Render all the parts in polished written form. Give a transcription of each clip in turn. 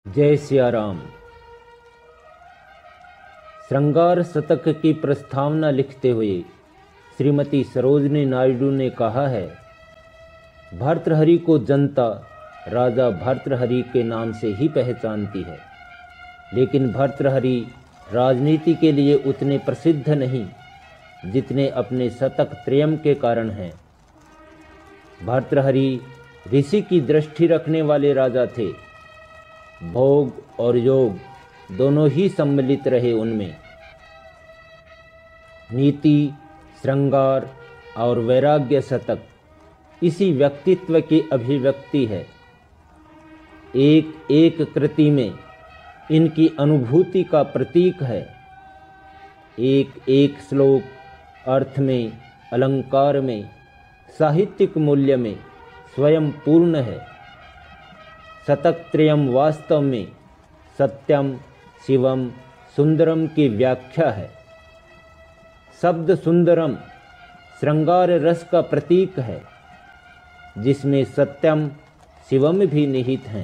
जय सिया राम। श्रृंगार शतक की प्रस्तावना लिखते हुए श्रीमती सरोजिनी नायडू ने कहा है, भर्तृहरि को जनता राजा भर्तृहरि के नाम से ही पहचानती है, लेकिन भर्तृहरि राजनीति के लिए उतने प्रसिद्ध नहीं जितने अपने शतक त्रयम के कारण हैं। भर्तृहरि ऋषि की दृष्टि रखने वाले राजा थे। भोग और योग दोनों ही सम्मिलित रहे उनमें। नीति, श्रृंगार और वैराग्य शतक इसी व्यक्तित्व की अभिव्यक्ति है। एक एक कृति में इनकी अनुभूति का प्रतीक है। एक एक श्लोक अर्थ में, अलंकार में, साहित्यिक मूल्य में स्वयं पूर्ण है। शतक त्रयम वास्तव में सत्यम, शिवम, सुंदरम की व्याख्या है। शब्द सुंदरम श्रृंगार रस का प्रतीक है, जिसमें सत्यम, शिवम भी निहित हैं।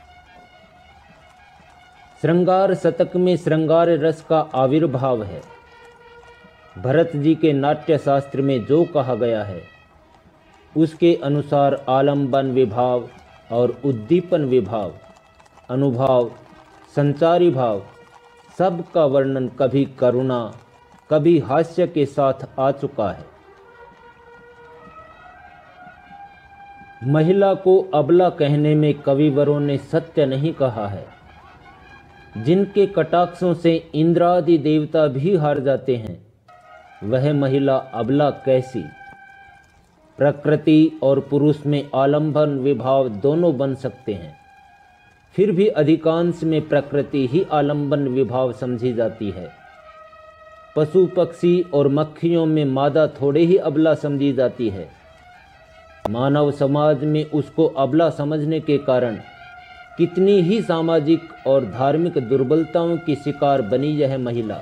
श्रृंगार शतक में श्रृंगार रस का आविर्भाव है। भरत जी के नाट्य शास्त्र में जो कहा गया है उसके अनुसार आलंबन विभाव और उद्दीपन विभाव, अनुभाव, संचारी भाव सब का वर्णन कभी करुणा, कभी हास्य के साथ आ चुका है। महिला को अबला कहने में कविवरों ने सत्य नहीं कहा है। जिनके कटाक्षों से इंद्रादि देवता भी हार जाते हैं, वह महिला अबला कैसी? प्रकृति और पुरुष में आलंबन विभाव दोनों बन सकते हैं, फिर भी अधिकांश में प्रकृति ही आलंबन विभाव समझी जाती है। पशु पक्षी और मक्खियों में मादा थोड़े ही अबला समझी जाती है। मानव समाज में उसको अबला समझने के कारण कितनी ही सामाजिक और धार्मिक दुर्बलताओं की शिकार बनी यह महिला।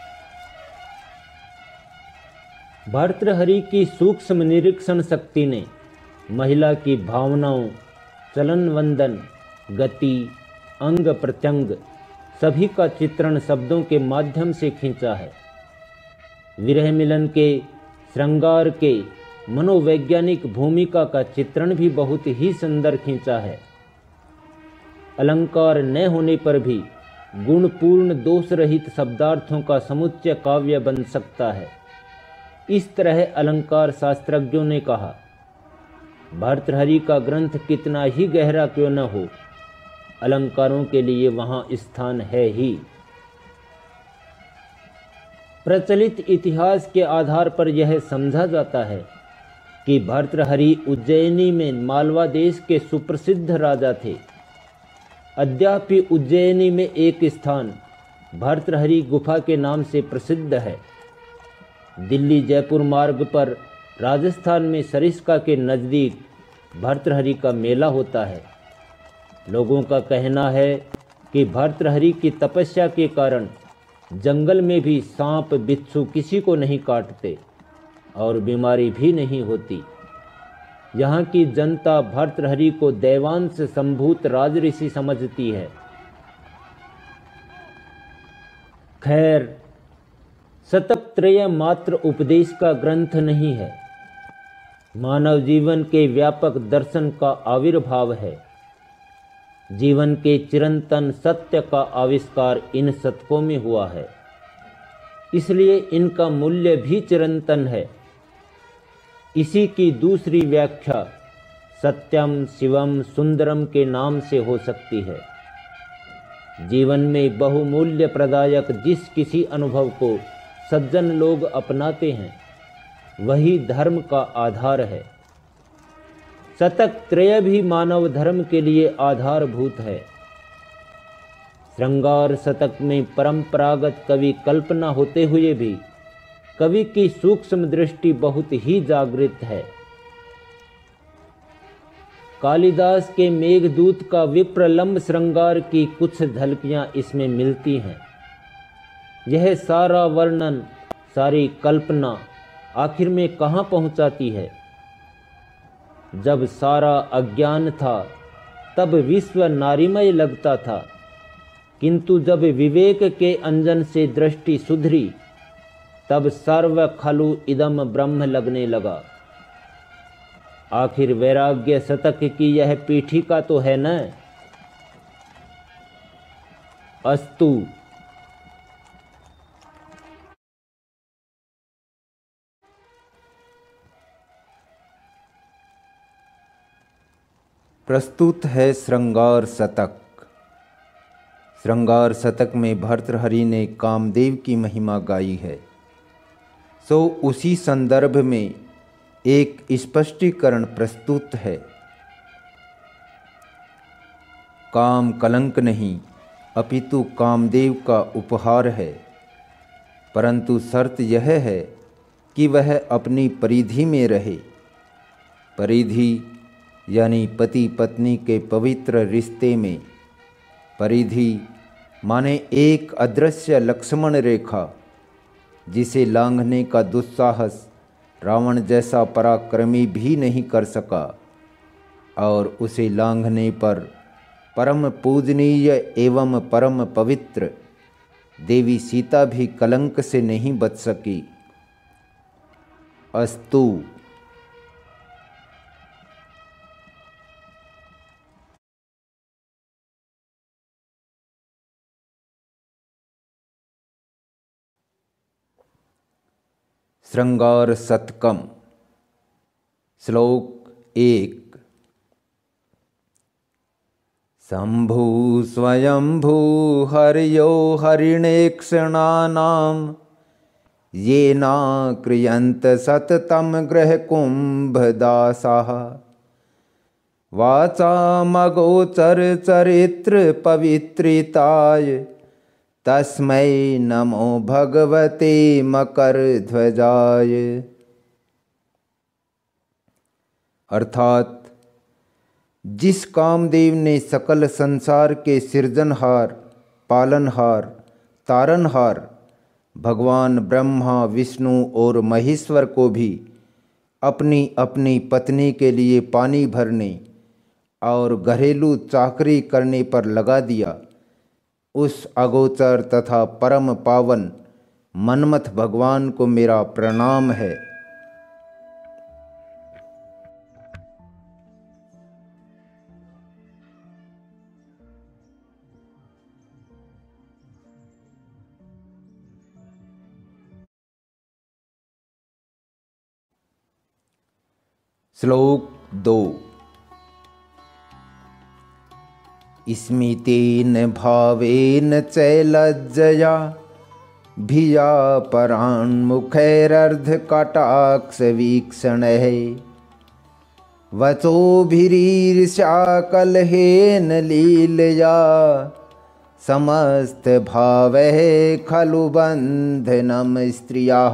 भर्तृहरि की सूक्ष्म निरीक्षण शक्ति ने महिला की भावनाओं, चलन वंदन, गति, अंग प्रत्यंग सभी का चित्रण शब्दों के माध्यम से खींचा है। विरह मिलन के, श्रृंगार के मनोवैज्ञानिक भूमिका का चित्रण भी बहुत ही सुंदर खींचा है। अलंकार न होने पर भी गुणपूर्ण दोष रहित शब्दार्थों का समुच्चय काव्य बन सकता है। इस तरह अलंकार शास्त्रज्ञों ने कहा, भर्तृहरि का ग्रंथ कितना ही गहरा क्यों न हो, अलंकारों के लिए वहाँ स्थान है ही। प्रचलित इतिहास के आधार पर यह समझा जाता है कि भर्तृहरि उज्जैनी में मालवा देश के सुप्रसिद्ध राजा थे। अद्यापि उज्जैनी में एक स्थान भर्तृहरि गुफा के नाम से प्रसिद्ध है। दिल्ली जयपुर मार्ग पर राजस्थान में सरिस्का के नज़दीक भर्तृहरि का मेला होता है। लोगों का कहना है कि भर्तृहरि की तपस्या के कारण जंगल में भी सांप बिच्छू किसी को नहीं काटते और बीमारी भी नहीं होती। यहाँ की जनता भर्तृहरि को दैवांश संभूत राजऋषि समझती है। खैर, शतक त्रय मात्र उपदेश का ग्रंथ नहीं है, मानव जीवन के व्यापक दर्शन का आविर्भाव है। जीवन के चिरंतन सत्य का आविष्कार इन शतकों में हुआ है, इसलिए इनका मूल्य भी चिरंतन है। इसी की दूसरी व्याख्या सत्यम, शिवम, सुंदरम के नाम से हो सकती है। जीवन में बहुमूल्य प्रदायक जिस किसी अनुभव को सज्जन लोग अपनाते हैं, वही धर्म का आधार है। शतक त्रय भी मानव धर्म के लिए आधारभूत है। श्रृंगार शतक में परंपरागत कवि कल्पना होते हुए भी कवि की सूक्ष्म दृष्टि बहुत ही जागृत है। कालिदास के मेघदूत का विप्रलंब श्रृंगार की कुछ झलकियां इसमें मिलती हैं। यह सारा वर्णन, सारी कल्पना आखिर में कहाँ पहुँचाती है? जब सारा अज्ञान था, तब विश्व नारीमय लगता था, किंतु जब विवेक के अंजन से दृष्टि सुधरी तब सर्व खलु इदम ब्रह्म लगने लगा। आखिर वैराग्य शतक की यह पीठिका तो है न। अस्तु। प्रस्तुत है श्रृंगार शतक। श्रृंगार शतक में भर्तृहरि ने कामदेव की महिमा गाई है। सो उसी संदर्भ में एक स्पष्टीकरण प्रस्तुत है। काम कलंक नहीं अपितु कामदेव का उपहार है, परंतु शर्त यह है कि वह अपनी परिधि में रहे। परिधि यानी पति पत्नी के पवित्र रिश्ते में। परिधि माने एक अदृश्य लक्ष्मण रेखा, जिसे लांघने का दुस्साहस रावण जैसा पराक्रमी भी नहीं कर सका, और उसे लांघने पर परम पूजनीय एवं परम पवित्र देवी सीता भी कलंक से नहीं बच सकी। अस्तु। श्रृंगार शतकम। श्लोक 1। शंभु स्वयंभू हर्यो हरिणेक्षणानां येना क्रियंत सततम ग्रह कुंभदासाः वाचामगोचर चरित्र पवित्रिताय तस्मै नमो भगवते मकरध्वजाय। अर्थात जिस कामदेव ने सकल संसार के सृजनहार, पालनहार, तारनहार भगवान ब्रह्मा, विष्णु और महेश्वर को भी अपनी अपनी पत्नी के लिए पानी भरने और घरेलू चाकरी करने पर लगा दिया, उस अगोचर तथा परम पावन मन्मथ भगवान को मेरा प्रणाम है। श्लोक 2। स्मितेन भावेन च लज्जया भिया परान्मुखैरर्धकटाक्षवीक्षणैः वचोभिरीर्ष्याकलहेन लीलया समस्तभावैः खलु बन्धनं स्त्रियाः।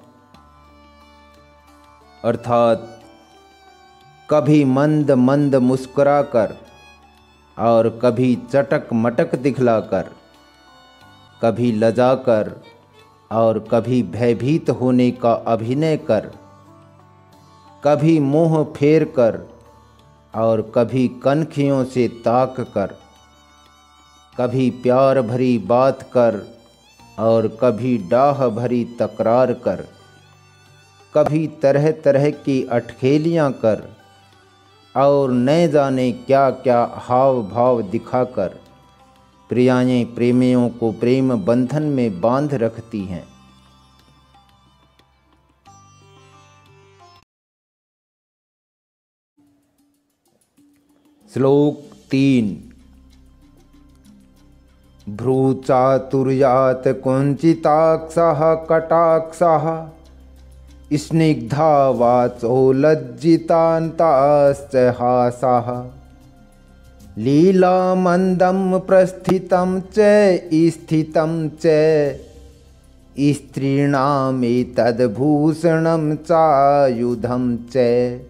अर्थात कभी मंद मंद मुस्कुराकर और कभी चटक मटक दिखलाकर, कभी लजाकर और कभी भयभीत होने का अभिनय कर, कभी मुंह फेर कर और कभी कनखियों से ताक कर, कभी प्यार भरी बात कर और कभी डाह भरी तकरार कर, कभी तरह तरह की अटखेलियाँ कर और न जाने क्या क्या हाव भाव दिखाकर प्रियाएं प्रेमियों को प्रेम बंधन में बांध रखती हैं। श्लोक 3। भ्रूचातुर्यात् कुञ्चिताक्षः कटाक्षः स्निग्धा वाचो लज्जितान्ताश्च हासाः लीलामन्दं प्रस्थितं च स्थितं च स्त्रीणामेतद्भूषणं चायुधं च।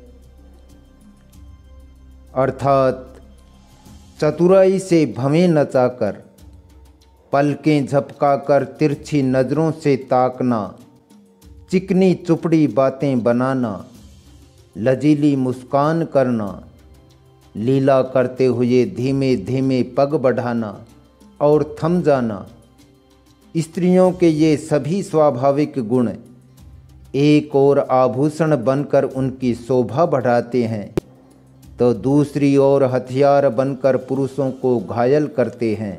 अर्थात चतुराई से भवें नचाकर, पलकें झपकाकर तिरछी नज़रों से ताकना, चिकनी चुपड़ी बातें बनाना, लजीली मुस्कान करना, लीला करते हुए धीमे धीमे पग बढ़ाना और थम जाना, स्त्रियों के ये सभी स्वाभाविक गुण एक और आभूषण बनकर उनकी शोभा बढ़ाते हैं तो दूसरी ओर हथियार बनकर पुरुषों को घायल करते हैं।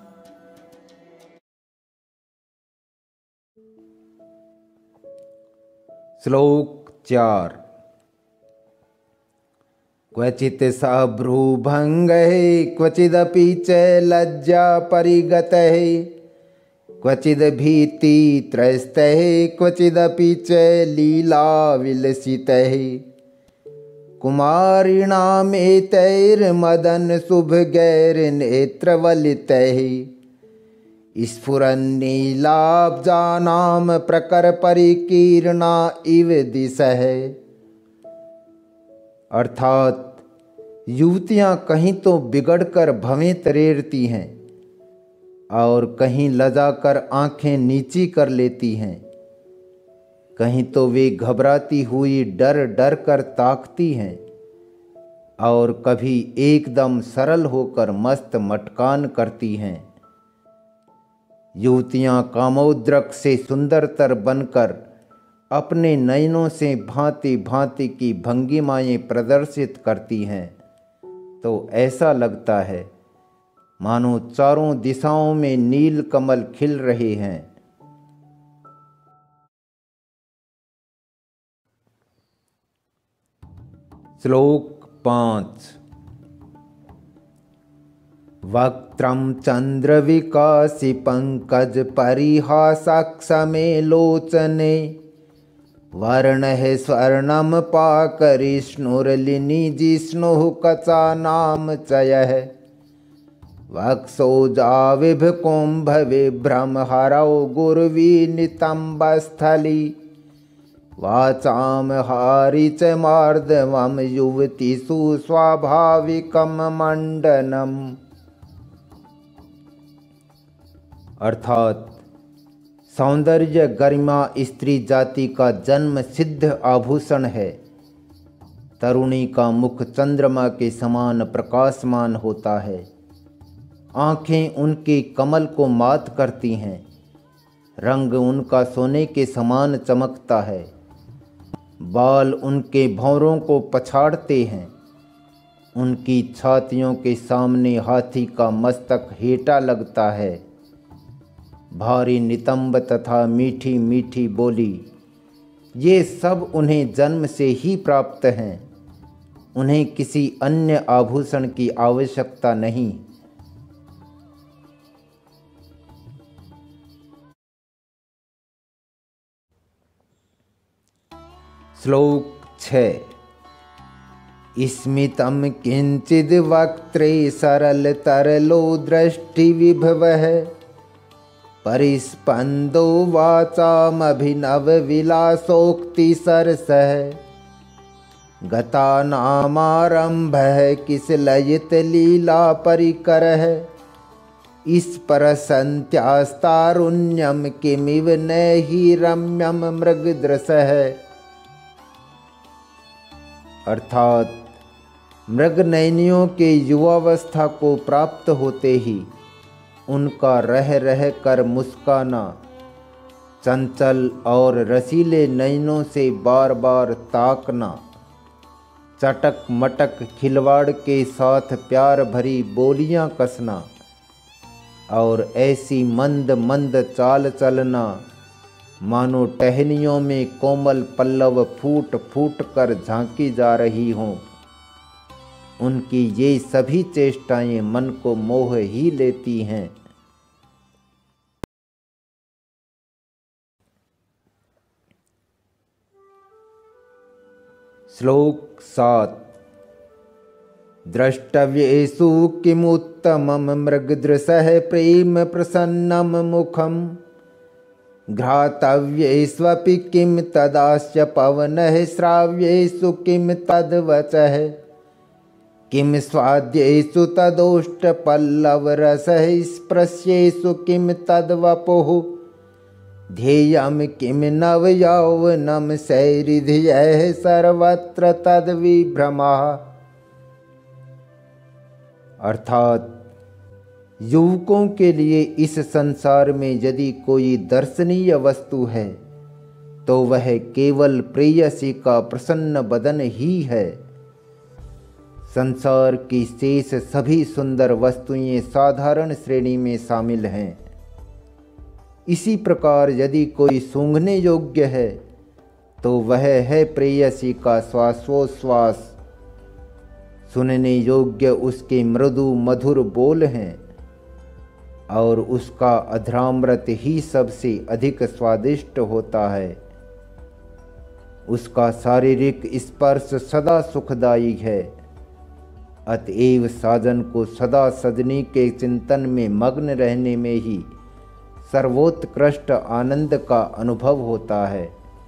श्लोक 4। क्वचित् सभ्रूभङ्गः क्वचिदपि च लज्जा परिगतः क्वचिद् भीतित्रस्तः क्वचिदपि च लीलाविलसितः कुमारिणामेतैर्मदन शुभगैर्नेत्रवलितैः स्फुरन्नीलाब्जानां प्रखरपरिकीर्णा इव दिशः। अर्थात युवतियाँ कहीं तो बिगड़कर भवें तरेरती हैं और कहीं लजाकर आंखें नीची कर लेती हैं, कहीं तो वे घबराती हुई डर डर कर ताकती हैं और कभी एकदम सरल होकर मस्त मटकान करती हैं। युवतियाँ कामोद्रक से सुंदरतर बनकर अपने नयनों से भांति भांति की भंगिमाएं प्रदर्शित करती हैं तो ऐसा लगता है मानो चारों दिशाओं में नील कमल खिल रहे हैं। श्लोक 5। वक्त्रं चंद्रविकासी पंकज परिहासाक्षमे लोचने वर्णः स्वर्णं पाकरिष्णुर्लिनि जिष्णुः कचानां चयः वक्षोजाविभकुम्भविभ्रमहरौ गुर्वीनितम्बस्थली वाचां हारि च मार्दवं युवतिषु स्वाभाविकं मंडनम्। अर्थात सौंदर्य गरिमा स्त्री जाति का जन्म सिद्ध आभूषण है। तरुणी का मुख चंद्रमा के समान प्रकाशमान होता है, आँखें उनके कमल को मात करती हैं, रंग उनका सोने के समान चमकता है, बाल उनके भौरों को पछाड़ते हैं, उनकी छातियों के सामने हाथी का मस्तक हेटा लगता है। भारी नितंब तथा मीठी मीठी बोली, ये सब उन्हें जन्म से ही प्राप्त हैं, उन्हें किसी अन्य आभूषण की आवश्यकता नहीं। श्लोक 6। स्मितं किंचिद् वक्त्रे सरल तरलो दृष्टि विभवः परिस्पंदो वाचामभिनव विलासोक्ति सरसः गतानामारंभः किसलयित लीला परिकरः स्परसन्त्यास्तारुण्यं किमिव न हि रम्यं मृगदृशः। अर्थात मृगनयनियों के युवावस्था को प्राप्त होते ही उनका रह रह कर मुस्काना, चंचल और रसीले नयनों से बार बार ताकना, चटक मटक खिलवाड़ के साथ प्यार भरी बोलियां कसना और ऐसी मंद मंद चाल चलना मानो टहनियों में कोमल पल्लव फूट फूट कर झांकी जा रही हों, उनकी ये सभी चेष्टाएं मन को मोह ही लेती हैं। श्लोक 7। द्रष्टव्येषु किमुत्तमं मृगदृशः प्रेम प्रसन्नं मुखम् घ्रातव्येष्वपि किं तदास्य पवनः श्राव्येषु किं तद्वचः किं स्वाद्येषु तदोष्टपल्लवरसः स्पृश्येषु किं तद्वपुः ध्येयं किं नवयौवनं सैरिध्यः सर्वत्र तद्विभ्रमः। अर्थात युवकों के लिए इस संसार में यदि कोई दर्शनीय वस्तु है तो वह केवल प्रेयसी का प्रसन्न बदन ही है। संसार की शेष सभी सुंदर वस्तुएं साधारण श्रेणी में शामिल हैं। इसी प्रकार यदि कोई सूंघने योग्य है तो वह है प्रेयसी का श्वासोश्वास। सुनने योग्य उसके मृदु मधुर बोल हैं और उसका अधरामृत ही सबसे अधिक स्वादिष्ट होता है। उसका शारीरिक स्पर्श सदा सुखदायी है। अतएव साजन को सदा सजनी के चिंतन में मग्न रहने में ही सर्वोत्कृष्ट आनंद का अनुभव होता है।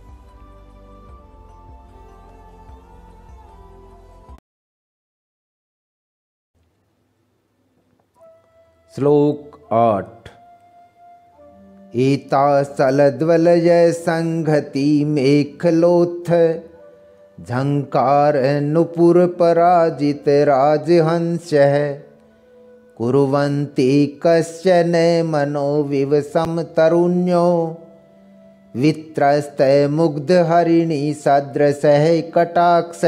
श्लोक 8। एता सलद्वलय संघति मेखलोत्थ झंकार नुपुर पराजित राजहंस कुर्वन्ति कश्चन मनो विवसम तरुण्यो वित्रस्त मुग्ध हरिणी सदृश कटाक्ष।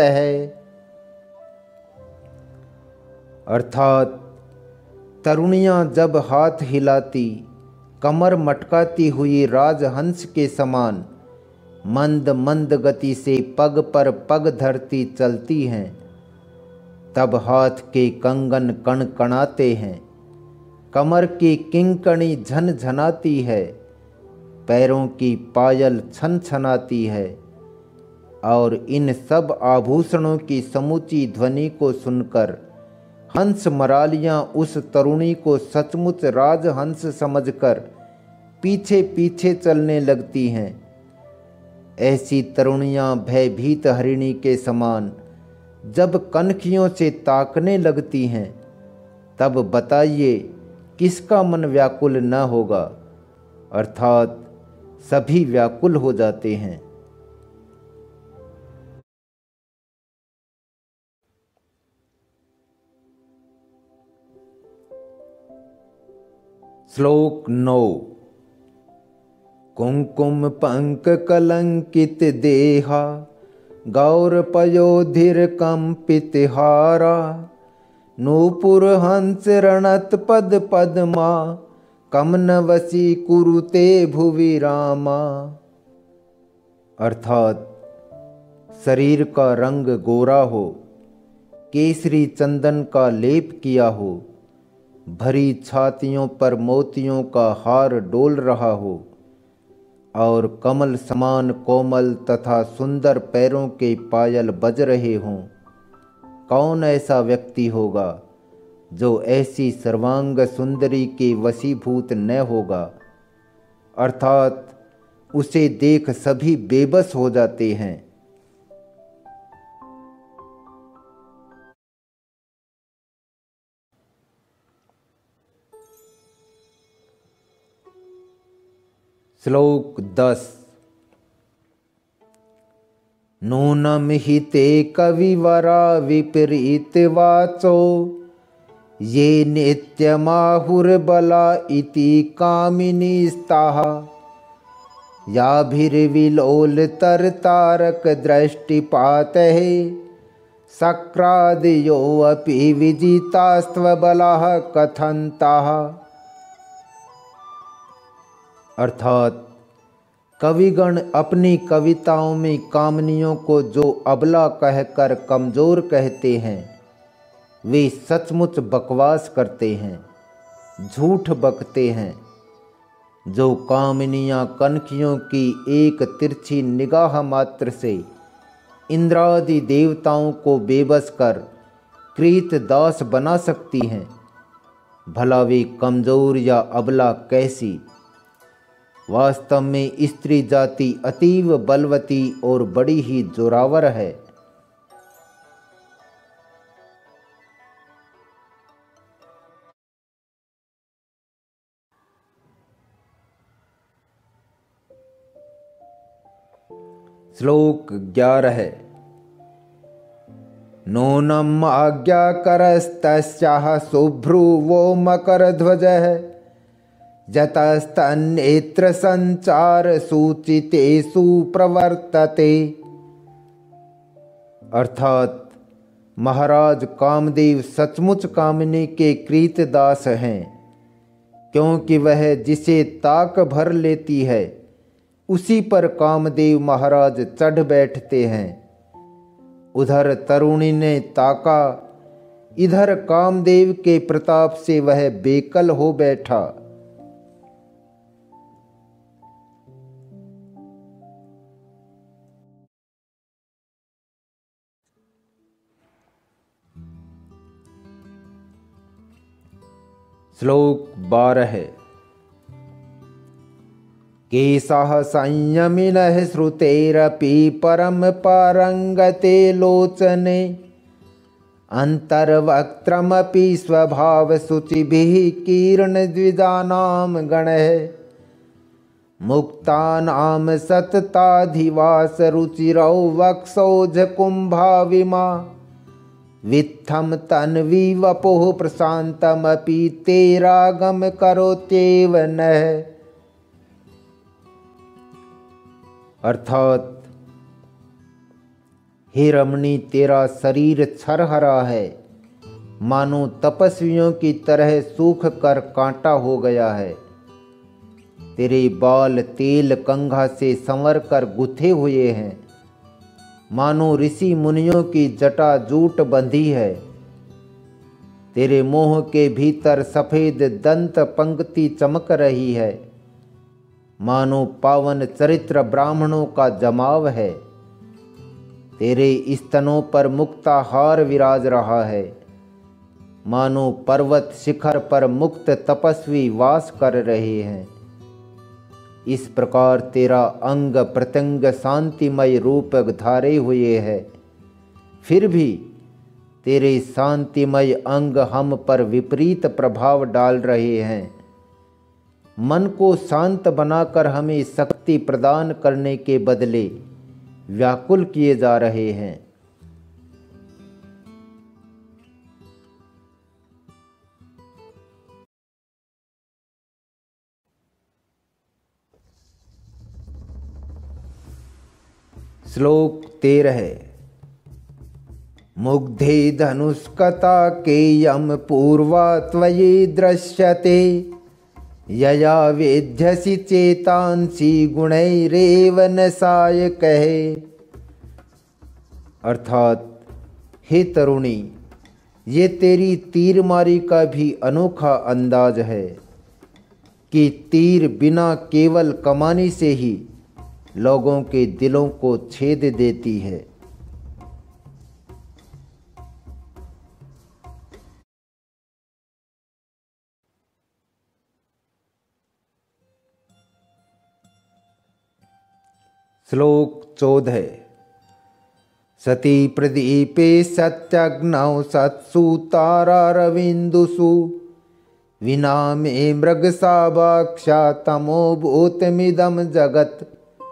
अर्थात तरुणियां जब हाथ हिलाती, कमर मटकाती हुई राजहंस के समान मंद मंद गति से पग पर पग धरती चलती हैं, तब हाथ के कंगन कण कणाते हैं, कमर की किंकणी झन झनाती है, पैरों की पायल छन छनाती है और इन सब आभूषणों की समूची ध्वनि को सुनकर हंस मरालियां उस तरुणी को सचमुच राजहंस समझकर पीछे पीछे चलने लगती हैं। ऐसी तरुणियां भयभीत हरिणी के समान जब कनखियों से ताकने लगती हैं, तब बताइए किसका मन व्याकुल न होगा। अर्थात सभी व्याकुल हो जाते हैं। श्लोक 9। कुंकुम पंक कलंकित देहा गौर पयोधिर कंपित हारा नूपुर हंस रणत पद पद्मा कमनवसी कुरुते भुवि रामा। अर्थात शरीर का रंग गोरा हो, केसरी चंदन का लेप किया हो, भरी छातियों पर मोतियों का हार डोल रहा हो और कमल समान कोमल तथा सुंदर पैरों के पायल बज रहे हों, कौन ऐसा व्यक्ति होगा जो ऐसी सर्वांग सुंदरी के वशीभूत न होगा। अर्थात उसे देख सभी बेबस हो जाते हैं। श्लोक 10। नूनम हि ते कविवरा विपरीत वाचो ये नित्यमाहुर्बला इति कामिनीस्ताः याभिर्विलोल तरतारक दृष्टिपातैः शक्रादयो अपि विजितास्त्वबलाः कथन्ताः। अर्थात कविगण अपनी कविताओं में कामनियों को जो अबला कहकर कमज़ोर कहते हैं, वे सचमुच बकवास करते हैं, झूठ बकते हैं। जो कामनियाँ कनखियों की एक तिरछी निगाह मात्र से इंद्रादि देवताओं को बेबस कर कृत दास बना सकती हैं, भला वे कमज़ोर या अबला कैसी। वास्तव में स्त्री जाति अतीव बलवती और बड़ी ही जोरावर है। श्लोक 11। नूनम आज्ञाकरस्तस्याः शुभ्रुवो मकरध्वजः जतस्तन्नेत्र संचार सूचितेषु प्रवर्तते। अर्थात महाराज कामदेव सचमुच कामनी के कृतदास हैं, क्योंकि वह जिसे ताक भर लेती है उसी पर कामदेव महाराज चढ़ बैठते हैं। उधर तरुणी ने ताका, इधर कामदेव के प्रताप से वह बेकल हो बैठा। श्लोक 12। केशाः संयमिनः श्रुतेरपि परम पारंगते लोचने अंतर्वक्त्रमपि स्वभाव शुचिभिः कीर्णद्विजानां गणः मुक्तानां सतताधिवास रुचिरौ वक्षोजकुम्भाविमा वित्थम तन्वी वपुः प्रशान्तमपि ते रागम करोत्येव नः। अर्थात हे रमणी, तेरा शरीर छरहरा है, मानो तपस्वियों की तरह सूख कर कांटा हो गया है। तेरे बाल तेल कंघा से संवर कर गुथे हुए हैं, मानो ऋषि मुनियों की जटा जूट बंधी है। तेरे मुंह के भीतर सफेद दंत पंक्ति चमक रही है, मानो पावन चरित्र ब्राह्मणों का जमाव है। तेरे स्तनों पर मुक्ताहार विराज रहा है, मानो पर्वत शिखर पर मुक्त तपस्वी वास कर रहे हैं। इस प्रकार तेरा अंग प्रत्यंग शांतिमय रूप धारे हुए है, फिर भी तेरे शांतिमय अंग हम पर विपरीत प्रभाव डाल रहे हैं। मन को शांत बनाकर हमें शक्ति प्रदान करने के बदले व्याकुल किए जा रहे हैं। श्लोक 13। मुग्धे धनुष्कता केयम पूर्वा त्वयि दृश्यते यया वेद्यसि चेतांसि गुणैरेव न साय कहे। अर्थात हे तरुणी, ये तेरी तीरमारी का भी अनोखा अंदाज है कि तीर बिना केवल कमाने से ही लोगों के दिलों को छेद देती है। श्लोक 14। सती प्रदीपे सत्यग्नौ सत्सु तारारविन्दुषु विना मे मृगशावाक्षा तमो भूतमिदं जगत्।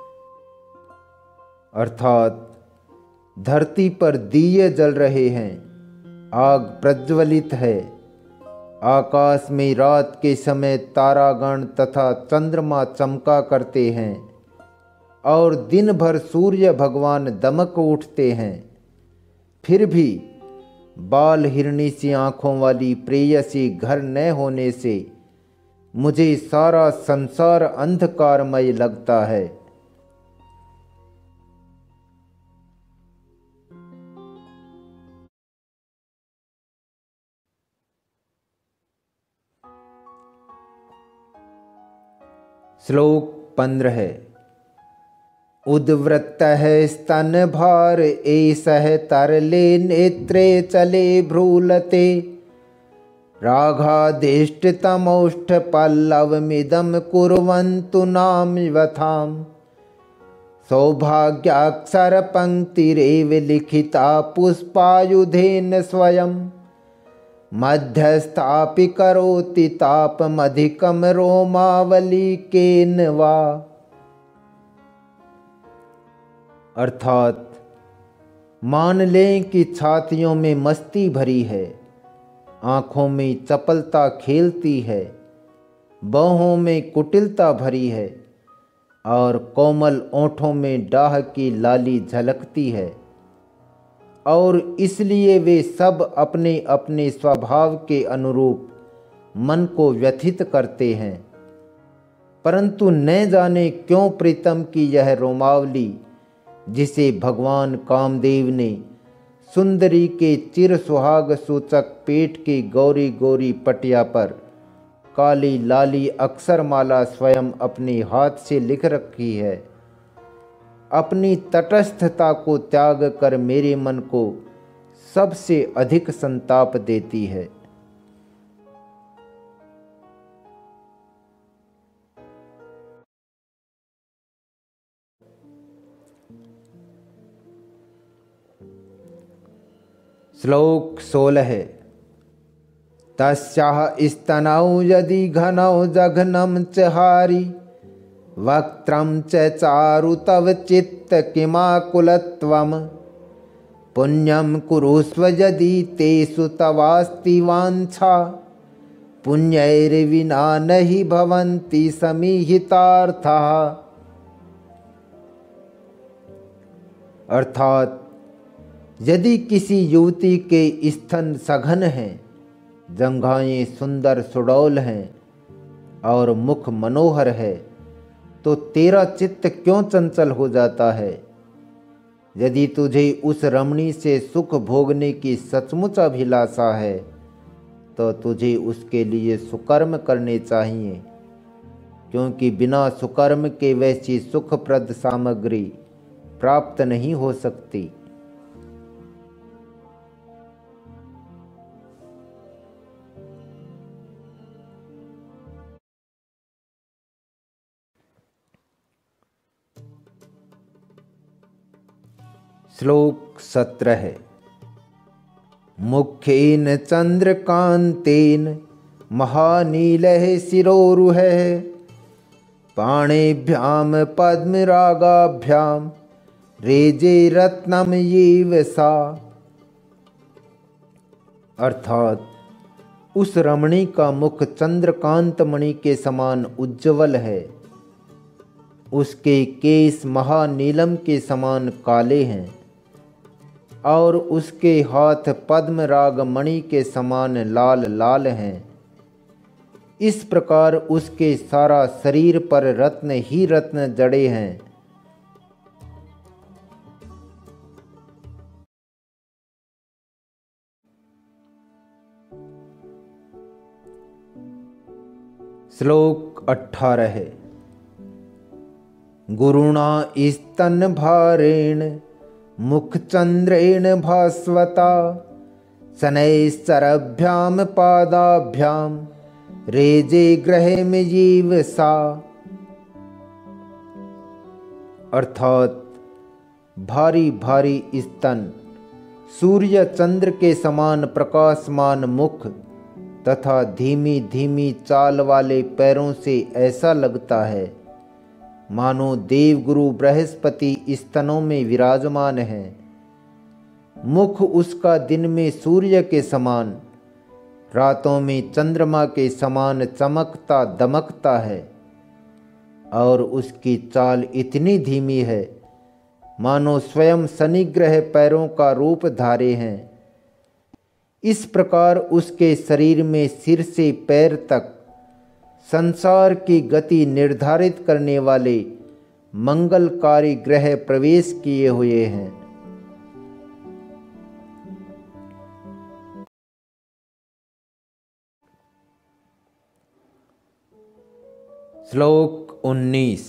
अर्थात धरती पर दिए जल रहे हैं, आग प्रज्वलित है, आकाश में रात के समय तारागण तथा चंद्रमा चमका करते हैं और दिन भर सूर्य भगवान दमक उठते हैं। फिर भी बाल हिरणी सी आँखों वाली प्रेयसी घर न होने से मुझे सारा संसार अंधकारमय लगता है। श्लोक 15। उद्वृत्तः स्तन भार एषः तरले नेत्रे चले भ्रूलते राघाधिष्ठितमौष्ठ पल्लवमिदं कुर्वन्तु नामवथाम्। सौभाग्याक्षर पंक्तिरेव लिखिता पुष्पायुधेन स्वयं मध्यस्थापि करोति तापमधिकं रोमावलिकेन वा। अर्थात मान लें कि छातियों में मस्ती भरी है, आँखों में चपलता खेलती है, बाहों में कुटिलता भरी है और कोमल ओंठों में डाह की लाली झलकती है, और इसलिए वे सब अपने अपने स्वभाव के अनुरूप मन को व्यथित करते हैं। परंतु न जाने क्यों प्रीतम की यह रोमावली, जिसे भगवान कामदेव ने सुंदरी के चिर सुहाग सूचक पेट की गौरी गौरी पटिया पर काली लाली अक्षरमाला स्वयं अपने हाथ से लिख रखी है, अपनी तटस्थता को त्याग कर मेरे मन को सबसे अधिक संताप देती है। श्लोक 16। तस्याः स्तनौ यदि घनौ जघनं च हारी, वक्त्रं च चारु तव चित्त किमाकुलत्वम्, पुण्यं कुरुष्व यदि तेषु तवास्ति वाञ्छा, पुण्यैर्विना नहि भवन्ति समीहितार्थाः। अर्थात यदि किसी युवती के स्तन सघन हैं, जंघाएं सुंदर सुडौल हैं और मुख मनोहर है, तो तेरा चित्त क्यों चंचल हो जाता है? यदि तुझे उस रमणी से सुख भोगने की सचमुच अभिलाषा है तो तुझे उसके लिए सुकर्म करने चाहिए, क्योंकि बिना सुकर्म के वैसी सुखप्रद सामग्री प्राप्त नहीं हो सकती। श्लोक 17। मुखेन चंद्रकांतेन महानीलः शिरोरुहः, पाणिभ्यां पद्मरागाभ्यां रेजे रत्नम येव सा। अर्थात उस रमणी का मुख चंद्रकांत मणि के समान उज्ज्वल है, उसके केस महानीलम के समान काले हैं और उसके हाथ पद्मराग मणि के समान लाल लाल हैं। इस प्रकार उसके सारा शरीर पर रत्न ही रत्न जड़े हैं। श्लोक 18। गुरुणा स्तन भारेण मुखचंद्रेण भास्वता, शनैश्चरभ्यां पादाभ्यां रेजे ग्रहे में जीव सा। अर्थात भारी भारी स्तन, सूर्य चंद्र के समान प्रकाशमान मुख तथा धीमी धीमी चाल वाले पैरों से ऐसा लगता है मानो देवगुरु बृहस्पति स्तनों में विराजमान है। मुख उसका दिन में सूर्य के समान, रातों में चंद्रमा के समान चमकता दमकता है, और उसकी चाल इतनी धीमी है मानो स्वयं शनिग्रह पैरों का रूप धारे हैं। इस प्रकार उसके शरीर में सिर से पैर तक संसार की गति निर्धारित करने वाले मंगलकारी ग्रह प्रवेश किए हुए हैं। श्लोक 19।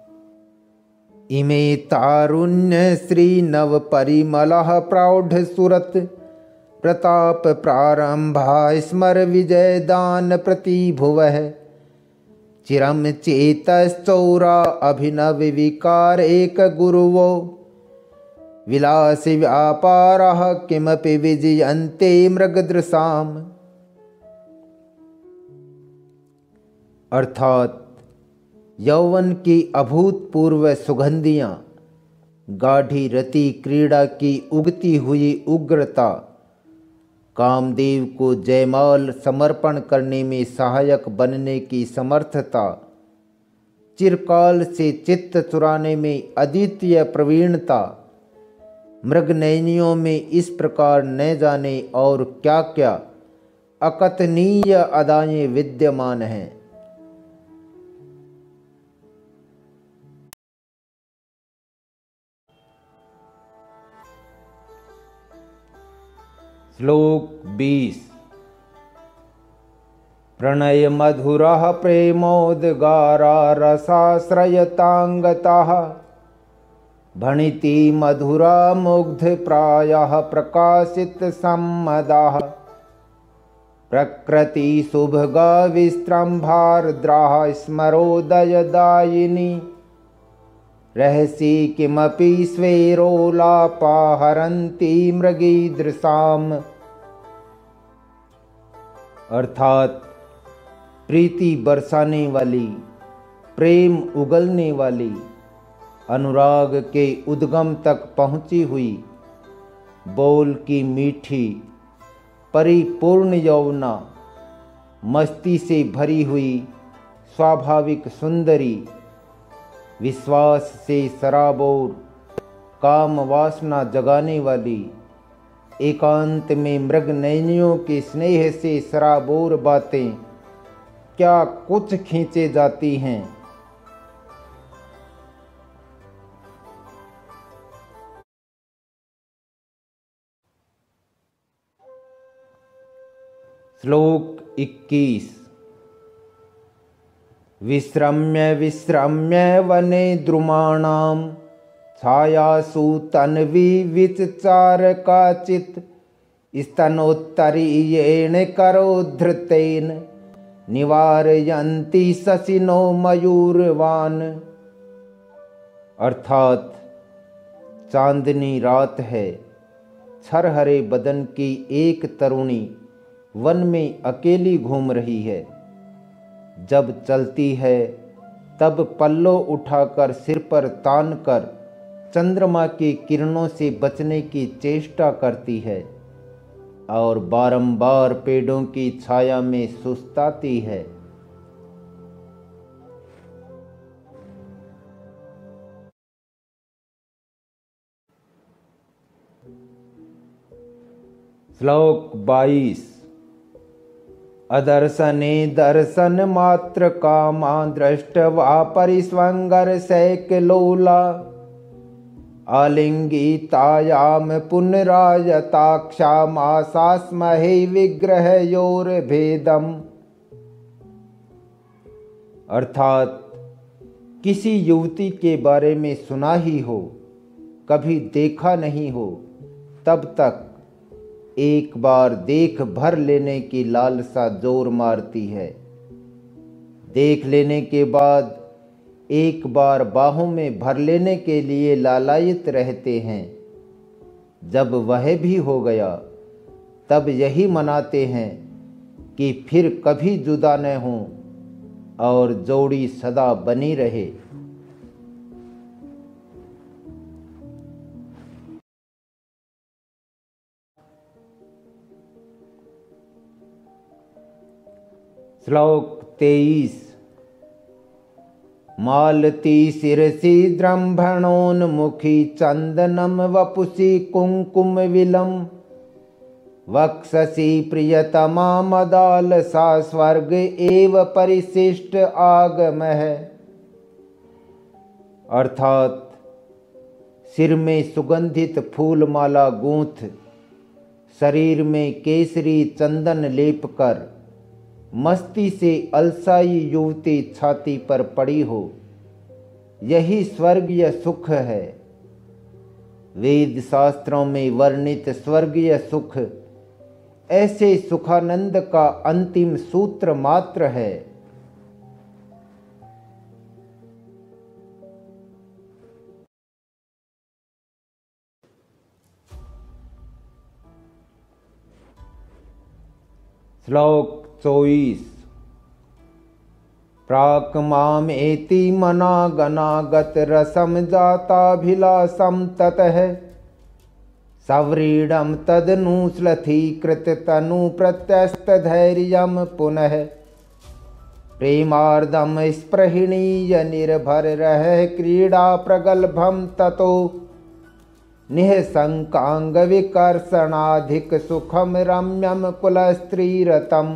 इमे तारुण्य श्री नव परिमलः प्रौढ़ सुरत, प्रताप प्रारंभा स्मर विजय दान प्रतिभुवः, चिरम चेतश्चौरा अभिनव विकार एक गुरुवो, विलास व्यापारः किमपि विजयन्ते मृगदृशाम्। अर्थात यौवन की अभूतपूर्व सुगंधियाँ, गाढ़ी रति क्रीड़ा की उगती हुई उग्रता, कामदेव को जयमाल समर्पण करने में सहायक बनने की समर्थता, चिरकाल से चित्त चुराने में अद्वितीय प्रवीणता, मृगनयनियों में इस प्रकार न जाने और क्या क्या अकथनीय अदाएं विद्यमान हैं। श्लोक 20। प्रणय मधुरः प्रेमोद्गारा रसाश्रयतांगताः, भणिति मधुरा मुग्ध प्रायः प्रकाशित सम्मदाः, प्रकृति शुभगा विस्त्रम्भार्द्राः स्मरोदयदायिनी, रहसि किमपि स्वेरोलापाहरन्ति मृगीदृशाम्। अर्थात प्रीति बरसाने वाली, प्रेम उगलने वाली, अनुराग के उद्गम तक पहुँची हुई, बोल की मीठी परिपूर्ण यौवना, मस्ती से भरी हुई स्वाभाविक सुंदरी, विश्वास से सराबोर काम वासना जगाने वाली, एकांत में मृग नयनियों के स्नेह से सराबोर बातें क्या कुछ खींचे जाती हैं। श्लोक 21। विश्रम्य विश्रम्य वने द्रुमाणां, छायासु तन्वी विचचार काचित्, स्तनोत्तरीयेण करोद्धृतेन, निवारयन्ति शशिनो मयूरवान। अर्थात चांदनी रात है, छरहरे बदन की एक तरुणी वन में अकेली घूम रही है। जब चलती है तब पल्लो उठाकर सिर पर तान कर चंद्रमा की किरणों से बचने की चेष्टा करती है और बारंबार पेड़ों की छाया में सुस्ताती है। श्लोक 22। अदर्शने दर्शन मात्र कामा, दृष्टवा परिस्वंगर सैकलोला, आलिंगितायाम पुनरायताक्षामासास्महे विग्रहयोर्भेदम्। अर्थात किसी युवती के बारे में सुना ही हो, कभी देखा नहीं हो, तब तक एक बार देख भर लेने की लालसा जोर मारती है। देख लेने के बाद एक बार बाहों में भर लेने के लिए लालायित रहते हैं। जब वह भी हो गया तब यही मनाते हैं कि फिर कभी जुदा न हों और जोड़ी सदा बनी रहे। श्लोक 23। मालती शिरसि द्रंभणोन्मुखी, चंदनम वपुषि कुंकुम विलम, वक्षसि प्रियतमा मदालसा, स्वर्ग एव परिशिष्ट आगमः। अर्थात सिर में सुगंधित फूलमाला गूंथ, शरीर में केसरी चंदन लेप कर मस्ती से अलसाई युवती छाती पर पड़ी हो, यही स्वर्गीय सुख है। वेद शास्त्रों में वर्णित स्वर्गीय सुख ऐसे सुखानंद का अंतिम सूत्र मात्र है। श्लोक 24। प्राक मामेति मनागनागत रसम जाताभिलाषं ततः सव्रीडं तदनुश्लथीकृत तनु प्रत्यस्तधैर्यं पुनः प्रेमार्दम स्पृहणीय निर्भर रह क्रीडा प्रगल्भम ततो निःशंकांग विकर्षणाधिक सुखम रम्यम कुलस्त्रीरतम।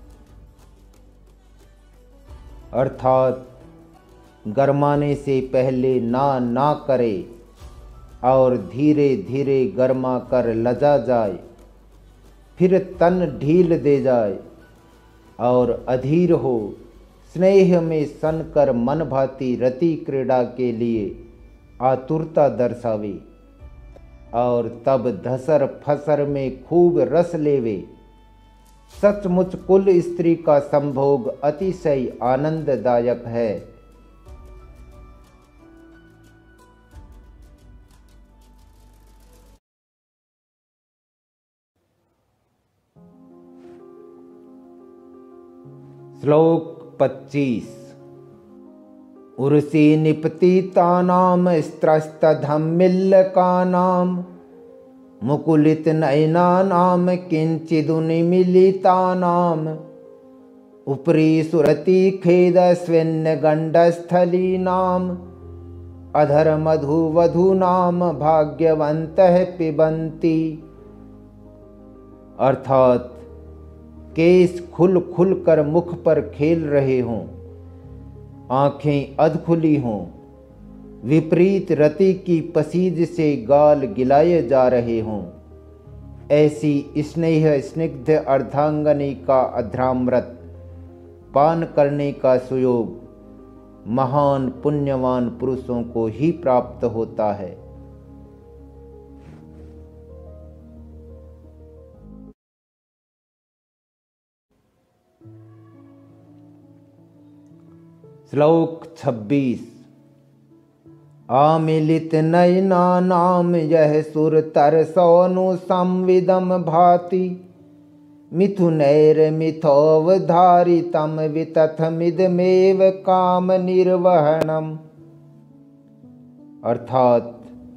अर्थात गरमाने से पहले ना करे और धीरे धीरे गरमा कर लजा जाए, फिर तन ढील दे जाए और अधीर हो स्नेह में सनकर मन भाती रति क्रीड़ा के लिए आतुरता दर्शावे और तब धसर फसर में खूब रस लेवे। सचमुच कुल स्त्री का संभोग अतिशय आनंददायक है। श्लोक 25। उर्सी निपतितानाम स्त्रस्तधम्मिल्लकानाम मुकुलित नयनानाम किंचिदुन्मीलितानाम उपरि सुरति खेदस्विन्न गंडस्थलीनाम अधर मधुवधूनाम भाग्यवन्तः पिबन्ति। अर्थात केस खुल खुल कर मुख पर खेल रहे हों, आंखें अधखुली हों, विपरीत रति की पसीज से गाल गिलाए जा रहे हों, ऐसी स्नेह स्निग्ध अर्धांगनी का अध्रामृत पान करने का सुयोग महान पुण्यवान पुरुषों को ही प्राप्त होता है। श्लोक 26। आमिलित नयनानाम यह सुर तरसोनु संविदम भाति मिथुनैर्मिथोवधारितं वितथमिदमेव काम निर्वहणम्। अर्थात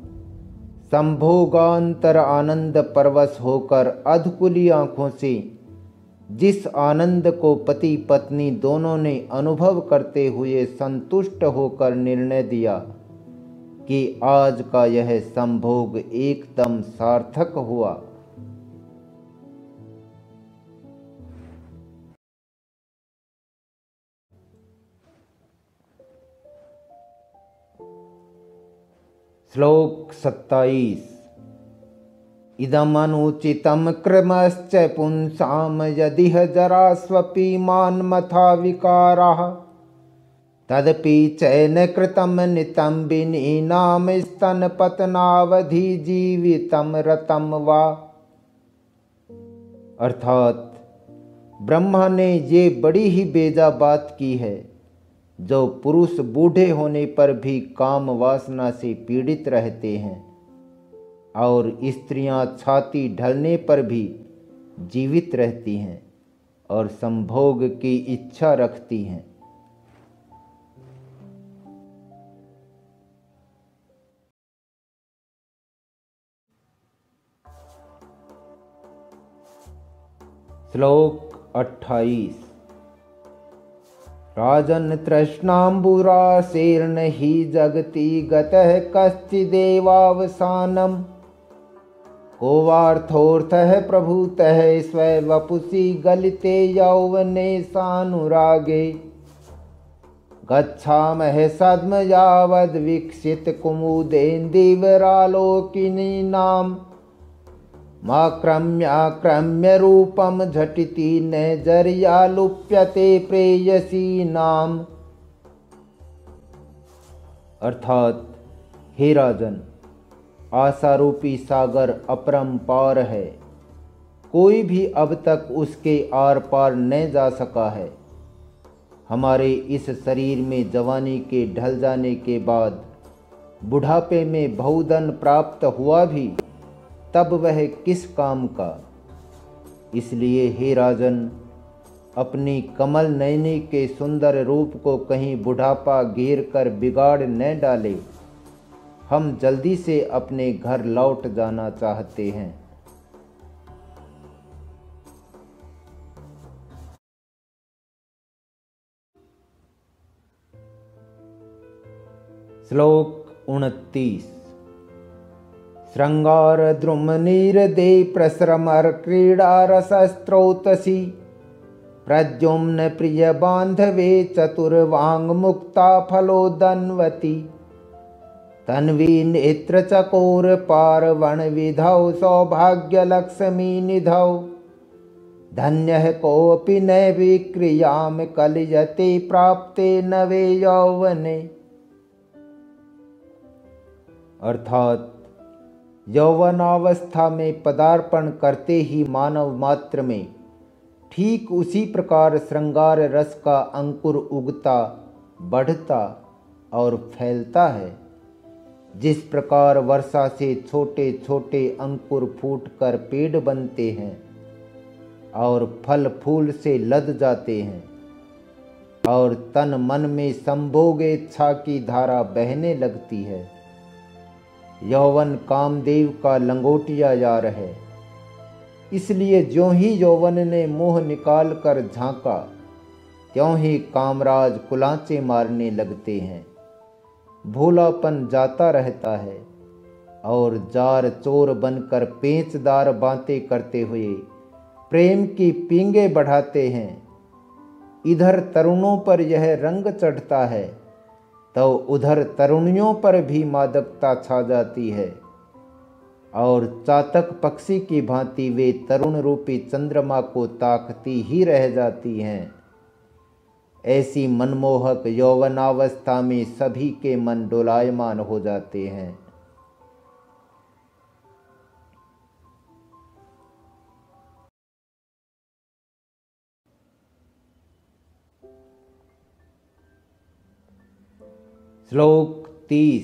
संभोगांतर आनंद परवश होकर अधकुली आंखों से जिस आनंद को पति पत्नी दोनों ने अनुभव करते हुए संतुष्ट होकर निर्णय दिया कि आज का यह संभोग एकदम सार्थक हुआ। श्लोक 27। इदमनुचितं क्रमश्च पुंसां यदिह जरास्वपि मान्मथा विकाराः तदपि चैन कृतं नितंबिनीनां स्तनपतनावधि जीवितं रतं वा। अर्थात ब्रह्मा ने ये बड़ी ही बेजा बात की है, जो पुरुष बूढ़े होने पर भी काम वासना से पीड़ित रहते हैं और स्त्रियां छाती ढलने पर भी जीवित रहती हैं और संभोग की इच्छा रखती हैं। श्लोक 28। राजन् तृष्णाम्बुरासेर्न हि जगति गतः कश्चिदेवावसानम् को वार्थोऽर्थः प्रभूतः स्ववपुषि गलिते यौवने सानुरागे गच्छामः सद्म यावद् विकसित कुमुदेन्दीवरालोकिनीनाम् माक्रम्याक्रम्य रूपम झटिति न जर्यालुप्यते प्रेयसीनाम्। अर्थात हे राजन, आशारूपी सागर अपरंपार है, कोई भी अब तक उसके आर पार न जा सका है। हमारे इस शरीर में जवानी के ढल जाने के बाद बुढ़ापे में बहुधन प्राप्त हुआ भी तब वह किस काम का। इसलिए हे राजन, अपनी कमल नयनी के सुंदर रूप को कहीं बुढ़ापा घेर कर बिगाड़ न डाले। हम जल्दी से अपने घर लौट जाना चाहते हैं। श्लोक 29। श्रृंगार द्रुम नीर दे प्रसरमर क्रीड़ा रसस्त्रोतसी प्रद्युम्न प्रिय बांधवे चतुर्वांग मुक्ता फलोदन्वती तन्वी नेत्र चकोर पार्वण विधौ सौभाग्य लक्ष्मी निधौ धन्य कोऽपि न विक्रियाम कलयते प्राप्ते नवे यौवने। अर्थात यौवनावस्था में पदार्पण करते ही मानव मात्र में ठीक उसी प्रकार श्रृंगार रस का अंकुर उगता, बढ़ता और फैलता है। जिस प्रकार वर्षा से छोटे छोटे अंकुर फूटकर पेड़ बनते हैं और फल फूल से लद जाते हैं और तन मन में संभोग इच्छा की धारा बहने लगती है, यौवन कामदेव का लंगोटिया यार है। इसलिए ज्यों ही यौवन ने मुंह निकाल कर झांका, त्यों ही कामराज कुलांचे मारने लगते हैं। भोलापन जाता रहता है और जार चोर बनकर पेचदार बातें करते हुए प्रेम की पींगे बढ़ाते हैं। इधर तरुणों पर यह रंग चढ़ता है तो उधर तरुणियों पर भी मादकता छा जाती है और चातक पक्षी की भांति वे तरुण रूपी चंद्रमा को ताकती ही रह जाती हैं। ऐसी मनमोहक यौवनावस्था में सभी के मन डोलायमान हो जाते हैं। श्लोक 30।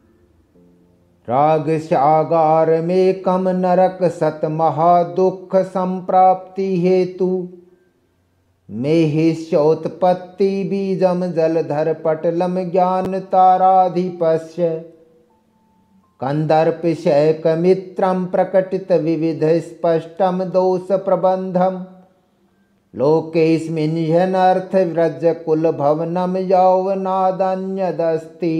राग सागार में कम नरक सत महादुख संप्राप्ति हेतु मेहिष्योत्पत्ति बीजम जलधर पटलम ज्ञान ताराधिपस्य कंदर्प शैकमित्रम प्रकटित विविध स्पष्टम दोष प्रबंधम लोकेस्मिन् ह्यनर्थ व्रज कुल भवनम यौवनादन्यदस्ति।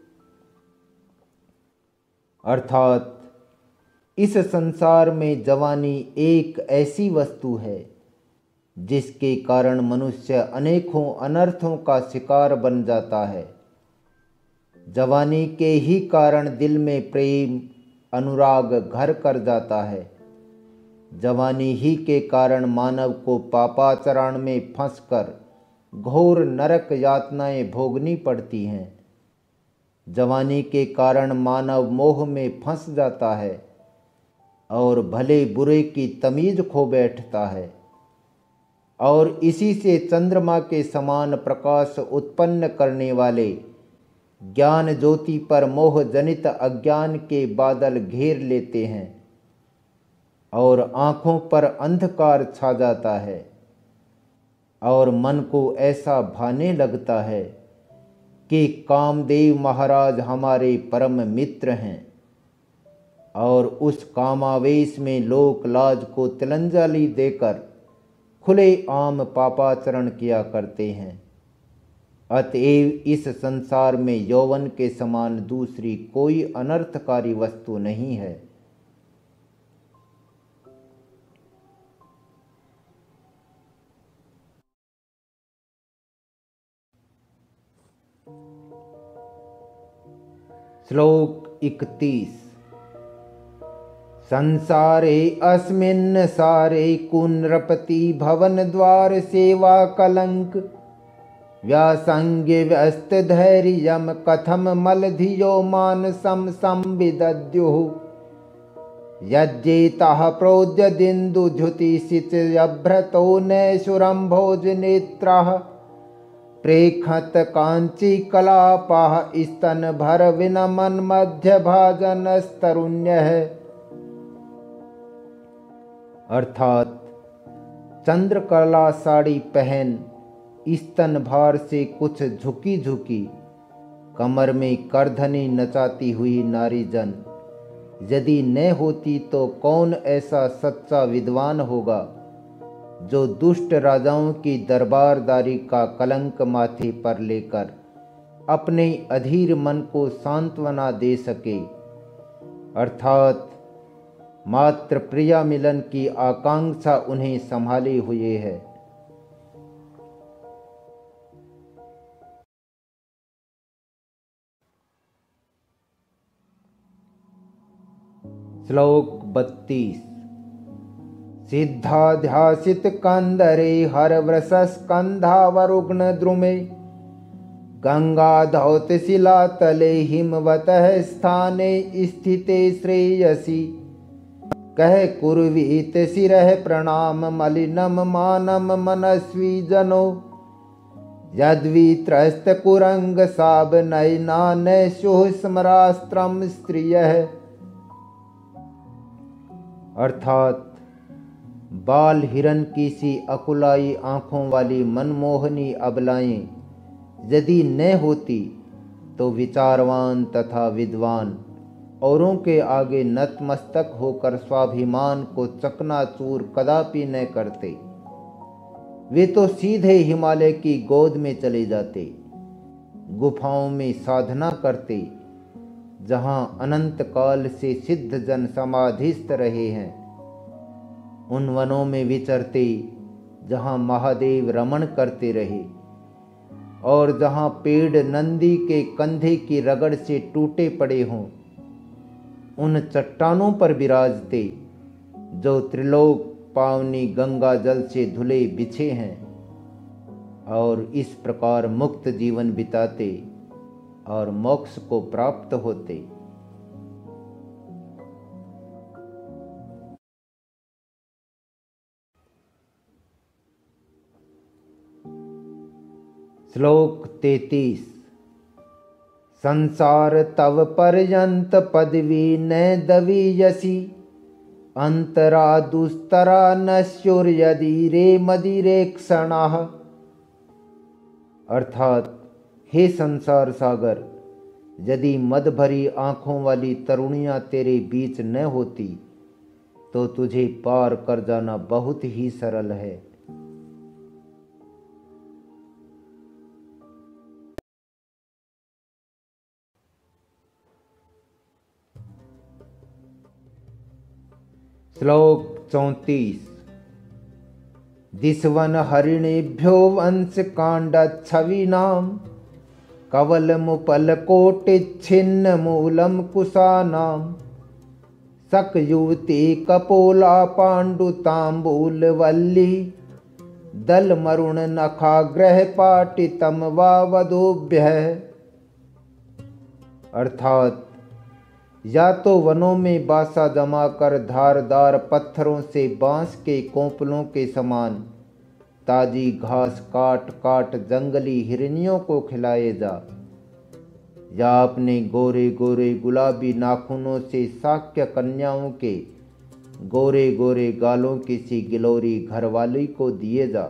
अर्थात इस संसार में जवानी एक ऐसी वस्तु है जिसके कारण मनुष्य अनेकों अनर्थों का शिकार बन जाता है। जवानी के ही कारण दिल में प्रेम अनुराग घर कर जाता है। जवानी ही के कारण मानव को पापाचरण में फंसकर घोर नरक यातनाएं भोगनी पड़ती हैं। जवानी के कारण मानव मोह में फंस जाता है और भले बुरे की तमीज खो बैठता है और इसी से चंद्रमा के समान प्रकाश उत्पन्न करने वाले ज्ञान ज्योति पर मोह जनित अज्ञान के बादल घेर लेते हैं और आँखों पर अंधकार छा जाता है और मन को ऐसा भाने लगता है कि कामदेव महाराज हमारे परम मित्र हैं और उस कामावेश में लोक लाज को तिलंजलि देकर खुले आम पापाचरण किया करते हैं। अतएव इस संसार में यौवन के समान दूसरी कोई अनर्थकारी वस्तु नहीं है। श्लोक 31। संसारे अस्मिन् सारे कुनृपति भवन द्वार सेवा कलंक व्यासंग्य व्यस्त धैर्यम कथम मलधियो मानसम संविदद्युः यज्जेतः प्रोद्य दिन्दु द्युति सिचयभ्रतो नैशुरं भोजनेत्रः प्रेखत कांची कलापाः स्तन भर विनमन मध्य भाजनस्तरुण्यः। अर्थात चंद्रकला साड़ी पहन स्तन भार से कुछ झुकी झुकी कमर में करधनी नचाती हुई नारी जन यदि न होती तो कौन ऐसा सच्चा विद्वान होगा जो दुष्ट राजाओं की दरबारदारी का कलंक माथे पर लेकर अपने अधीर मन को सांत्वना दे सके, अर्थात मात्र प्रिया मिलन की आकांक्षा उन्हें संभाले हुए है। श्लोक 32। सिद्धाध्यासित कंदरे हर वृषस्कंधावरुग्ण द्रुमे गंगा धौत शिला तले हिमवतः स्थाने स्थिते श्रेयसी कह कुर्वीत शिरः प्रणाम मलिनम मानम मनस्वी जनो यद्वी त्रस्त कुरंग साब नयना न शोह स्मरास्त्रम स्त्रियः, अर्थात बाल हिरन की सी अकुलाई आँखों वाली मनमोहनी अबलाएं यदि न होती तो विचारवान तथा विद्वान औरों के आगे नतमस्तक होकर स्वाभिमान को चकनाचूर कदापि न करते। वे तो सीधे हिमालय की गोद में चले जाते, गुफाओं में साधना करते जहाँ अनंत काल से सिद्ध जन समाधिस्थ रहे हैं, उन वनों में विचरते जहाँ महादेव रमण करते रहे और जहाँ पेड़ नंदी के कंधे की रगड़ से टूटे पड़े हों, उन चट्टानों पर विराजते जो त्रिलोक पावनी गंगा जल से धुले बिछे हैं और इस प्रकार मुक्त जीवन बिताते और मोक्ष को प्राप्त होते। श्लोक 33। संसार तव पर्यंत पदवी न दवीयसी अंतरा दुस्तरा नश्योर्यदि रे मदिरे क्षणाः, अर्थात हे संसार सागर, यदि मद भरी आँखों वाली तरुणियाँ तेरे बीच न होती तो तुझे पार कर जाना बहुत ही सरल है। श्लोक 34। दिस्वन हरिणेभ्यो वंश कांडच्छविनाम कवलमुपल कोटिच्छिन्न मूलम कुशानाम सक युवती कपोला पाण्डुताम्बूल वल्ली दल मरुण नखाग्रह पाटितम वावधोभ्यः, अर्थात या तो वनों में बासा जमाकर धारदार पत्थरों से बांस के कोंपलों के समान ताजी घास काट काट जंगली हिरनियों को खिलाए जा, या अपने गोरे गोरे गुलाबी नाखूनों से शाक्य कन्याओं के गोरे गोरे गालों की सी गिलोरी घरवाली को दिए जा।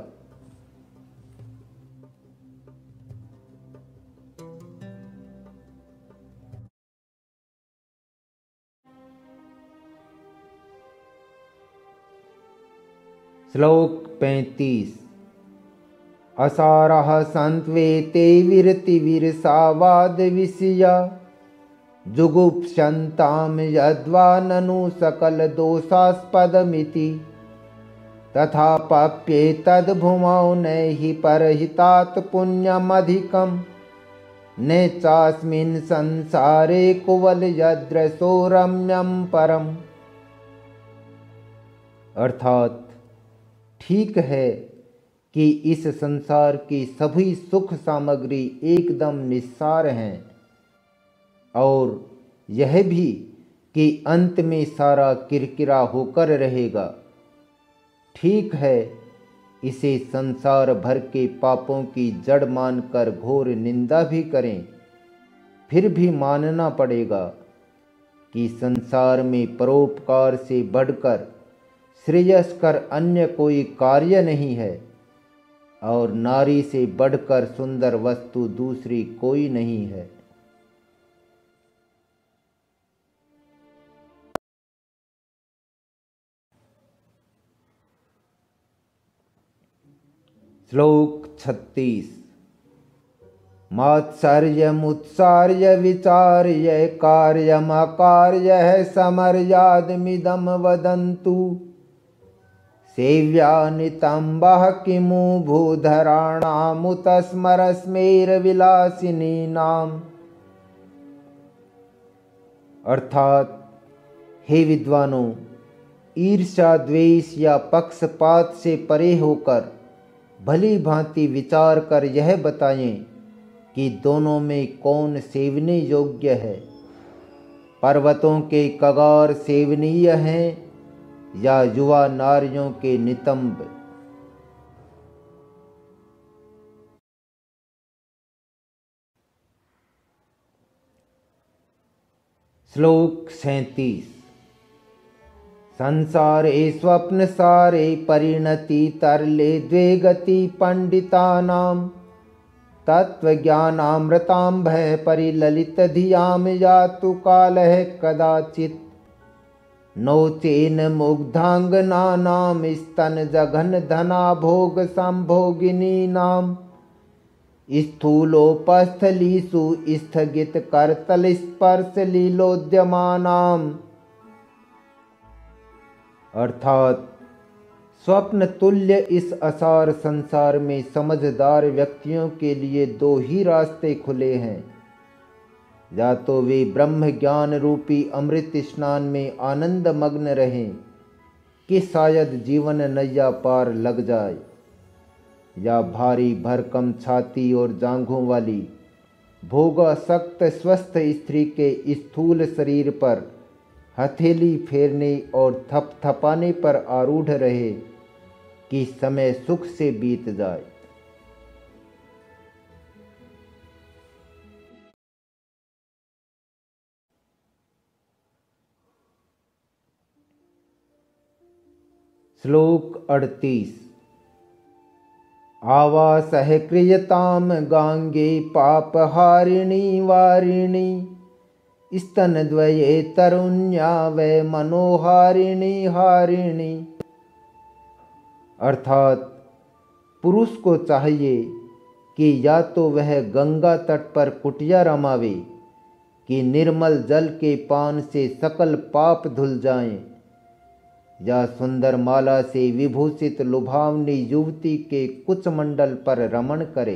श्लोक 35। असारः संत्वेते विरति विरसावाद विषया जुगुप्सन्ताम यद्वा ननु सकल दोषास्पदमिति तथा पाप्ये तद्भुमौ नैहि परहितात् पुण्यमधिकं न चास्मिन् संसारे कुवल यदृशो रम्यं परम, अर्थात ठीक है कि इस संसार की सभी सुख सामग्री एकदम निस्सार हैं और यह भी कि अंत में सारा किरकिरा होकर रहेगा। ठीक है, इसे संसार भर के पापों की जड़ मानकर घोर निंदा भी करें, फिर भी मानना पड़ेगा कि संसार में परोपकार से बढ़कर श्रेयस्कर अन्य कोई कार्य नहीं है और नारी से बढ़कर सुंदर वस्तु दूसरी कोई नहीं है। श्लोक 36। मात्सर्यमुत्सार्य विचार्य कार्यमकार्यः समर्यादमिदं वदन्तु सेव्या नितम्बः किमु भूधराणामुत स्मरस्मेरविलासिनीनाम्। अर्थात, हे विद्वानों, ईर्ष्या द्वेष या पक्षपात से परे होकर भली भांति विचार कर यह बताएं कि दोनों में कौन सेवने योग्य है। पर्वतों के कगार सेवनीय हैं या युवा नारियों के नितंब। श्लोक 37। संसारे स्वप्न सारे परिणति तरले द्वे गति पंडितानां तत्वज्ञानामृतांभ परिललित धियाम यातु कालः कदाचित् नोचेन मुग्धांगनानां स्तन जघन धना भोग संभोगिनीनां स्थूलोपस्थलीषु स्थगित करतल स्पर्श लीलोद्यमानाम्। अर्थात, स्वप्न तुल्य इस असार संसार में समझदार व्यक्तियों के लिए दो ही रास्ते खुले हैं। या तो वे ब्रह्म ज्ञान रूपी अमृत स्नान में आनंद मग्न रहें कि शायद जीवन नैया पार लग जाए, या भारी भरकम छाती और जांघों वाली भोगासक्त स्वस्थ स्त्री के स्थूल शरीर पर हथेली फेरने और थपथपाने पर आरूढ़ रहे कि समय सुख से बीत जाए। श्लोक 38। आवासः क्रियताम गांगे पापहारिणी वारिणी स्तनद्वये तरुण्या वै मनोहारिणी हारिणी। अर्थात, पुरुष को चाहिए कि या तो वह गंगा तट पर कुटिया रमावे कि निर्मल जल के पान से सकल पाप धुल जाएं, या सुंदर माला से विभूषित लुभावनी युवती के कुच मंडल पर रमण करे।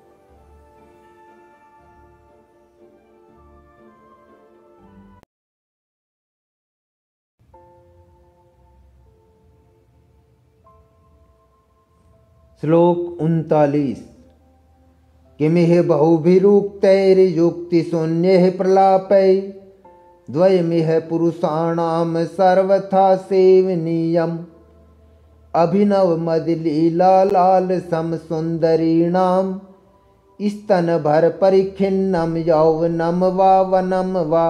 श्लोक 39। किमिह बहुभिरुक्तैर्युक्ति शून्यैः प्रलापैः द्वयमिह पुरुषाणां सर्वथा सेवनीयम् अभिनव मदलीला लाल सम सुंदरीणां स्तन भर परिखिन्नम यौवनम वा वनम वा।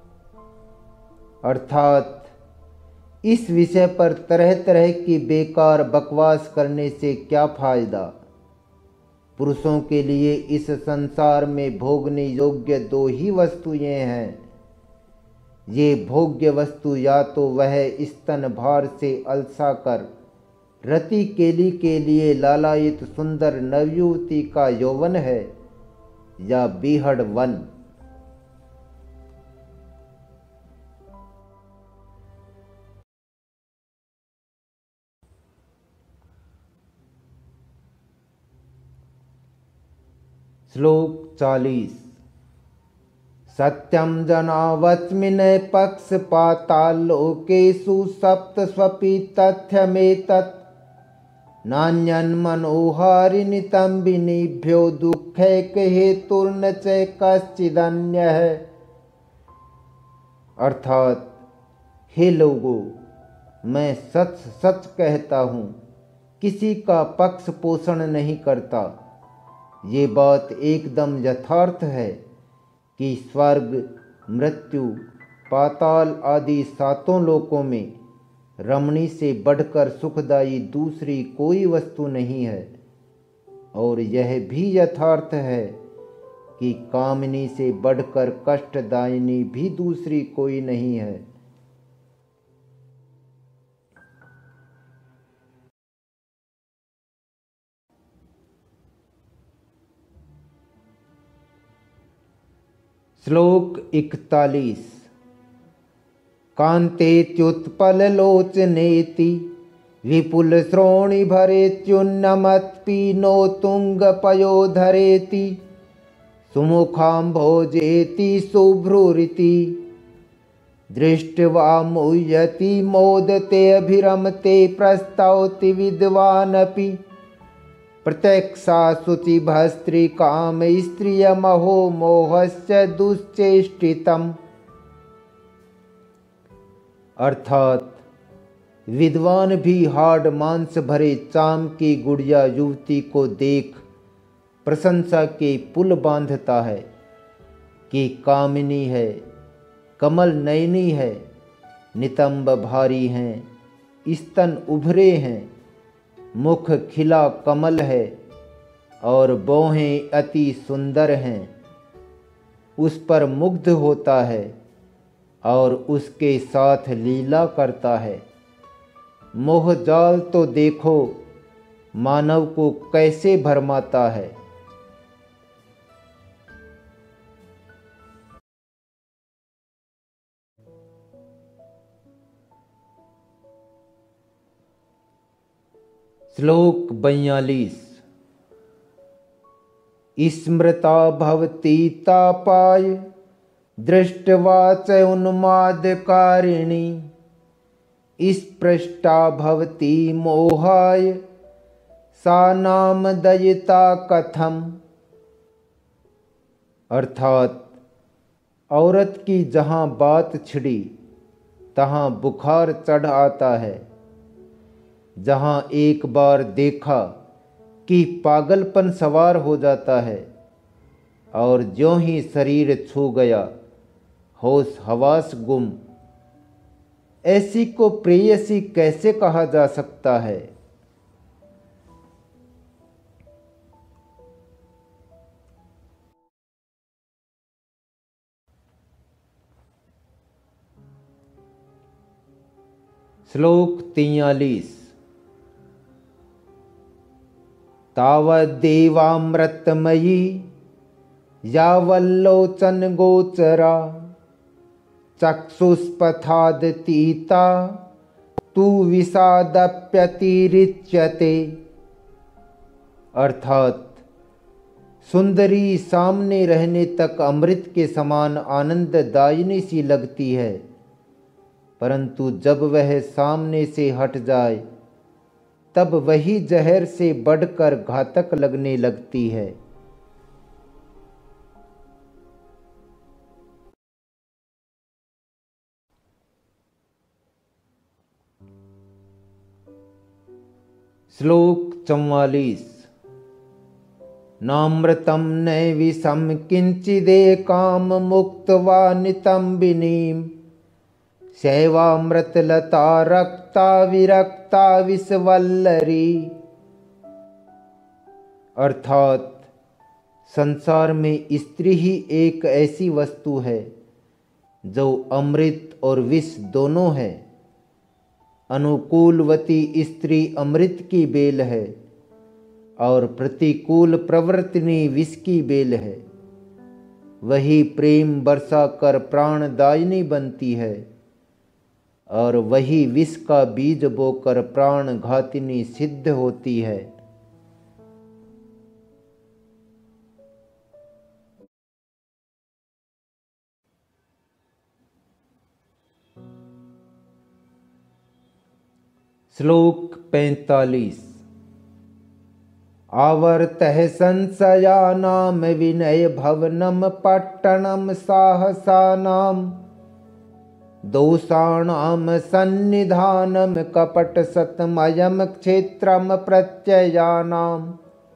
अर्थात, इस विषय पर तरह तरह की बेकार बकवास करने से क्या फायदा। पुरुषों के लिए इस संसार में भोगने योग्य दो ही वस्तुएं हैं। ये भोग्य वस्तु या तो वह स्तन भार से अलसा कर रति केली के लिए लालायित सुंदर नवयुवती का यौवन है, या बीहड़ वन। श्लोक 40। सत्यम जनावस्मिन् पक्षपाताल्लोकेषु सप्तस्वपि तथ्यमेतत् नान्यन्मनोहारिणि तंबिनीभ्यो दुःखैकहेतुर्न च कश्चिदन्यः। अर्थात, हे लोगों, मैं सच सच कहता हूँ, किसी का पक्ष पोषण नहीं करता। ये बात एकदम यथार्थ है कि स्वर्ग, मृत्यु, पाताल आदि सातों लोकों में रमणी से बढ़कर सुखदायी दूसरी कोई वस्तु नहीं है, और यह भी यथार्थ है कि कामिनी से बढ़कर कष्टदायिनी भी दूसरी कोई नहीं है। श्लोक 41। कांतेत्युत्पललोचनेति विपुल श्रोणि भरेत्युन्नमत्पीनो तुंगपयोधरेति सुमुखाम्भोजेति शुभ्रुरिति दृष्ट्वा मुह्यति मोदते अभिरमते प्रस्तौति विद्वानपि प्रत्यक्षा शुचिभस्त्रिकाम स्त्रियमहो मोहस्य दुश्चेष्टितम्। अर्थात विद्वान भी हाड़ मांस भरे चाम की गुड़िया युवती को देख प्रशंसा के पुल बांधता है कि कामिनी है, कमल नयनी है, नितंब भारी हैं, स्तन उभरे हैं, मुख खिला कमल है और भौहें अति सुंदर हैं। उस पर मुग्ध होता है और उसके साथ लीला करता है। मोह जाल तो देखो मानव को कैसे भरमाता है। श्लोक 42। स्मृता भवती तापाय दृष्ट्वा च उन्मादकारिणी स्पृष्टा भवती मोहाय सा नाम दयिता कथम। अर्थात औरत की जहाँ बात छिड़ी तहाँ बुखार चढ़ आता है। जहाँ एक बार देखा कि पागलपन सवार हो जाता है और ज्यों ही शरीर छू गया होश हवास गुम। ऐसी को प्रेयसी कैसे कहा जा सकता है। श्लोक 43। तावद्देवामृतमयी यावल्लोचन गोचरा चक्षुष्पथादतीता तु विषादप्यतिरिच्यते। अर्थात सुंदरी सामने रहने तक अमृत के समान आनंददायिनी सी लगती है, परंतु जब वह सामने से हट जाए तब वही जहर से बढ़कर घातक लगने लगती है। श्लोक 44। नामृतं न विषम किंचिदेकाम मुक्त्वा नितंबिनीं शैवामृतलता रक्ता विरक्ता विषवल्लरी। अर्थात संसार में स्त्री ही एक ऐसी वस्तु है जो अमृत और विष दोनों है। अनुकूलवती स्त्री अमृत की बेल है और प्रतिकूल प्रवर्तनी विष की बेल है। वही प्रेम बरसा कर प्राणदायिनी बनती है और वही विष का बीज बोकर प्राण घातिनी सिद्ध होती है। श्लोक 45। आवर्तः संशयानाम विनय भवनम पट्टणम साहसानाम दोषाणाम सन्निधानम कपट सतमयम क्षेत्रम प्रत्ययानाम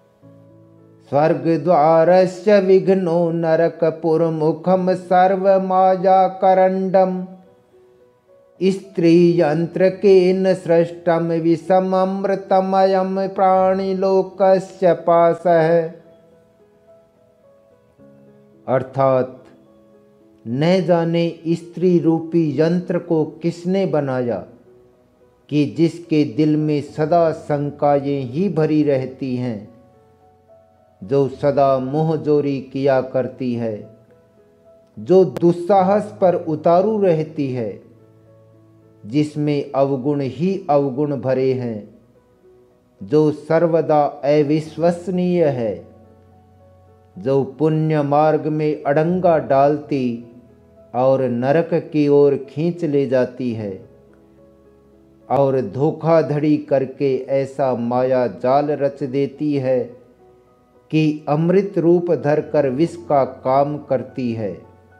स्वर्गद्वारस्य विघ्नो नरकपुरमुखम सर्वमायाकरण्डम स्त्री यंत्र केन सृष्टम विषममृतमयम प्राणिलोकस्य पाशः। अर्थात न जाने स्त्री रूपी यंत्र को किसने बनाया कि जिसके दिल में सदा शंकाएं ही भरी रहती हैं, जो सदा मुंहजोरी किया करती है, जो दुस्साहस पर उतारू रहती है, जिसमें अवगुण ही अवगुण भरे हैं, जो सर्वदा अविश्वसनीय है, जो पुण्य मार्ग में अड़ंगा डालती और नरक की ओर खींच ले जाती है, और धोखाधड़ी करके ऐसा माया जाल रच देती है कि अमृत रूप धरकर विष का काम करती है।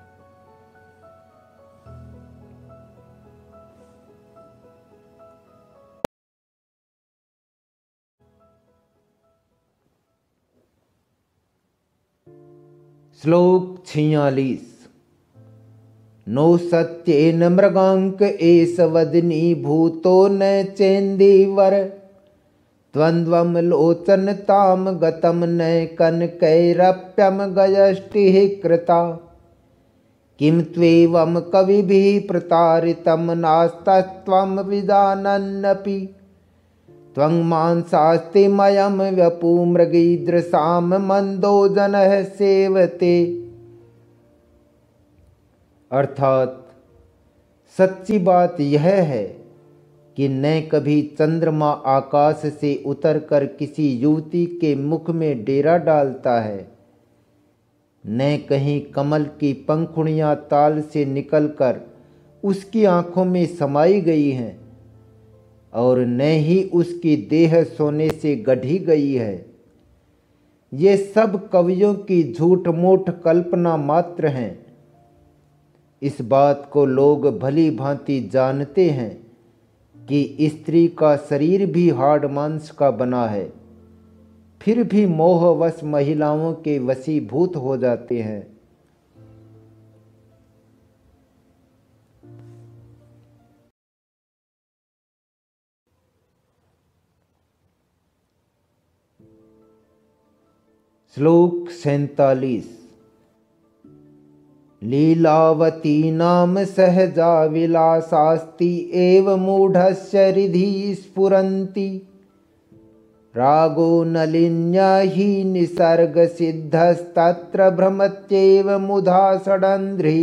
श्लोक 46। नो सत्येन मृगांक एष वदनी भूतो न चेन्दीवर द्वन्द्वम लोचनताम गतम न कनकैरप्यम गयष्टिः कृता किम त्वेवं कविभिः प्रतारितं नास्तत्त्वं विजानन्नपि त्वं मांसास्ति मयं व्यपूमृगीदृशां मंदो जनः सेवते। अर्थात सच्ची बात यह है कि न कभी चंद्रमा आकाश से उतरकर किसी युवती के मुख में डेरा डालता है, न कहीं कमल की पंखुड़ियां ताल से निकलकर उसकी आंखों में समाई गई हैं, और न ही उसकी देह सोने से गढ़ी गई है। ये सब कवियों की झूठ मूठ कल्पना मात्र हैं। इस बात को लोग भली भांति जानते हैं कि स्त्री का शरीर भी हाड़ मांस का बना है, फिर भी मोहवश महिलाओं के वशीभूत हो जाते हैं। श्लोक 47। लीलावती नाम सहजा विलासास्ति एव मूढ़स्य हृदि स्फुरन्ति रागो नलिन्या हि निसर्ग सिद्धस्तत्र भ्रमत्येव मुधा षडंध्रि।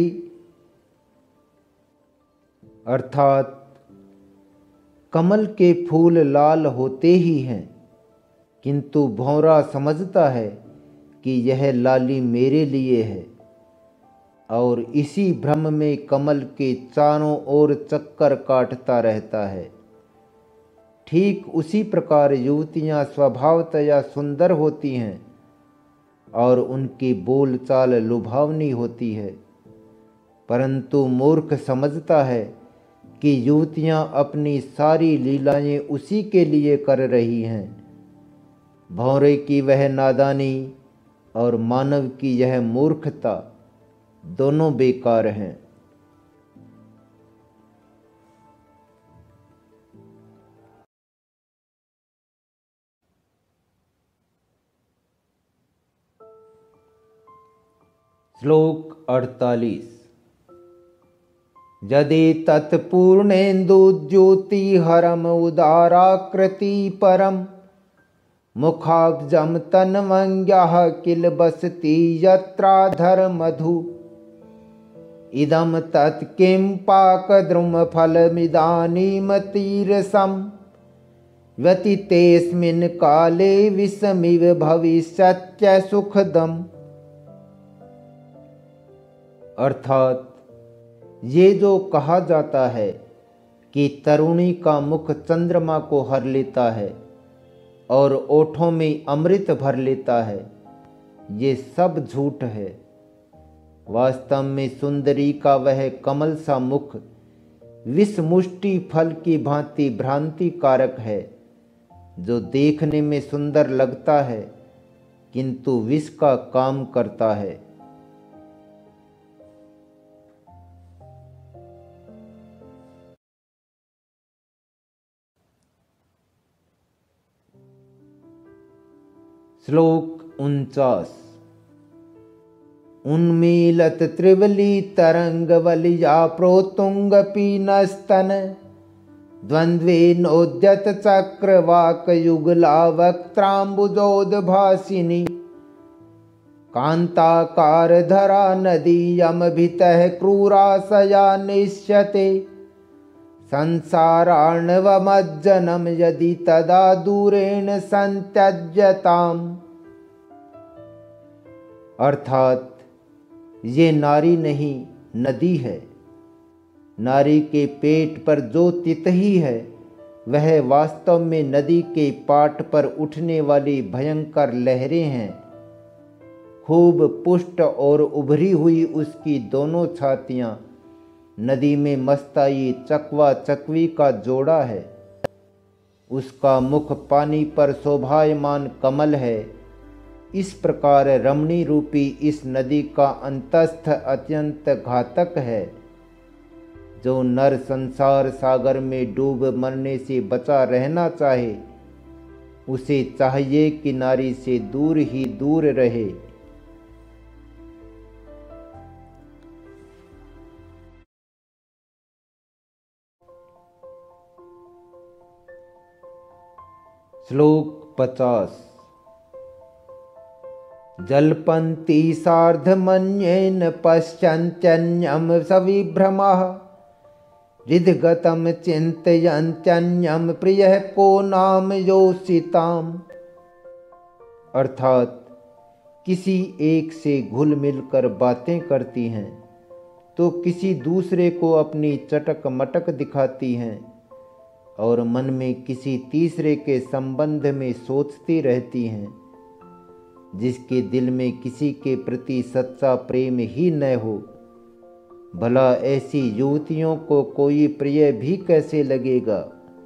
अर्थात कमल के फूल लाल होते ही हैं, किंतु भौरा समझता है कि यह लाली मेरे लिए है, और इसी भ्रम में कमल के चारों ओर चक्कर काटता रहता है। ठीक उसी प्रकार युवतियां स्वभावतया सुंदर होती हैं और उनकी बोलचाल लुभावनी होती है, परंतु मूर्ख समझता है कि युवतियां अपनी सारी लीलाएं उसी के लिए कर रही हैं। भौरे की वह नादानी और मानव की यह मूर्खता दोनों बेकार हैं। श्लोक 48। यदि तत्पूर्णेन्दुज्योतिहरम उदाराकृति परम मुखाब्जम तन्वंग्यः किल बसति यत्राधर मधु इदम तत्किं पाकद्रुमफलमिदानीमतीरसं व्यतीतेऽस्मिन् काले विषमिव भविष्यत्य सुखदम्। अर्थात ये जो कहा जाता है कि तरुणी का मुख चंद्रमा को हर लेता है और ओठों में अमृत भर लेता है, ये सब झूठ है। वास्तव में सुंदरी का वह कमल सा मुख विष मुष्टि फल की भांति भ्रांति कारक है, जो देखने में सुंदर लगता है किंतु विष का काम करता है। श्लोक 49। उन्मीलत त्रिवली तरंगवलिया प्रोतुंग पीनस्तन द्वंद्वे नोद्यत चक्रवाक युगला वक्त्राम्बुजोद्भासिनी कांताकार धरा नदी यमभितः क्रूरासया निश्यते संसारार्णवमज्जनम यदि तदा दूरेण संत्यज्यताम्। अर्थात ये नारी नहीं नदी है। नारी के पेट पर जो तितही है वह वास्तव में नदी के पाट पर उठने वाली भयंकर लहरें हैं। खूब पुष्ट और उभरी हुई उसकी दोनों छातियां नदी में मस्ताई चकवा चकवी का जोड़ा है। उसका मुख पानी पर शोभायमान कमल है। इस प्रकार रमणी रूपी इस नदी का अंतस्थ अत्यंत घातक है। जो नर संसार सागर में डूब मरने से बचा रहना चाहे उसे चाहिए कि नारी से दूर ही दूर रहे। श्लोक 50। जल्पन्ति सार्धमन्येन पश्यन्त्यन्यं सविभ्रमः हृद्गतं चिन्तयन्त्यन्यं प्रियः को नाम योषिताम्। अर्थात किसी एक से घुल मिलकर बातें करती हैं तो किसी दूसरे को अपनी चटक मटक दिखाती हैं और मन में किसी तीसरे के संबंध में सोचती रहती हैं। जिसके दिल में किसी के प्रति सच्चा प्रेम ही न हो, भला ऐसी युवतियों को कोई प्रिय भी कैसे लगेगा।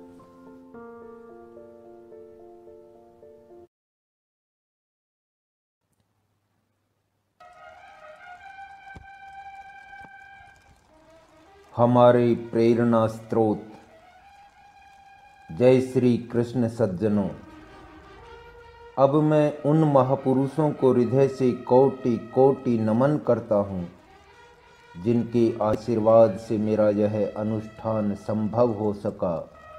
हमारे प्रेरणा स्रोत। जय श्री कृष्ण सज्जनों, अब मैं उन महापुरुषों को हृदय से कोटि कोटि नमन करता हूँ जिनके आशीर्वाद से मेरा यह अनुष्ठान संभव हो सका।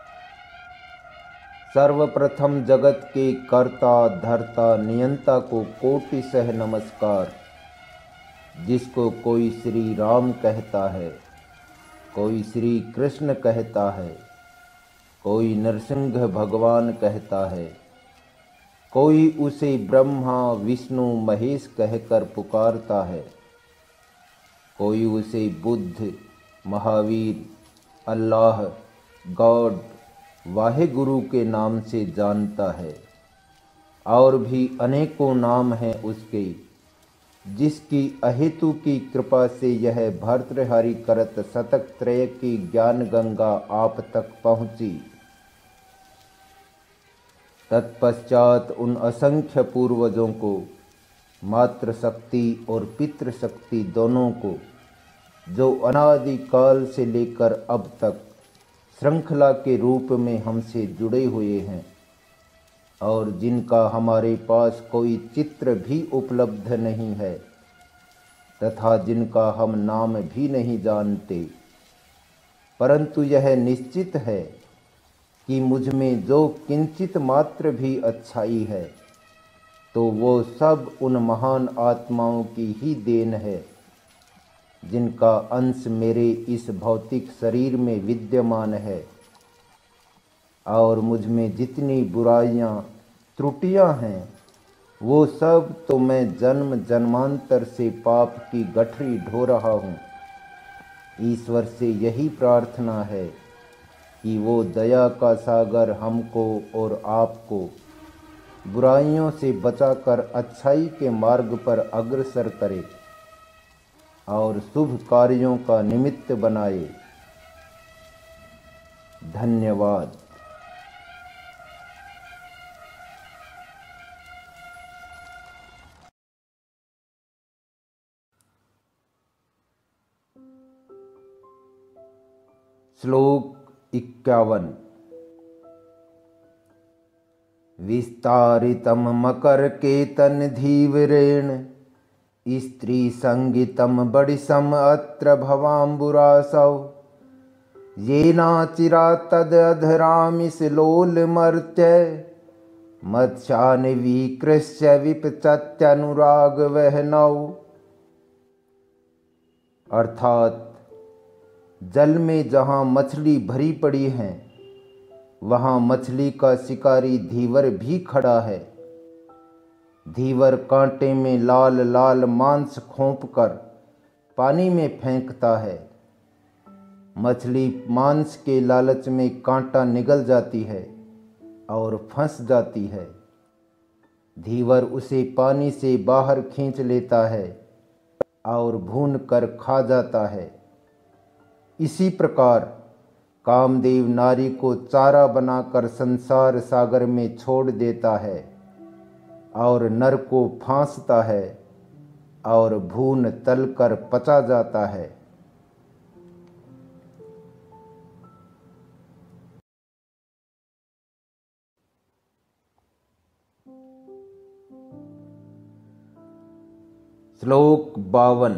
सर्वप्रथम जगत के कर्ता धर्ता नियंता को कोटि सह नमस्कार। जिसको कोई श्री राम कहता है, कोई श्री कृष्ण कहता है, कोई नरसिंह भगवान कहता है, कोई उसे ब्रह्मा विष्णु महेश कहकर पुकारता है, कोई उसे बुद्ध महावीर अल्लाह गॉड वाहेगुरु के नाम से जानता है। और भी अनेकों नाम हैं उसके, जिसकी अहेतु की कृपा से यह भर्तृहरि करत शतक त्रय की ज्ञान गंगा आप तक पहुँची। तत्पश्चात उन असंख्य पूर्वजों को, मातृ शक्ति और पितृ शक्ति दोनों को, जो अनादि काल से लेकर अब तक श्रृंखला के रूप में हमसे जुड़े हुए हैं और जिनका हमारे पास कोई चित्र भी उपलब्ध नहीं है तथा जिनका हम नाम भी नहीं जानते, परंतु यह निश्चित है कि मुझ में जो किंचित मात्र भी अच्छाई है तो वो सब उन महान आत्माओं की ही देन है जिनका अंश मेरे इस भौतिक शरीर में विद्यमान है। और मुझ में जितनी बुराइयां त्रुटियां हैं वो सब तो मैं जन्म जन्मांतर से पाप की गठरी ढो रहा हूँ। ईश्वर से यही प्रार्थना है कि वो दया का सागर हमको और आपको बुराइयों से बचाकर अच्छाई के मार्ग पर अग्रसर करे और शुभ कार्यों का निमित्त बनाए। धन्यवाद। श्लोक 51। विस्तारितं मकरकेतन धीवरेण स्त्री संगितं बडिसम अत्र भवाम्बुरासौ येनाचिरा तदधरामिसलोलमर्त्य मत्स्यान्वीकृष्य विपचत्यनुरागवहनौ। अर्थात जल में जहाँ मछली भरी पड़ी हैं वहाँ मछली का शिकारी धीवर भी खड़ा है। धीवर कांटे में लाल लाल मांस खोंपकर पानी में फेंकता है। मछली मांस के लालच में कांटा निगल जाती है और फंस जाती है। धीवर उसे पानी से बाहर खींच लेता है और भून कर खा जाता है। इसी प्रकार कामदेव नारी को चारा बनाकर संसार सागर में छोड़ देता है और नर को फांसता है और भून तल कर पचा जाता है। श्लोक 52।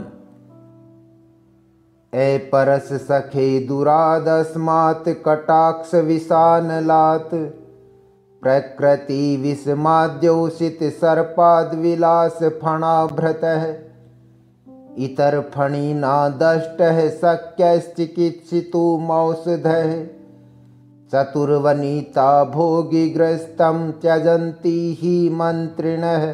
ए परस सखे दुरादस्मात् कटाक्ष विषानलात् प्रकृति विस्माद्योषित सर्पाद विलास फणाभृतः इतर फणिना दष्टः शक्यश्चिकित्सितुमौषधः चतुर्वनिता भोगिग्रस्तं त्यजन्ति हि मंत्रिणः।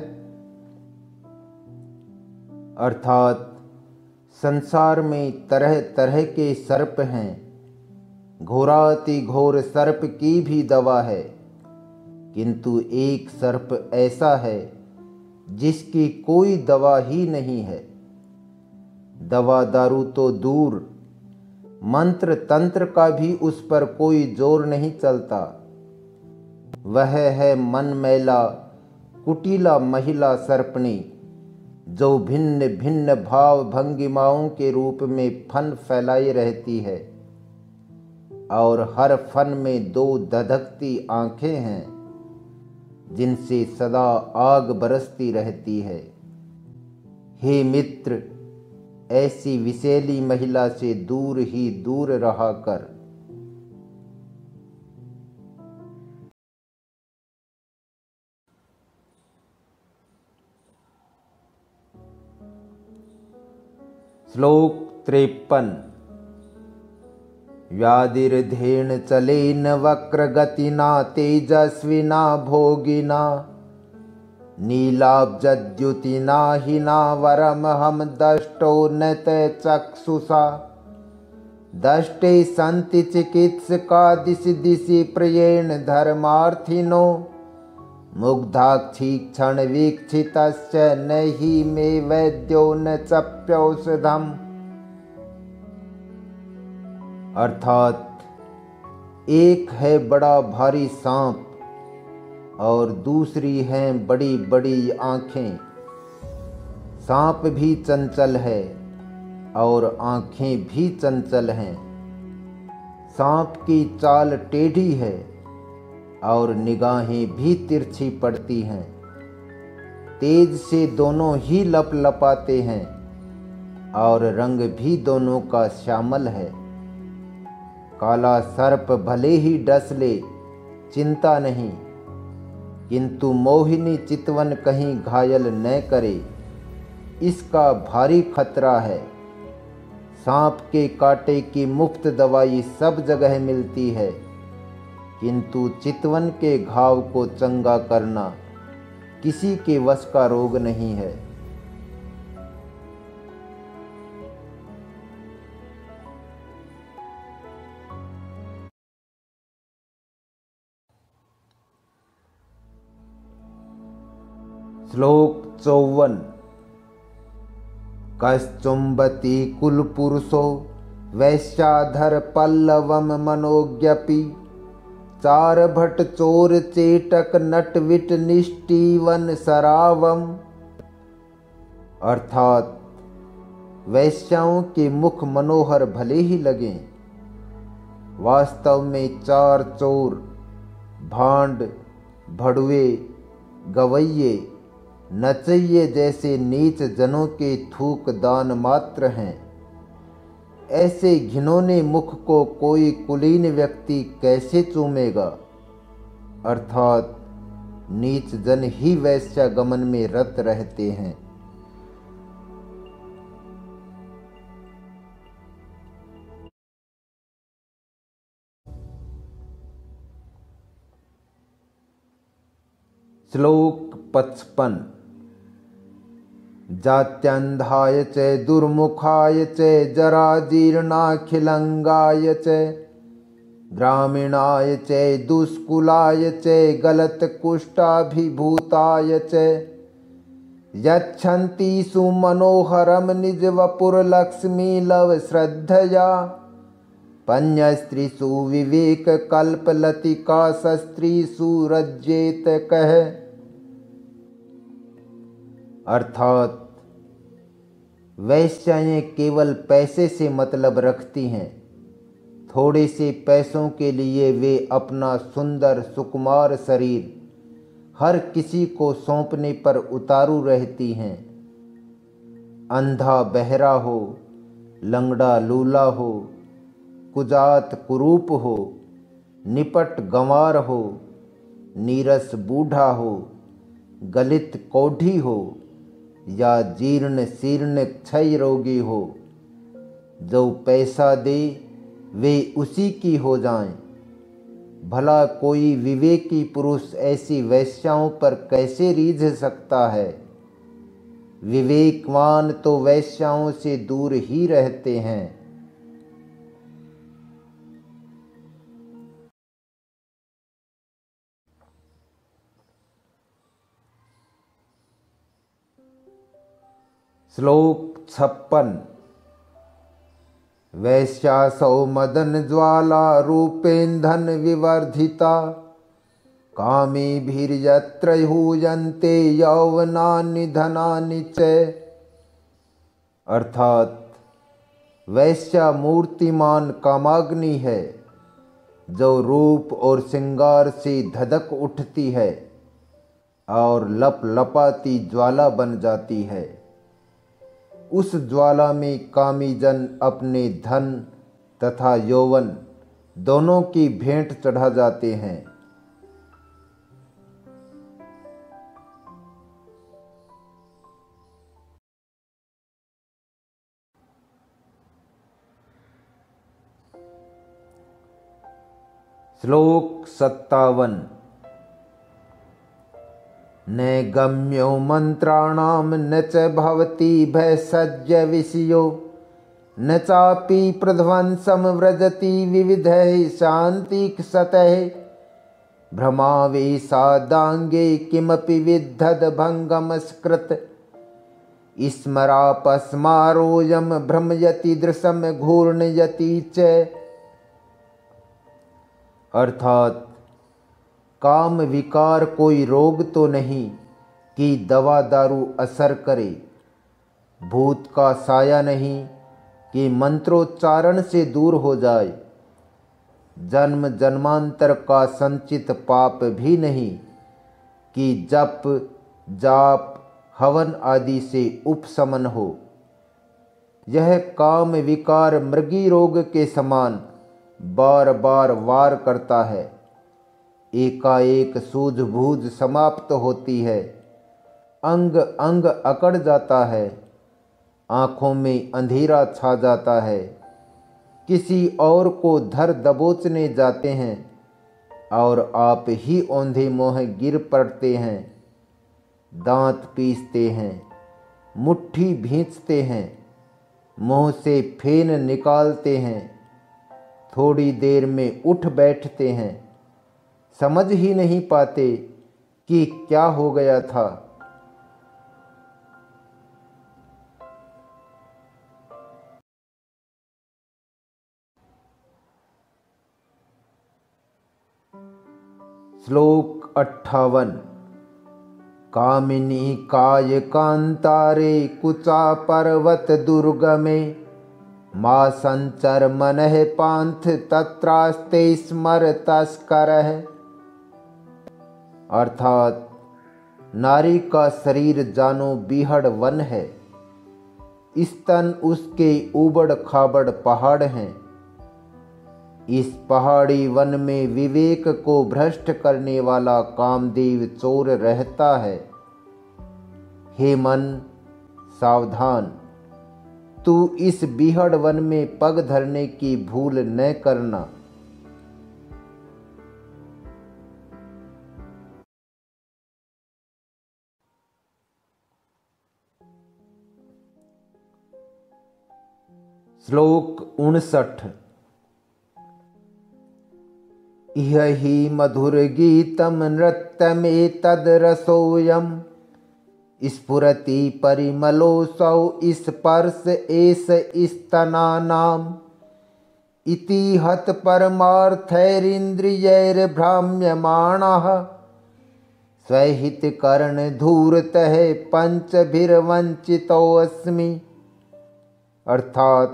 अर्थात संसार में तरह तरह के सर्प हैं। घोराति घोर सर्प की भी दवा है, किंतु एक सर्प ऐसा है जिसकी कोई दवा ही नहीं है। दवा दारू तो दूर, मंत्र तंत्र का भी उस पर कोई जोर नहीं चलता। वह है मन मैला कुटिला महिला सर्पणी, जो भिन्न भिन्न भाव भंगिमाओं के रूप में फन फैलाई रहती है और हर फन में दो धधकती आंखें हैं जिनसे सदा आग बरसती रहती है। हे मित्र, ऐसी विषैली महिला से दूर ही दूर रहा कर। श्लोक 53। व्याधिर्धेन चलेन वक्रगतिना तेजस्विना भोगिना नीलाब्जद्युतिना हिना वरमहं दष्टो न ते चक्षुषा दष्टे सन्ति चिकित्सका दिशि दिशि प्रियेण धर्मार्थिनो मुग्धाक्षीक्षण वीक्षितश्च न हि मे वैद्यो न चप्यौषधम्। अर्थात एक है बड़ा भारी सांप और दूसरी हैं बड़ी बड़ी आँखें। सांप भी चंचल है और आँखें भी चंचल हैं। सांप की चाल टेढ़ी है और निगाहें भी तिरछी पड़ती हैं। तेज से दोनों ही लपलपाते हैं और रंग भी दोनों का श्यामल है। काला सर्प भले ही डस ले, चिंता नहीं, किंतु मोहिनी चितवन कहीं घायल न करे, इसका भारी खतरा है। सांप के कांटे की मुफ्त दवाई सब जगह मिलती है, किंतु चितवन के घाव को चंगा करना किसी के वश का रोग नहीं है। श्लोक 54। कश्चुंबती कुलपुरुषो वैश्याधर पल्लवम मनोज्ञपि चार भट चोर चेटक नटविट निष्टीवन सरावम। अर्थात वैश्याओं के मुख मनोहर भले ही लगें, वास्तव में चार चोर भांड भड़ुए, गवैये, नचैये जैसे नीच जनों के थूक दान मात्र हैं। ऐसे घिनौने मुख को कोई कुलीन व्यक्ति कैसे चूमेगा? अर्थात नीच जन ही वैश्यागमन में रत रहते हैं। श्लोक 55। जात्यन्धाय च दुर्मुखाय च जराजीर्णाखिलंगाय च ग्रामीणाय च दुष्कुलाय च गलत्कुष्ठाभिभूताय च यच्छन्ति सुमनोहरं निजवपुरलक्ष्मी लव श्रद्धया पन्यस्त्रीषु विवेककल्पलतिका शस्त्रीषु रज्येत कह। अर्थात वैश्याएं केवल पैसे से मतलब रखती हैं। थोड़े से पैसों के लिए वे अपना सुंदर सुकुमार शरीर हर किसी को सौंपने पर उतारू रहती हैं। अंधा बहरा हो, लंगड़ा लूला हो, कुजात कुरूप हो, निपट गंवार हो, नीरस बूढ़ा हो, गलित कोढ़ी हो या जीर्ण शीर्ण क्षय रोगी हो, जो पैसा दे वे उसी की हो जाएं। भला कोई विवेकी पुरुष ऐसी वैश्याओं पर कैसे रीझ सकता है? विवेकवान तो वैश्याओं से दूर ही रहते हैं। श्लोक 56। वैश्यासौ मदन ज्वाला रूपेन्धन विवर्धिता कामीभिर्यत्र हूयन्ते यौवनानि धनानि च। अर्थात वैश्या मूर्तिमान कामाग्नि है, जो रूप और श्रृंगार से धधक उठती है और लप लपाती ज्वाला बन जाती है। उस ज्वाला में कामी जन अपने धन तथा यौवन दोनों की भेंट चढ़ा जाते हैं। श्लोक 57। न गम्यो मंत्राणां न च भवति भैषज्य विषयो न चापि प्रध्वंसं व्रजति विविधैः शान्तिक्षतैः भ्रमावेशादाङ्गे किमपि विद्धद्भङ्गमस्कृत स्मरापस्मारोऽयं भ्रमयति दृशं घूर्णयति च। अर्थात काम विकार कोई रोग तो नहीं कि दवा दारू असर करे, भूत का साया नहीं कि मंत्रोच्चारण से दूर हो जाए, जन्म जन्मांतर का संचित पाप भी नहीं कि जप जाप हवन आदि से उपशमन हो। यह काम विकार मृगी रोग के समान बार बार वार करता है, एकाएक सूझबूझ समाप्त होती है, अंग अंग अकड़ जाता है, आँखों में अंधेरा छा जाता है, किसी और को धर दबोचने जाते हैं और आप ही औंधे मोह गिर पड़ते हैं, दांत पीसते हैं, मुट्ठी भींचते हैं, मुँह से फेन निकालते हैं, थोड़ी देर में उठ बैठते हैं, समझ ही नहीं पाते कि क्या हो गया था। श्लोक 58। कामिनी काय कांतारे कुचा पर्वत दुर्गमे मा संचर मनः पांथ तत्रास्ते स्मर तस्करः। अर्थात नारी का शरीर जानो बीहड़ वन है, स्तन उसके ऊबड़ खाबड़ पहाड़ हैं। इस पहाड़ी वन में विवेक को भ्रष्ट करने वाला कामदेव चोर रहता है। हे मन, सावधान, तू इस बीहड़ वन में पग धरने की भूल न करना। श्लोक 59। इह हि मधुर गीतम नृत्यमेतद् रसोऽयं स्फुरति परिमलोऽसौ स्पर्श एष स्तनानाम् इति हत परमार्थैरिन्द्रियैर्भ्राम्यमाणः स्वहितकरणधूर्तः पंचभिर्वंचितोऽस्मि। अर्थात,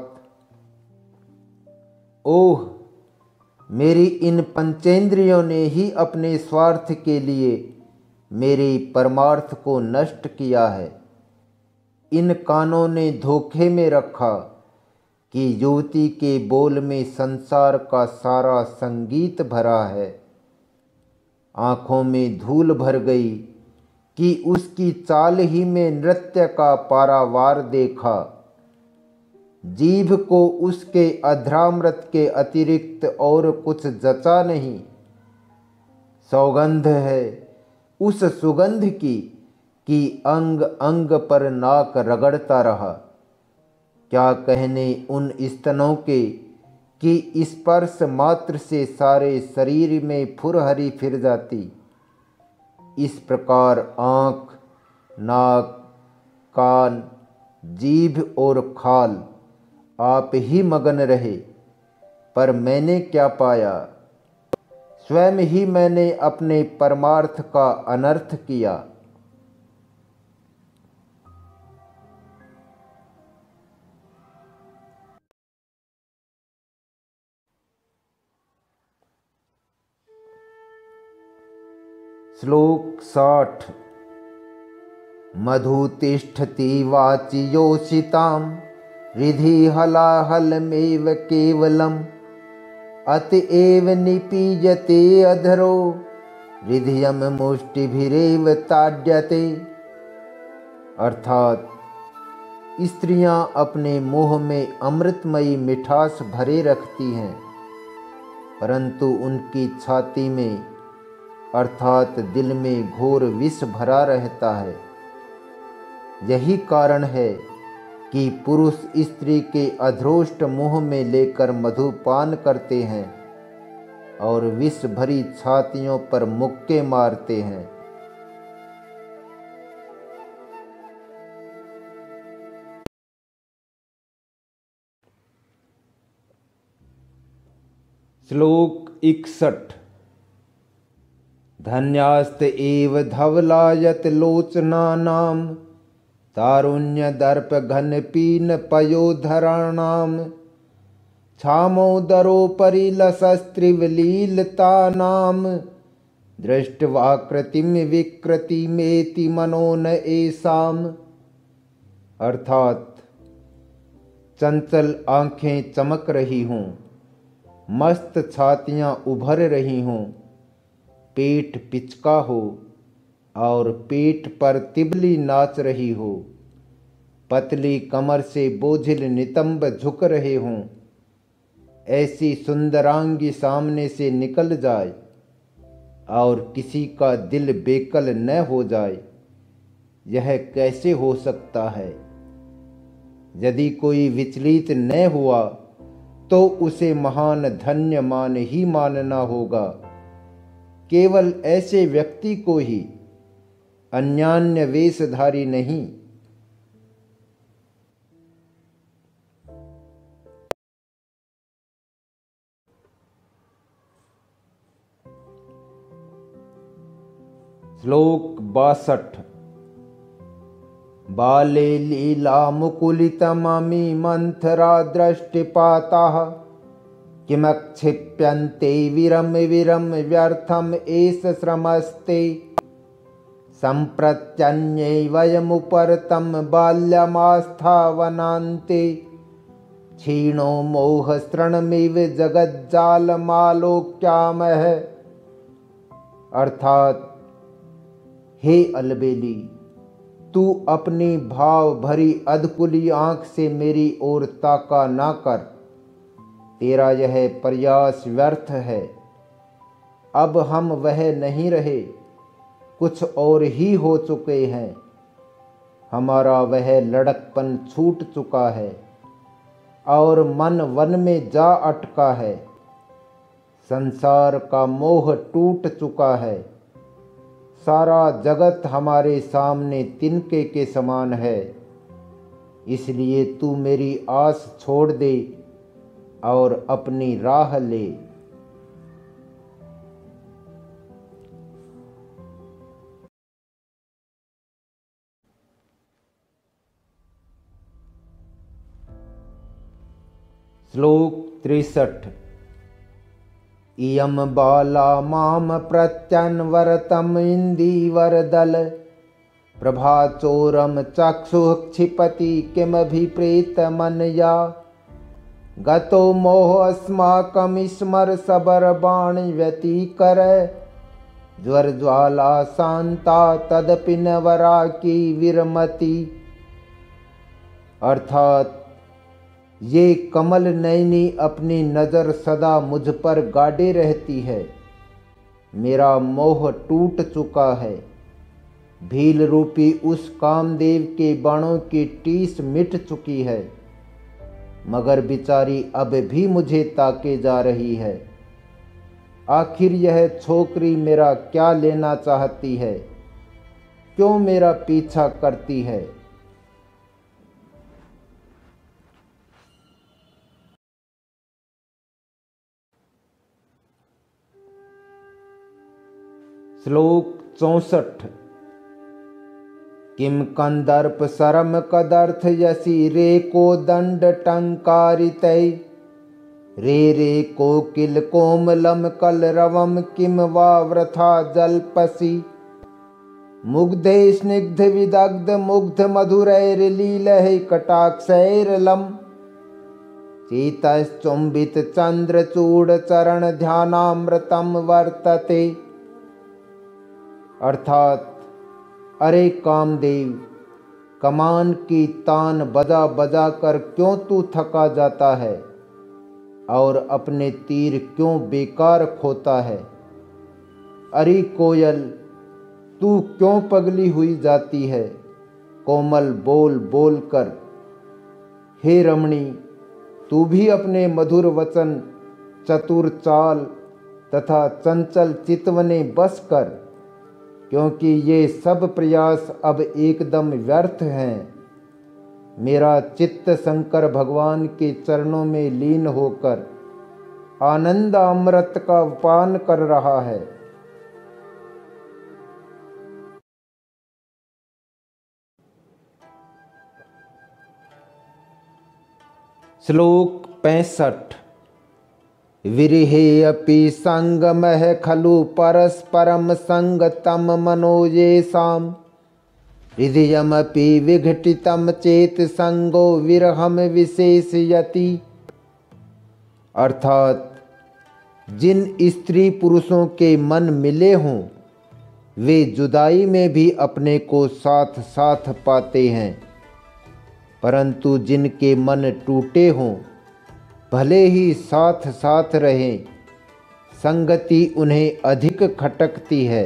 ओह, मेरी इन पंचेंद्रियों ने ही अपने स्वार्थ के लिए मेरे परमार्थ को नष्ट किया है। इन कानों ने धोखे में रखा कि युवती के बोल में संसार का सारा संगीत भरा है। आँखों में धूल भर गई कि उसकी चाल ही में नृत्य का पारावार देखा। जीभ को उसके अधरामृत के अतिरिक्त और कुछ जचा नहीं। सौगंध है उस सुगंध की कि अंग अंग पर नाक रगड़ता रहा। क्या कहने उन स्तनों के कि स्पर्श मात्र से सारे शरीर में फुरहरी फिर जाती। इस प्रकार आँख, नाक, कान, जीभ और खाल आप ही मगन रहे, पर मैंने क्या पाया? स्वयं ही मैंने अपने परमार्थ का अनर्थ किया। श्लोक 60। मधु तिष्ठति वाचि योषितां रिधि हलाहलमेव केवलम् अतएव निपीयते अधरो हृदयम मुष्टिभिरेव ताड्यते। अर्थात, स्त्रियां अपने मुंह में अमृतमयी मिठास भरे रखती हैं, परंतु उनकी छाती में अर्थात दिल में घोर विष भरा रहता है। यही कारण है कि पुरुष स्त्री के अधरोष्ट मुंह में लेकर मधुपान करते हैं और विष भरी छातियों पर मुक्के मारते हैं। श्लोक 61। धन्यास्त एव धवलायत लोचनानां तारुण्य दर्प घन पीन पयोधराणाम छामोदरोपरि लसस्त्रिवलीलतानाम दृष्ट्वाकृतिम विकृतिमेति मनो न एषाम। अर्थात, चंचल आँखें चमक रही हों, मस्त छातियाँ उभर रही हों, पेट पिचका हो और पेट पर तिबली नाच रही हो, पतली कमर से बोझिल नितंब झुक रहे हों, ऐसी सुंदरांगी सामने से निकल जाए और किसी का दिल बेकल न हो जाए, यह कैसे हो सकता है? यदि कोई विचलित न हुआ तो उसे महान धन्य मान ही मानना होगा। केवल ऐसे व्यक्ति को ही, अन्यान्य वेशधारी नहीं। श्लोक 62। बाले लीला मुकुलितममी मंथरा दृष्टिपाताः किमक्षिप्यन्ते विरम विरम व्यर्थम एष श्रमस्ते सम्प्रत्यन्ये वयमुपरतं बाल्यमास्थावनान्ते क्षीणो मोहस्तृणमिव जगज्जालमालोक्यामः। अर्थात हे अलबेली, तू अपनी भाव भरी अधकुली आँख से मेरी ओर ताका ना कर। तेरा यह प्रयास व्यर्थ है। अब हम वह नहीं रहे, कुछ और ही हो चुके हैं। हमारा वह लड़कपन छूट चुका है और मन वन में जा अटका है। संसार का मोह टूट चुका है। सारा जगत हमारे सामने तिनके के समान है। इसलिए तू मेरी आस छोड़ दे और अपनी राह ले। श्लोक 63। इयं बाला मां प्रत्यन्वरतम् इन्दीवरदल प्रभाचोरं चक्षुः क्षिपति किमभिप्रेतमनया गतो मोहस्माकं स्मरसबरबाण व्यतिकर ज्वरज्वाला शान्ता तदपि न वराकी विरमति। अर्थात ये कमल नयनी अपनी नज़र सदा मुझ पर गाड़े रहती है। मेरा मोह टूट चुका है। भील रूपी उस कामदेव के बाणों की टीस मिट चुकी है, मगर बेचारी अब भी मुझे ताके जा रही है। आखिर यह छोकरी मेरा क्या लेना चाहती है? क्यों मेरा पीछा करती है? श्लोक 64। किम कंदर्प शरम कदर्थ यसी रे को दंड टंकारितै रे रे कोकिल कोमलम कलरवम किम वा वृथा जल्पसि मुग्धे स्निग्ध विदग्ध मुग्ध मधुरैर्लीलैः कटाक्षैर्लम चेतश्चुंबित चंद्रचूड़ चरण ध्यानामृतम वर्तते। अर्थात अरे कामदेव, कमान की तान बजा बजा कर क्यों तू थका जाता है और अपने तीर क्यों बेकार खोता है? अरे कोयल, तू क्यों पगली हुई जाती है कोमल बोल बोल कर? हे रमणी, तू भी अपने मधुर वचन, चतुर चाल तथा चंचल चितवने बस कर, क्योंकि ये सब प्रयास अब एकदम व्यर्थ हैं। मेरा चित्त शंकर भगवान के चरणों में लीन होकर आनंद अमृत का पान कर रहा है। श्लोक 65। विरहे अपि संगमः खलु परस्परम संगतम मनो येषां हृदयमपि विघटितम चेत संगो विरहम विशेषयति। अर्थात जिन स्त्री पुरुषों के मन मिले हों, वे जुदाई में भी अपने को साथ साथ पाते हैं, परंतु जिनके मन टूटे हों, भले ही साथ साथ रहें, संगति उन्हें अधिक खटकती है।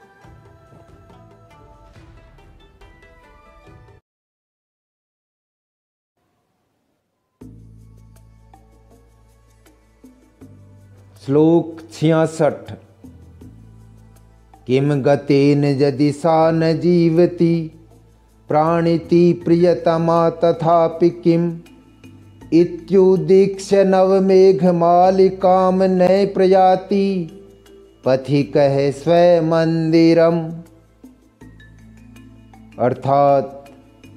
श्लोक 66। किम गतेन यदि सा न जीवति प्राणिति प्रियतमा तथापि किम इत्युदीक्ष्य नवमेघमालिकां नय प्रयाति पथिकः स्वमंदिरम। अर्थात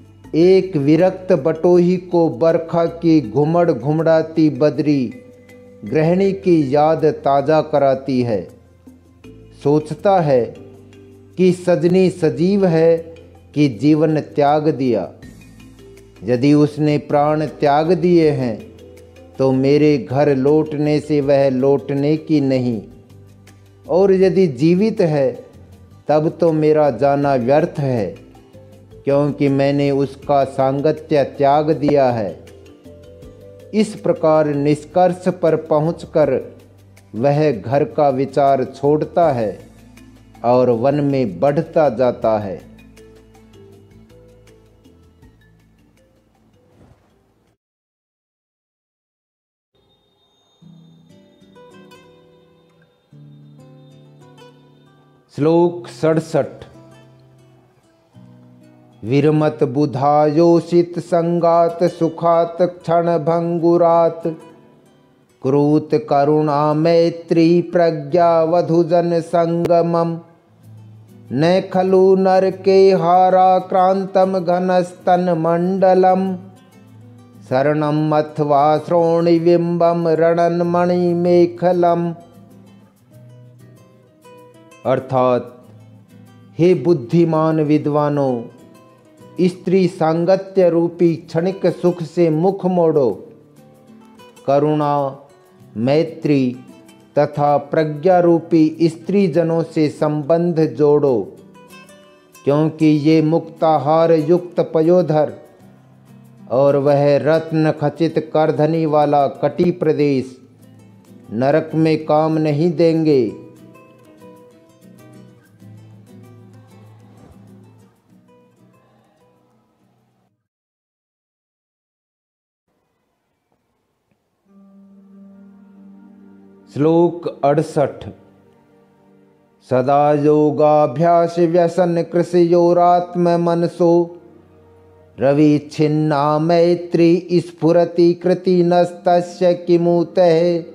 एक विरक्त बटोही को बरखा की घुमड़ घुमड़ाती बदरी गृहिणी की याद ताज़ा कराती है। सोचता है कि सजनी सजीव है कि जीवन त्याग दिया। यदि उसने प्राण त्याग दिए हैं तो मेरे घर लौटने से वह लौटने की नहीं, और यदि जीवित है तब तो मेरा जाना व्यर्थ है, क्योंकि मैंने उसका सांगत्य त्याग दिया है। इस प्रकार निष्कर्ष पर पहुंचकर वह घर का विचार छोड़ता है और वन में बढ़ता जाता है। श्लोक 67। विरमत बुधायोषित संगात सुखात क्षण भंगुरात क्रूत करुणा मैत्री प्रज्ञा वधुजन संगमम न खलु नर के हाराक्रांतम घनस्तन मंडलम शरणम अथवा श्रोणिबिंबम रणन मणि मेखलम। अर्थात, हे बुद्धिमान विद्वानों, स्त्री सांगत्य रूपी क्षणिक सुख से मुख मोड़ो, करुणा, मैत्री तथा प्रज्ञा रूपी स्त्री जनों से संबंध जोड़ो, क्योंकि ये मुक्ताहार युक्त पयोधर और वह रत्न खचित करधनी वाला कटी प्रदेश नरक में काम नहीं देंगे। श्लोक 68। सदा योगाभ्यास व्यसन कृषयोरात्म मनसो रवि छिन्ना मैत्री स्फुरति कृति नस्तस्य किमुतः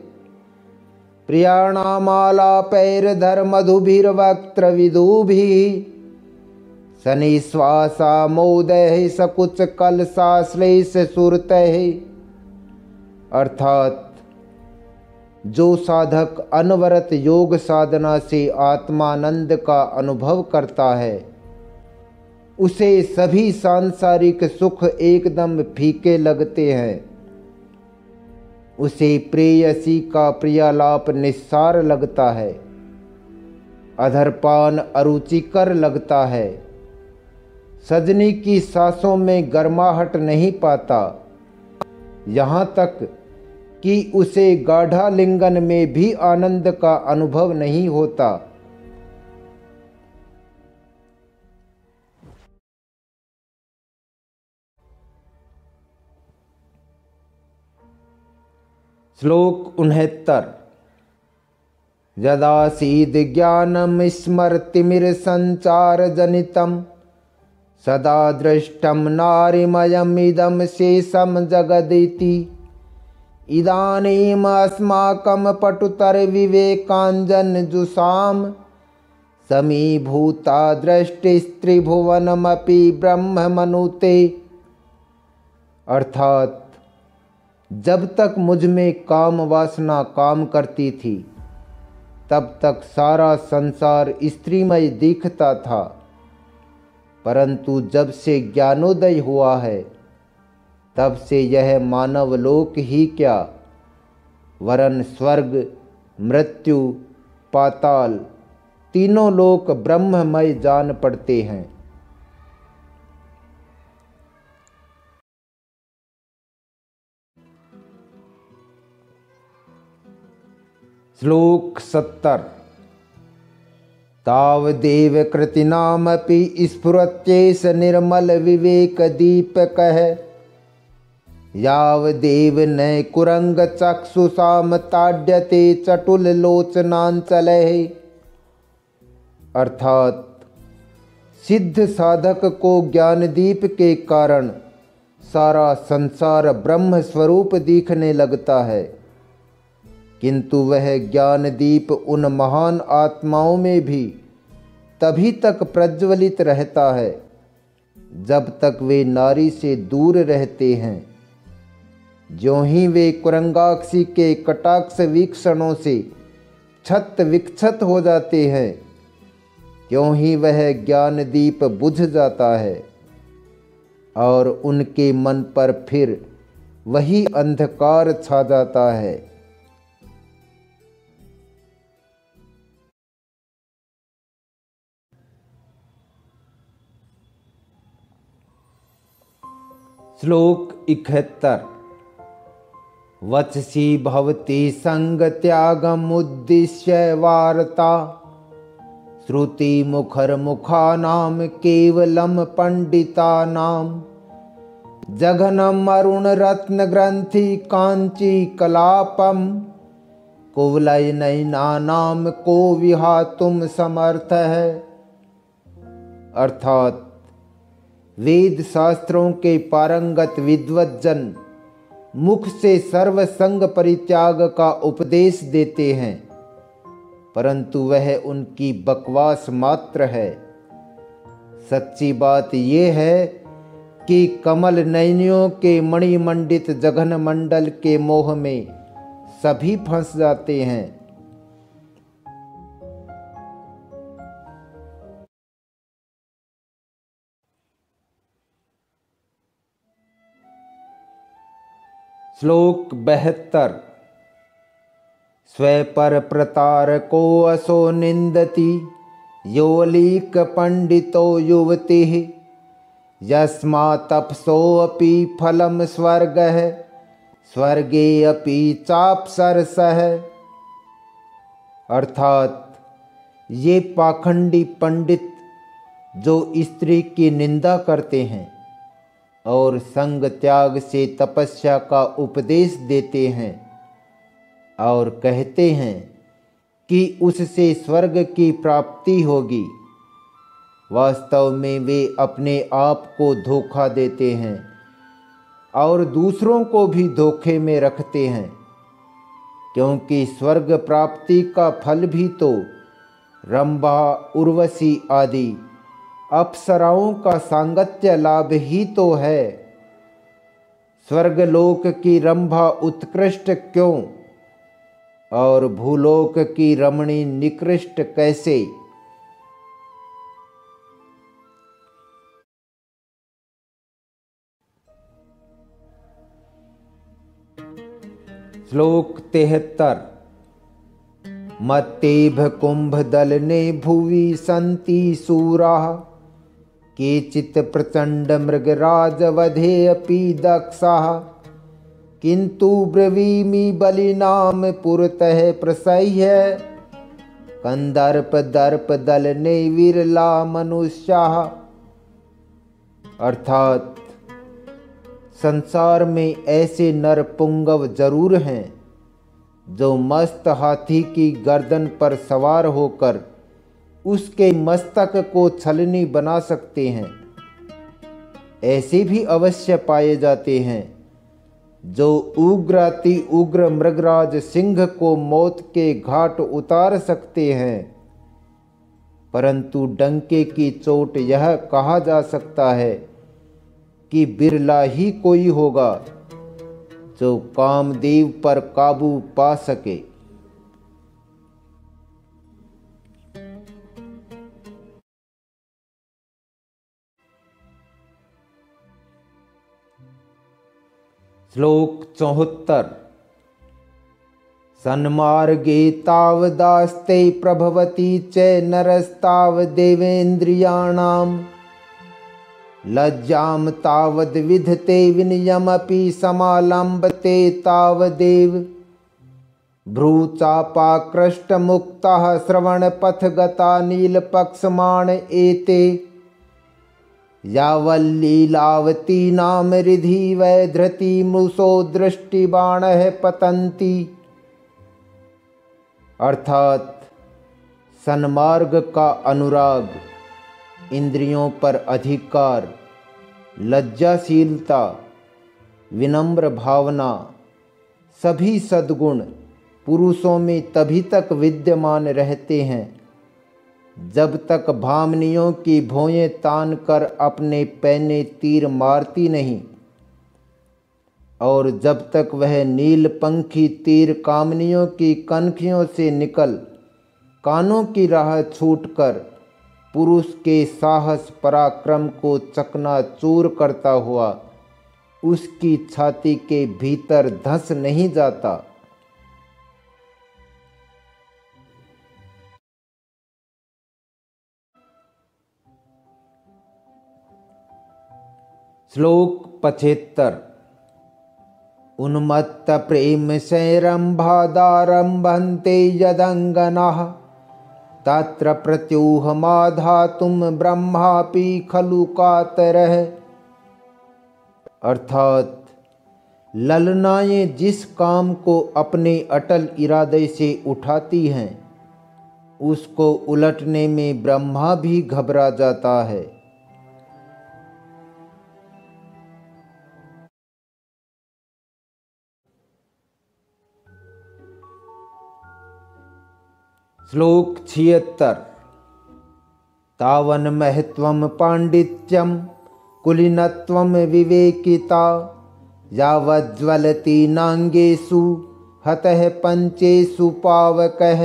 प्रियाणामालापैर्धर मधुभिर्वक्त्र विदुभिः शनिश्वासा मोदैः सकुच कलशाश्लेष सुरतैः। अर्थात, जो साधक अनवरत योग साधना से आत्मानंद का अनुभव करता है, उसे सभी सांसारिक सुख एकदम फीके लगते हैं। उसे प्रेयसी का प्रियालाप निस्सार लगता है, अधरपान अरुचिकर लगता है, सजनी की सांसों में गर्माहट नहीं पाता, यहाँ तक कि उसे गाढ़ालिंगन में भी आनंद का अनुभव नहीं होता। श्लोक 69। यदासीद ज्ञानम स्मृतिमिर संचार जनितम सदा दृष्टम नारिमयम इदम शेषम जगदिति इदानीमस्माकं पटुतर विवेकांजन जुषाम समीभूता दृष्टिस्त्रिभुवनमपि ब्रह्म मनुते। अर्थात, जब तक मुझ में काम वासना काम करती थी, तब तक सारा संसार स्त्रीमय दिखता था, परंतु जब से ज्ञानोदय हुआ है, तब से यह मानवलोक ही क्या, वरन स्वर्ग, मृत्यु, पाताल तीनों लोक ब्रह्ममय जान पड़ते हैं। श्लोक 70। तावदेव कृतिनामपि स्फुरत्येष निर्मल विवेक दीपकः यावदेव न कुरंग चक्षुषाम ताड्यते चटुल लोचनांचलः। अर्थात, सिद्ध साधक को ज्ञानदीप के कारण सारा संसार ब्रह्म स्वरूप दिखने लगता है, किंतु वह ज्ञानदीप उन महान आत्माओं में भी तभी तक प्रज्वलित रहता है जब तक वे नारी से दूर रहते हैं। ज्यों ही वे कुरंगाक्षी के कटाक्ष वीक्षणों से छत विक्षत हो जाते हैं, त्यों ही वह ज्ञान दीप बुझ जाता है और उनके मन पर फिर वही अंधकार छा जाता है। श्लोक 71। वचसी भवति संग त्यागम उद्दिश्य वार्ता, श्रुति मुखर मुखानाम केवलम पंडितानाम, जघनम अरुण रत्न ग्रंथि कांची कलापम, कुवलय नयनानाम को विहातुम समर्थ है। अर्थात वेद शास्त्रों के पारंगत विद्वज्जन मुख से सर्व संग परित्याग का उपदेश देते हैं, परंतु वह उनकी बकवास मात्र है। सच्ची बात यह है कि कमल नयनियों के मणिमंडित जघन मंडल के मोह में सभी फंस जाते हैं। श्लोक 72। स्व पर प्रतार को असो निंदति, योलीक पंडितो युवति, यस्मा तपसोऽपि फलम स्वर्गः, स्वर्गे अपि चाप्सरसः। अर्थात ये पाखंडी पंडित जो स्त्री की निंदा करते हैं और संग त्याग से तपस्या का उपदेश देते हैं और कहते हैं कि उससे स्वर्ग की प्राप्ति होगी, वास्तव में वे अपने आप को धोखा देते हैं और दूसरों को भी धोखे में रखते हैं, क्योंकि स्वर्ग प्राप्ति का फल भी तो रंभा, उर्वशी आदि अप्सराओं का सांगत्य लाभ ही तो है। स्वर्गलोक की रंभा उत्कृष्ट क्यों और भूलोक की रमणी निकृष्ट कैसे? श्लोक 73। मत्तेभ कुंभ दलने भुवि सन्ति सूराः, केचित् प्रचंड मृगराज वधे अपि दक्षाः, किंतु ब्रवीमि बलिनाम पुरतः प्रसह्य, कंदर्प दर्प दलने विरला मनुष्याः। अर्थात संसार में ऐसे नरपुंगव जरूर हैं जो मस्त हाथी की गर्दन पर सवार होकर उसके मस्तक को छलनी बना सकते हैं। ऐसे भी अवश्य पाए जाते हैं जो उग्राति उग्र मृगराज सिंह को मौत के घाट उतार सकते हैं, परंतु डंके की चोट यह कहा जा सकता है कि बिरला ही कोई होगा जो कामदेव पर काबू पा सके। श्लोक 74। सन्मार्गे तावदास्ते प्रभवति च नरस्तावदेवेन्द्रियाणां, लज्जां तावद् विधते विनयमपि समालम्बते तावदेव, भ्रूचापाकृष्टमुक्ताः श्रवणपथगता नीलपक्ष्माण एते, यावल्लीलावती नाम रिधि वैधृति मृषो दृष्टिबाणः पतन्ति। अर्थात सन्मार्ग का अनुराग, इंद्रियों पर अधिकार, लज्जाशीलता, विनम्र भावना, सभी सद्गुण पुरुषों में तभी तक विद्यमान रहते हैं जब तक भामनियों की भौएं तान कर अपने पैने तीर मारती नहीं और जब तक वह नीलपंखी तीर कामनियों की कनखियों से निकल कानों की राह छूटकर पुरुष के साहस पराक्रम को चकनाचूर करता हुआ उसकी छाती के भीतर धंस नहीं जाता। श्लोक 75। उन्मत्त प्रेम सैरंभादारंभन्ते यदंगनाः तत्र प्रत्यूहमाधातुम ब्रह्मापि खलु कातरः। अर्थात ललनाएं जिस काम को अपने अटल इरादे से उठाती हैं उसको उलटने में ब्रह्मा भी घबरा जाता है। श्लोक 76। तावन महत्वम पांडित्यम कुलीनत्वम विवेकिता यावज्ज्वलति नांगेषु हतः पंचेषु पावकः।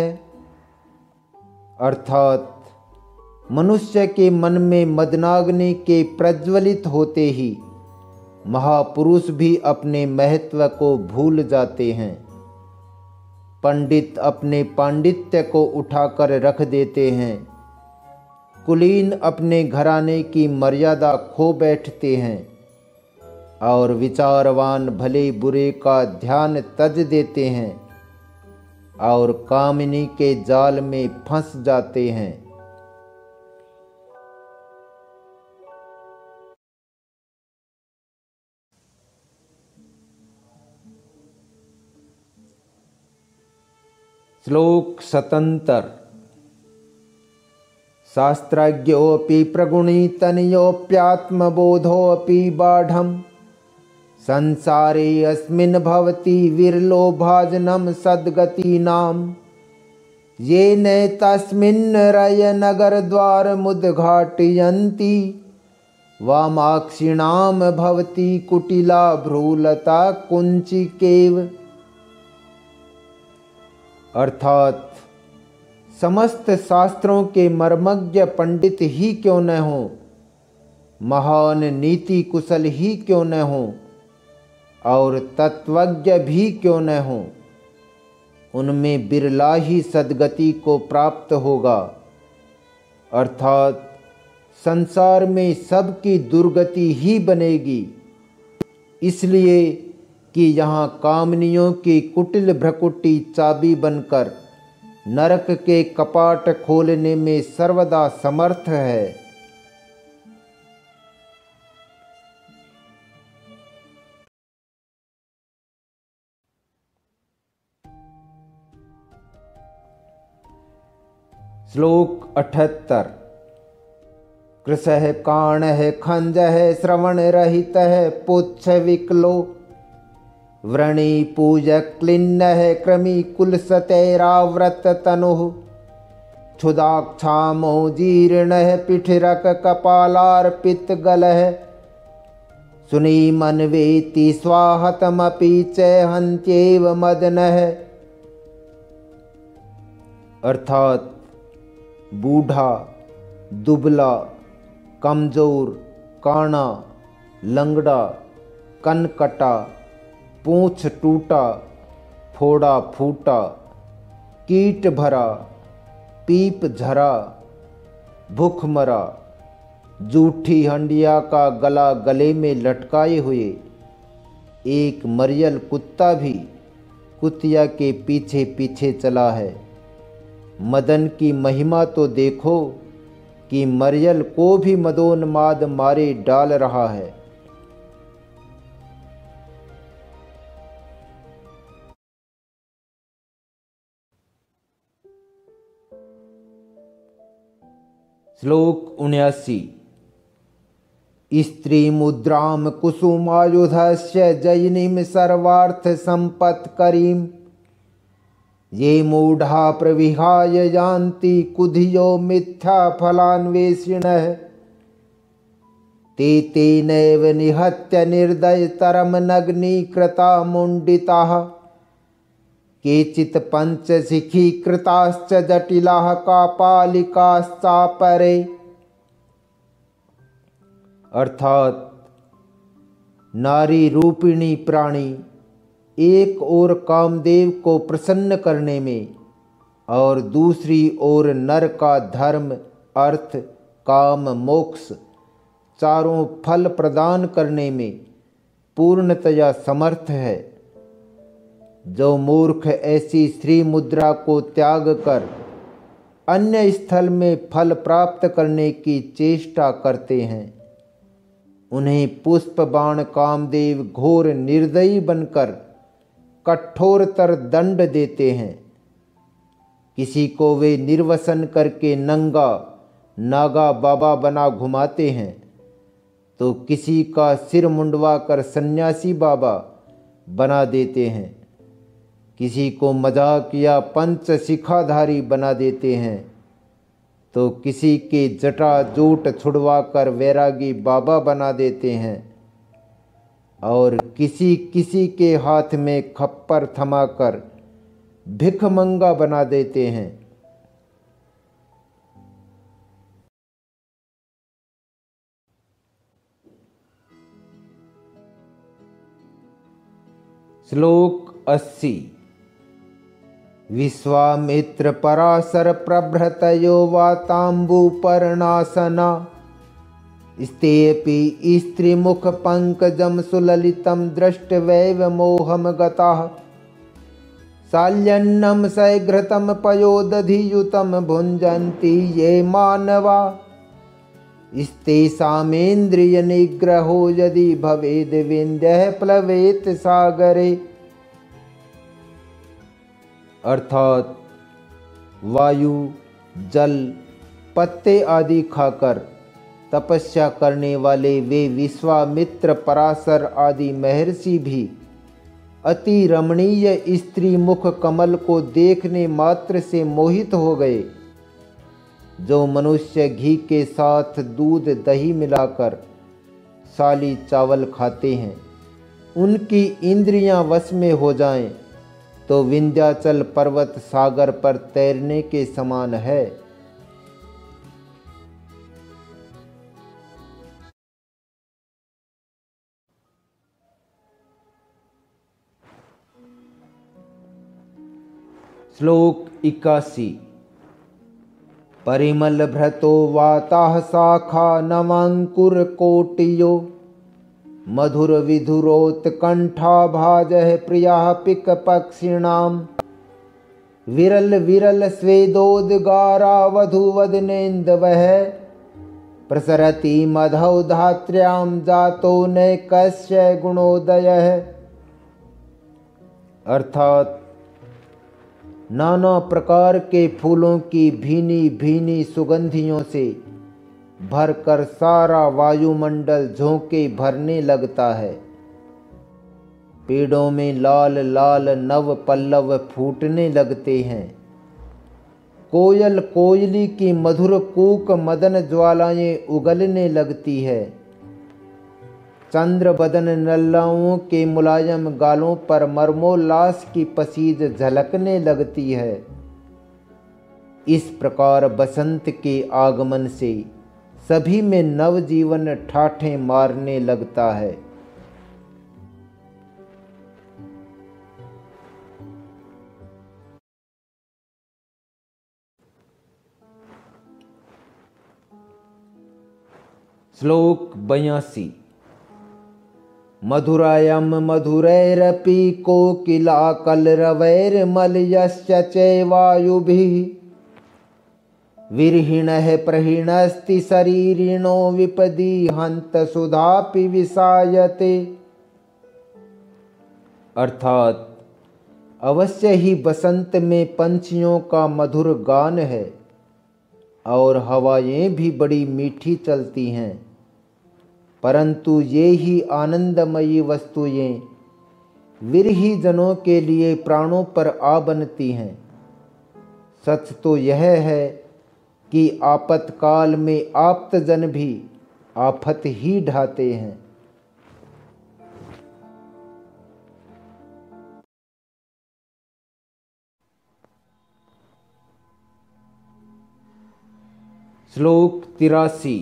अर्थात मनुष्य के मन में मदनाग्नि के प्रज्वलित होते ही महापुरुष भी अपने महत्व को भूल जाते हैं। पंडित अपने पांडित्य को उठाकर रख देते हैं, कुलीन अपने घराने की मर्यादा खो बैठते हैं और विचारवान भले बुरे का ध्यान तज देते हैं और कामिनी के जाल में फंस जाते हैं। श्लोक 77। शास्त्रज्ञोऽपि प्रगुणितनयोऽप्यात्मबोधोऽपि बाढं संसारे अस्मिन् भवति विरलो भाजनं सद्गतीनां ये नैतस्मिन् रयनगरद्वारमुद्घाटयन्ति वामाक्षिणां भवति कुटिला भ्रूलता कुञ्चिकेव। अर्थात समस्त शास्त्रों के मर्मज्ञ पंडित ही क्यों न हों, महान नीति कुशल ही क्यों न हों और तत्वज्ञ भी क्यों न हों, उनमें बिरला ही सद्गति को प्राप्त होगा। अर्थात संसार में सबकी दुर्गति ही बनेगी, इसलिए कि यहाँ कामनियों की कुटिल भ्रकुटी चाबी बनकर नरक के कपाट खोलने में सर्वदा समर्थ है। श्लोक 78। कृशः काणः खंजः श्रवण रहितः पुच्छ विकलो व्रणी पूजक क्लिन्नः क्रमी कुलसतैराव्रत तनुः क्षुदाक्षामो जीर्णः पिठिरक कपालार्पित गलः सुनीमन्वेति स्वाहतमपि च हन्त्येव मदनः। अर्थात बूढ़ा, दुबला, कमजोर, काना, लंगड़ा, कनकटा, पूंछ टूटा, फोड़ा फूटा, कीट भरा, पीप झरा, भूखमरा, जूठी हंडिया का गला गले में लटकाए हुए एक मरियल कुत्ता भी कुतिया के पीछे पीछे चला है। मदन की महिमा तो देखो कि मरियल को भी मदोन्माद मारे डाल रहा है। श्लोक 79। स्त्री मुद्राम कुसुमायुधस्य जयिनीं सर्वार्थ संपत्करीं ये मूढ़ा प्रविहाय यान्ति कुधियो मिथ्या फलान्वेषिणः ते तेनैव निहत्य निर्दयतरं नग्नीकृता मुण्डिताः केचित् पञ्चशिखीकृताश्च जटिलाः कापालिकाश्चापरे। अर्थात नारी रूपिणी प्राणी एक ओर कामदेव को प्रसन्न करने में और दूसरी ओर नर का धर्म अर्थ काम मोक्ष चारों फल प्रदान करने में पूर्णतया समर्थ है। जो मूर्ख ऐसी श्री मुद्रा को त्याग कर अन्य स्थल में फल प्राप्त करने की चेष्टा करते हैं, उन्हें पुष्प बाण कामदेव घोर निर्दयी बनकर कठोरतर दंड देते हैं। किसी को वे निर्वसन करके नंगा नागा बाबा बना घुमाते हैं, तो किसी का सिर मुंडवा कर सन्यासी बाबा बना देते हैं। किसी को मजाक या पंच शिखाधारी बना देते हैं, तो किसी के जटा जूट छुड़वा कर वैरागी बाबा बना देते हैं और किसी किसी के हाथ में खप्पर थमाकर भिखमंगा बना देते हैं। श्लोक 80। विश्वामित्र पराशर प्रभृतयो वाताम्बुपर्णासना स्तेऽपि स्त्रीमुख पंकजं सुललितं दृष्ट्वैव मोहं गताः शाल्यन्नं सघृतं पयोदधियुतं भुञ्जन्ति ये मानवा स्तेषामेन्द्रिय निग्रहो यदि भवेद् विन्द्यः प्लवेत सागरे। अर्थात वायु जल पत्ते आदि खाकर तपस्या करने वाले वे विश्वामित्र पराशर आदि महर्षि भी अति रमणीय स्त्री मुख कमल को देखने मात्र से मोहित हो गए। जो मनुष्य घी के साथ दूध दही मिलाकर साली चावल खाते हैं, उनकी इंद्रियां वश में हो जाएं, तो विंध्याचल पर्वत सागर पर तैरने के समान है। श्लोक 81। परिमल भ्रतो वाताः शाखा नवांकुर कोटियो मधुर विधुरोत्कंठा भाजः प्रियाः पिक पक्षिणाम विरल विरल स्वेदोद्गारा वधुवदनेन्दवः प्रसरति मधौ धात्र्यां जातो न कस्य गुणोदयः। अर्थात नाना प्रकार के फूलों की भीनी भीनी सुगंधियों से भरकर सारा वायुमंडल झोंके भरने लगता है। पेड़ों में लाल लाल नव पल्लव फूटने लगते हैं। कोयल कोयली की मधुर कूक मदन ज्वालाएं उगलने लगती है। चंद्र बदन नल्लाओं के मुलायम गालों पर मर्मोल्लास की पसीज झलकने लगती है। इस प्रकार बसंत के आगमन से सभी में नवजीवन ठाठें मारने लगता है। श्लोक 82। मधुरायं मधुरैरपि कोकिला कलरवैर्मलयश्च चैवायुभिः विरहिणः प्रहीणस्ति शरीरिणो विपदि हन्त सुधापि विषायते। अर्थात अवश्य ही बसंत में पंछियों का मधुर गान है और हवाएं भी बड़ी मीठी चलती हैं, परंतु ये ही आनंदमयी वस्तुएं विरही जनों के लिए प्राणों पर आ बनती हैं। सच तो यह है कि आपातकाल में आप्तजन भी आफत ही ढाते हैं। श्लोक 83।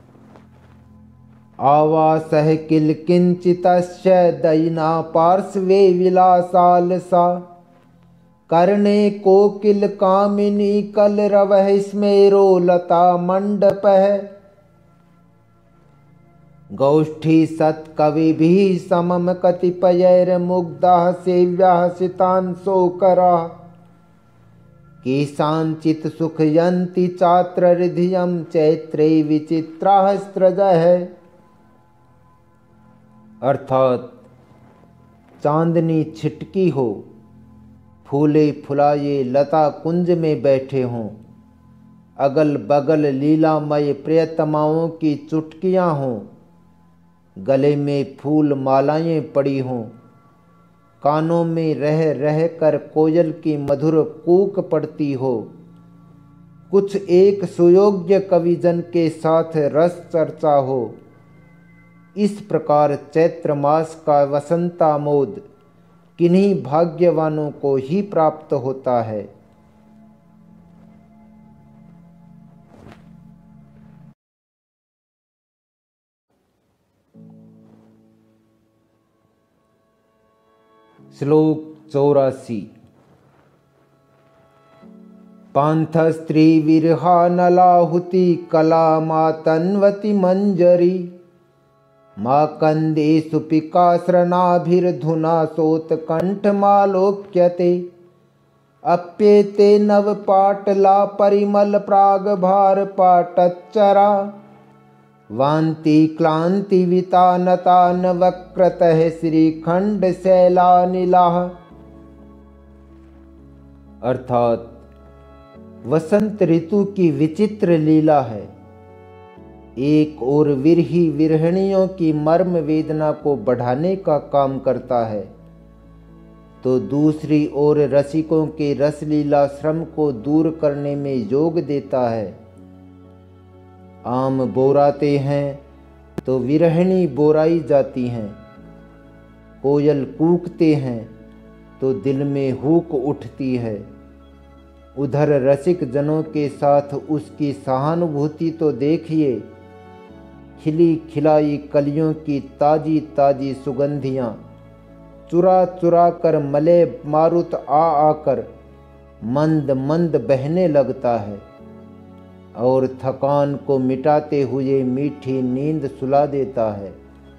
आवासः किल किंचितस्य दयिना पार्श्वे विलासालसा कर्णे कोकिल कामिनी कलरवः स्मेरो लता मंडपः गोष्ठी सत्कविभिः समम कतिपयैर्मुग्धाः सेव्याः सितांशोकराः केषाञ्चित् सुखयन्ति चात्र हृदयं चैत्रे विचित्राः स्रजः। अर्थात चांदनी छिटकी हो, फूले फुलाये लता कुंज में बैठे हों, अगल बगल लीलामय प्रियतमाओं की चुटकियाँ हों, गले में फूल मालाएं पड़ी हों, कानों में रह रह कर कोयल की मधुर कूक पड़ती हो, कुछ एक सुयोग्य कविजन के साथ रस चर्चा हो, इस प्रकार चैत्र मास का वसंतामोद किन्हीं भाग्यवानों को ही प्राप्त होता है। श्लोक 84। पांथ स्त्री विरहा नलाहुति कला मातन्वती मंजरी माँ कंदे सुपिकाश्रनाभिर्धुना सोत्कंठमालोक्यते अप्येते नव पाटला परिमल प्राग भार पाटच्चरा वान्ति क्लांति वितानतान वक्रतः श्रीखंड शैलानिलाः। अर्थात वसंत ऋतु की विचित्र लीला है। एक ओर विरही विरहणियों की मर्म वेदना को बढ़ाने का काम करता है, तो दूसरी ओर रसिकों के रसलीला श्रम को दूर करने में योग देता है। आम बोराते हैं तो विरहिणी बोराई जाती हैं, कोयल कूकते हैं तो दिल में हूक उठती है। उधर रसिक जनों के साथ उसकी सहानुभूति तो देखिए, खिली खिलाई कलियों की ताजी ताजी सुगंधियाँ चुरा चुरा कर मले मारुत आ आकर मंद मंद बहने लगता है और थकान को मिटाते हुए मीठी नींद सुला देता है।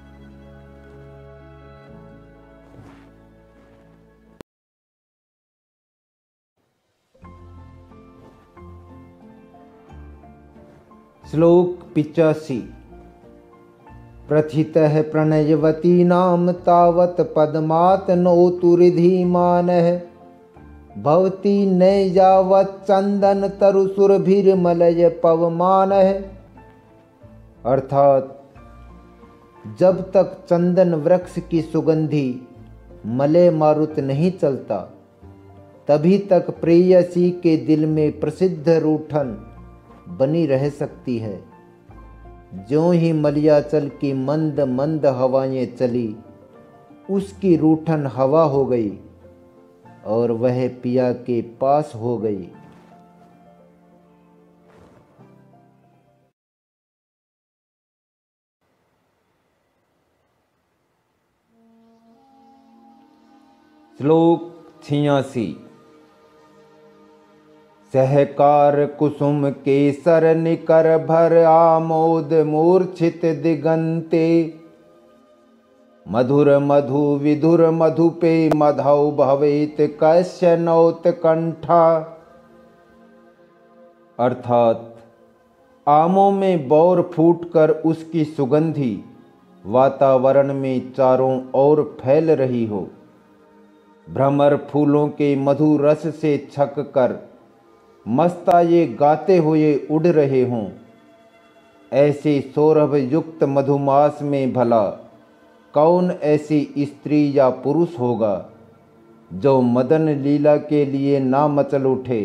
श्लोक 85। प्रथितः प्रणयवती नाम तावत पद्मात नोतु रिधिमानः भवती नैयावत् चंदन तरुसुरभिर्मलय पवमानः। अर्थात जब तक चंदन वृक्ष की सुगंधी मलय मारुत नहीं चलता, तभी तक प्रेयसी के दिल में प्रसिद्ध रूठन बनी रह सकती है। ज्यों ही मलयाचल की मंद मंद हवाएं चली, उसकी रूठन हवा हो गई और वह पिया के पास हो गई। श्लोक 86। सहकार कुसुम केसर निकर भर आमोद मूर्छित दिगंते मधुर मधु विधुर मधुपे मधौ भवेत कस्य नौत कंठा। अर्थात आमों में बौर फूटकर उसकी सुगंधी वातावरण में चारों ओर फैल रही हो, भ्रमर फूलों के मधु रस से छक कर मस्ता ये गाते हुए उड़ रहे हों, ऐसे सौरभ युक्त मधुमास में भला कौन ऐसी स्त्री या पुरुष होगा जो मदन लीला के लिए ना मचल उठे।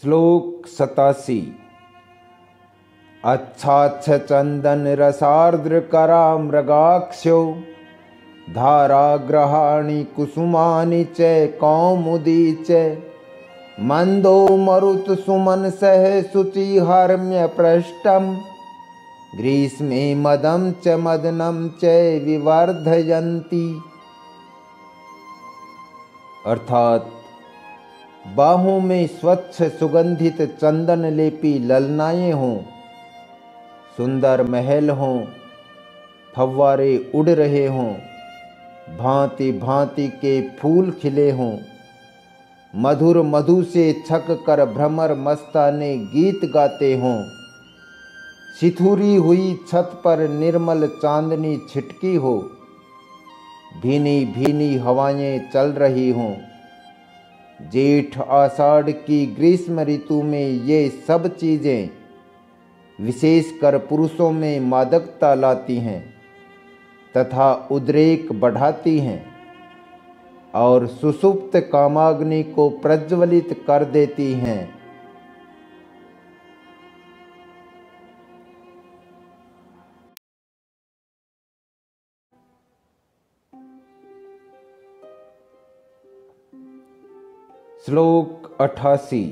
श्लोक 87। अच्छाच्छ चंदन रसार्द्र करा मृगाक्षो धाराग्रहाणि कुसुमानि च कौमुदी च मंदो मरुत सुमन सह शुचि हर्म्य पृष्ठम ग्रीष्मे मदम च मदनम च विवर्धयन्ति। अर्थात बाहों में स्वच्छ सुगंधित चंदन लेपी ललनाएं हों, सुंदर महल हों, फव्वारे उड़ रहे हों, भांति भांति के फूल खिले हों, मधुर मधु से छक कर भ्रमर मस्ताने गीत गाते हों, सिथुरी हुई छत पर निर्मल चांदनी छिटकी हो, भीनी भीनी हवाएं चल रही हों। जेठ आषाढ़ की ग्रीष्म ऋतु में ये सब चीज़ें विशेषकर पुरुषों में मादकता लाती हैं तथा उद्रेक बढ़ाती हैं और सुषुप्त कामाग्नि को प्रज्वलित कर देती हैं। श्लोक 88।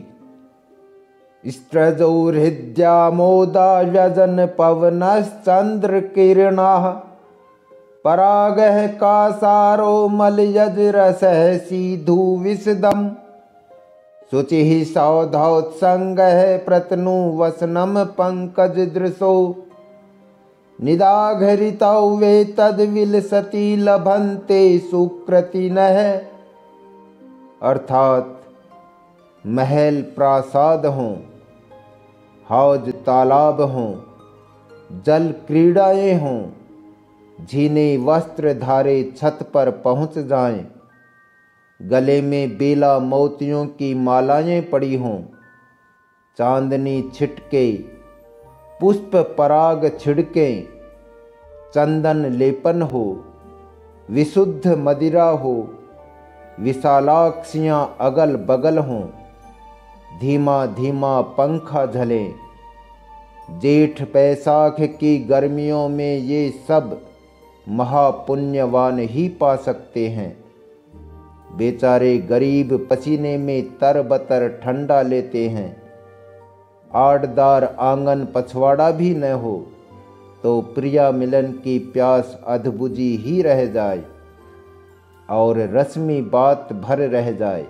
स्त्रजोहृद्यामोदा व्यजन पवनश्चंद्र किरणाः परागः कासारो मलयजरसः सीधु विशदम् शुचिः सौधौत्संगः प्रतनु वसनम पंकज दृशो निदाघरितौ वे तद्विलसति लभन्ते सुकृतिनः। अर्थात महल प्रासाद हों, हौज तालाब हों, जल क्रीड़ाएँ हों, झीने वस्त्र धारे छत पर पहुँच जाएं, गले में बेला मोतियों की मालाएं पड़ी हों, चांदनी छिटके, पुष्प पराग छिड़के, चंदन लेपन हो, विशुद्ध मदिरा हो, विशालाक्षियाँ अगल बगल हों, धीमा धीमा पंखा झले। जेठ बैसाख की गर्मियों में ये सब महापुण्यवान ही पा सकते हैं। बेचारे गरीब पसीने में तरबतर ठंडा लेते हैं। आड़दार आंगन पछवाड़ा भी न हो तो प्रिया मिलन की प्यास अधबुझी ही रह जाए और रस्मी बात भर रह जाए।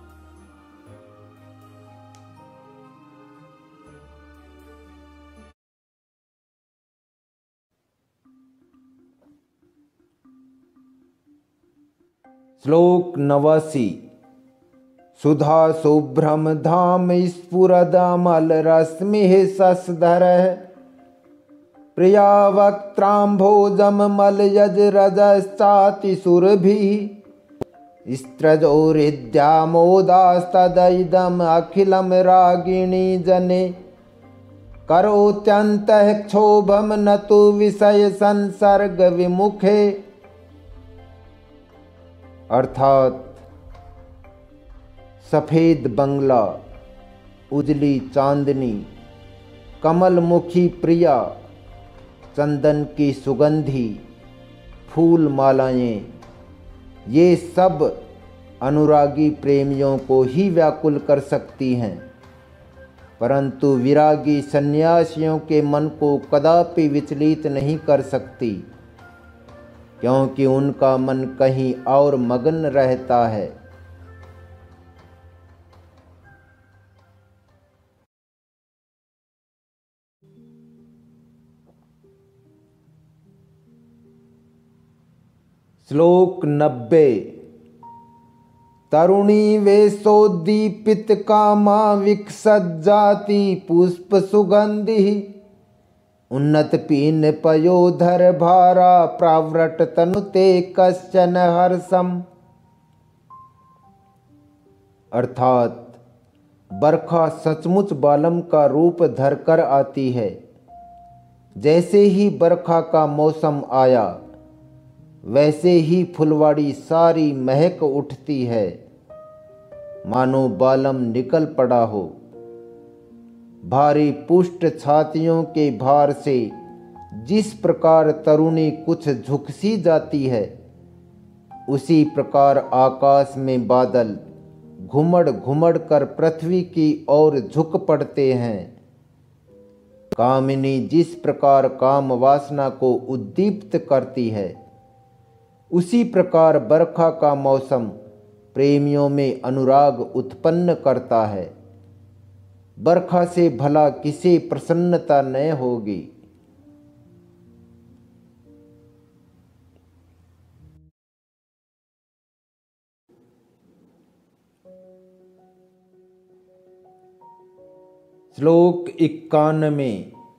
श्लोक 89। सुधा शुभ्रम धाम स्फुरदमल रश्मिः ससधरः प्रिया वक्त्राम्भोजम मलयज रजश्चाति सुरभिः स्त्रजोहृद्यामोदास्तदइदम् अखिलं रागिणी जने करोत्यन्तः क्षोभम न तु विषय संसर्ग विमुखे। अर्थात सफ़ेद बंगला, उजली चांदनी, कमलमुखी प्रिया, चंदन की सुगंधी, फूल मालाएं, ये सब अनुरागी प्रेमियों को ही व्याकुल कर सकती हैं, परंतु विरागी सन्यासियों के मन को कदापि विचलित नहीं कर सकती, क्योंकि उनका मन कहीं और मगन रहता है। श्लोक 90। तरुणी वेशोद्दीपित कामा विकसज्जाति पुष्प सुगंधि उन्नत पीन पयोधर भारा प्रावृट तनुते कश्चन हर्षम। अर्थात बरखा सचमुच बालम का रूप धरकर आती है। जैसे ही बरखा का मौसम आया वैसे ही फुलवाड़ी सारी महक उठती है, मानो बालम निकल पड़ा हो, भारी पुष्ट छातियों के भार से जिस प्रकार तरुणी कुछ झुक सी जाती है, उसी प्रकार आकाश में बादल घुमड़ घुमड़ कर पृथ्वी की ओर झुक पड़ते हैं। कामिनी जिस प्रकार काम वासना को उद्दीप्त करती है, उसी प्रकार बरखा का मौसम प्रेमियों में अनुराग उत्पन्न करता है। बरखा से भला किसे प्रसन्नता न होगी। श्लोक 91।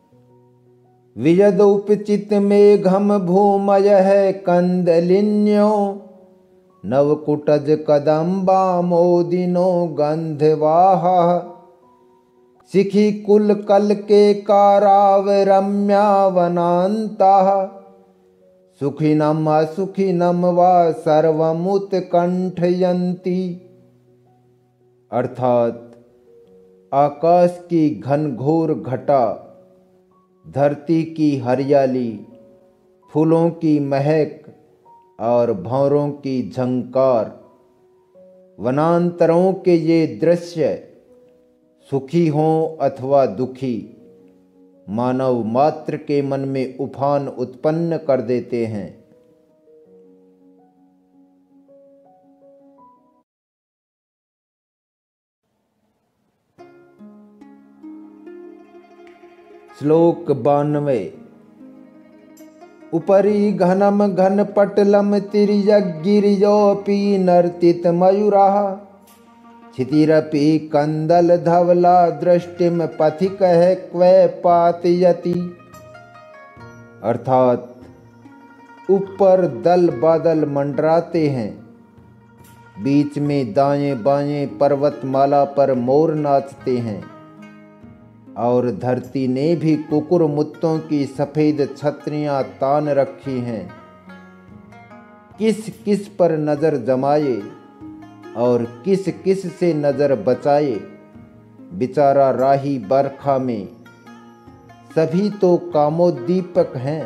वियदुपचित मेघम भूमयः कंदलिन्यो नवकुटज कदम्बा मोदिनो गंधवाहा शिखी कुल कल के काराव रम्या वनान्ताः सुखिनम असुखिनम वा सर्वमुत कंठयन्ति। अर्थात आकाश की घनघोर घटा, धरती की हरियाली, फूलों की महक और भंवरों की झंकार, वनांतरों के ये दृश्य सुखी हों अथवा दुखी, मानव मात्र के मन में उफान उत्पन्न कर देते हैं। श्लोक 92। उपरि घनम घन पटलम तिर्यगिरियोऽपि नर्तित मयूराः क्षितिरपि कंदल धवला दृष्टिम पथिकः क्वै पातयति। अर्थात ऊपर दल बादल मंडराते हैं, बीच में दाएं बाएं पर्वतमाला पर मोर नाचते हैं, और धरती ने भी कुकुर मुत्तों की सफ़ेद छतरियां तान रखी हैं। किस किस पर नज़र जमाए और किस किस से नज़र बचाए। बेचारा राही बरखा में, सभी तो कामोद्दीपक हैं।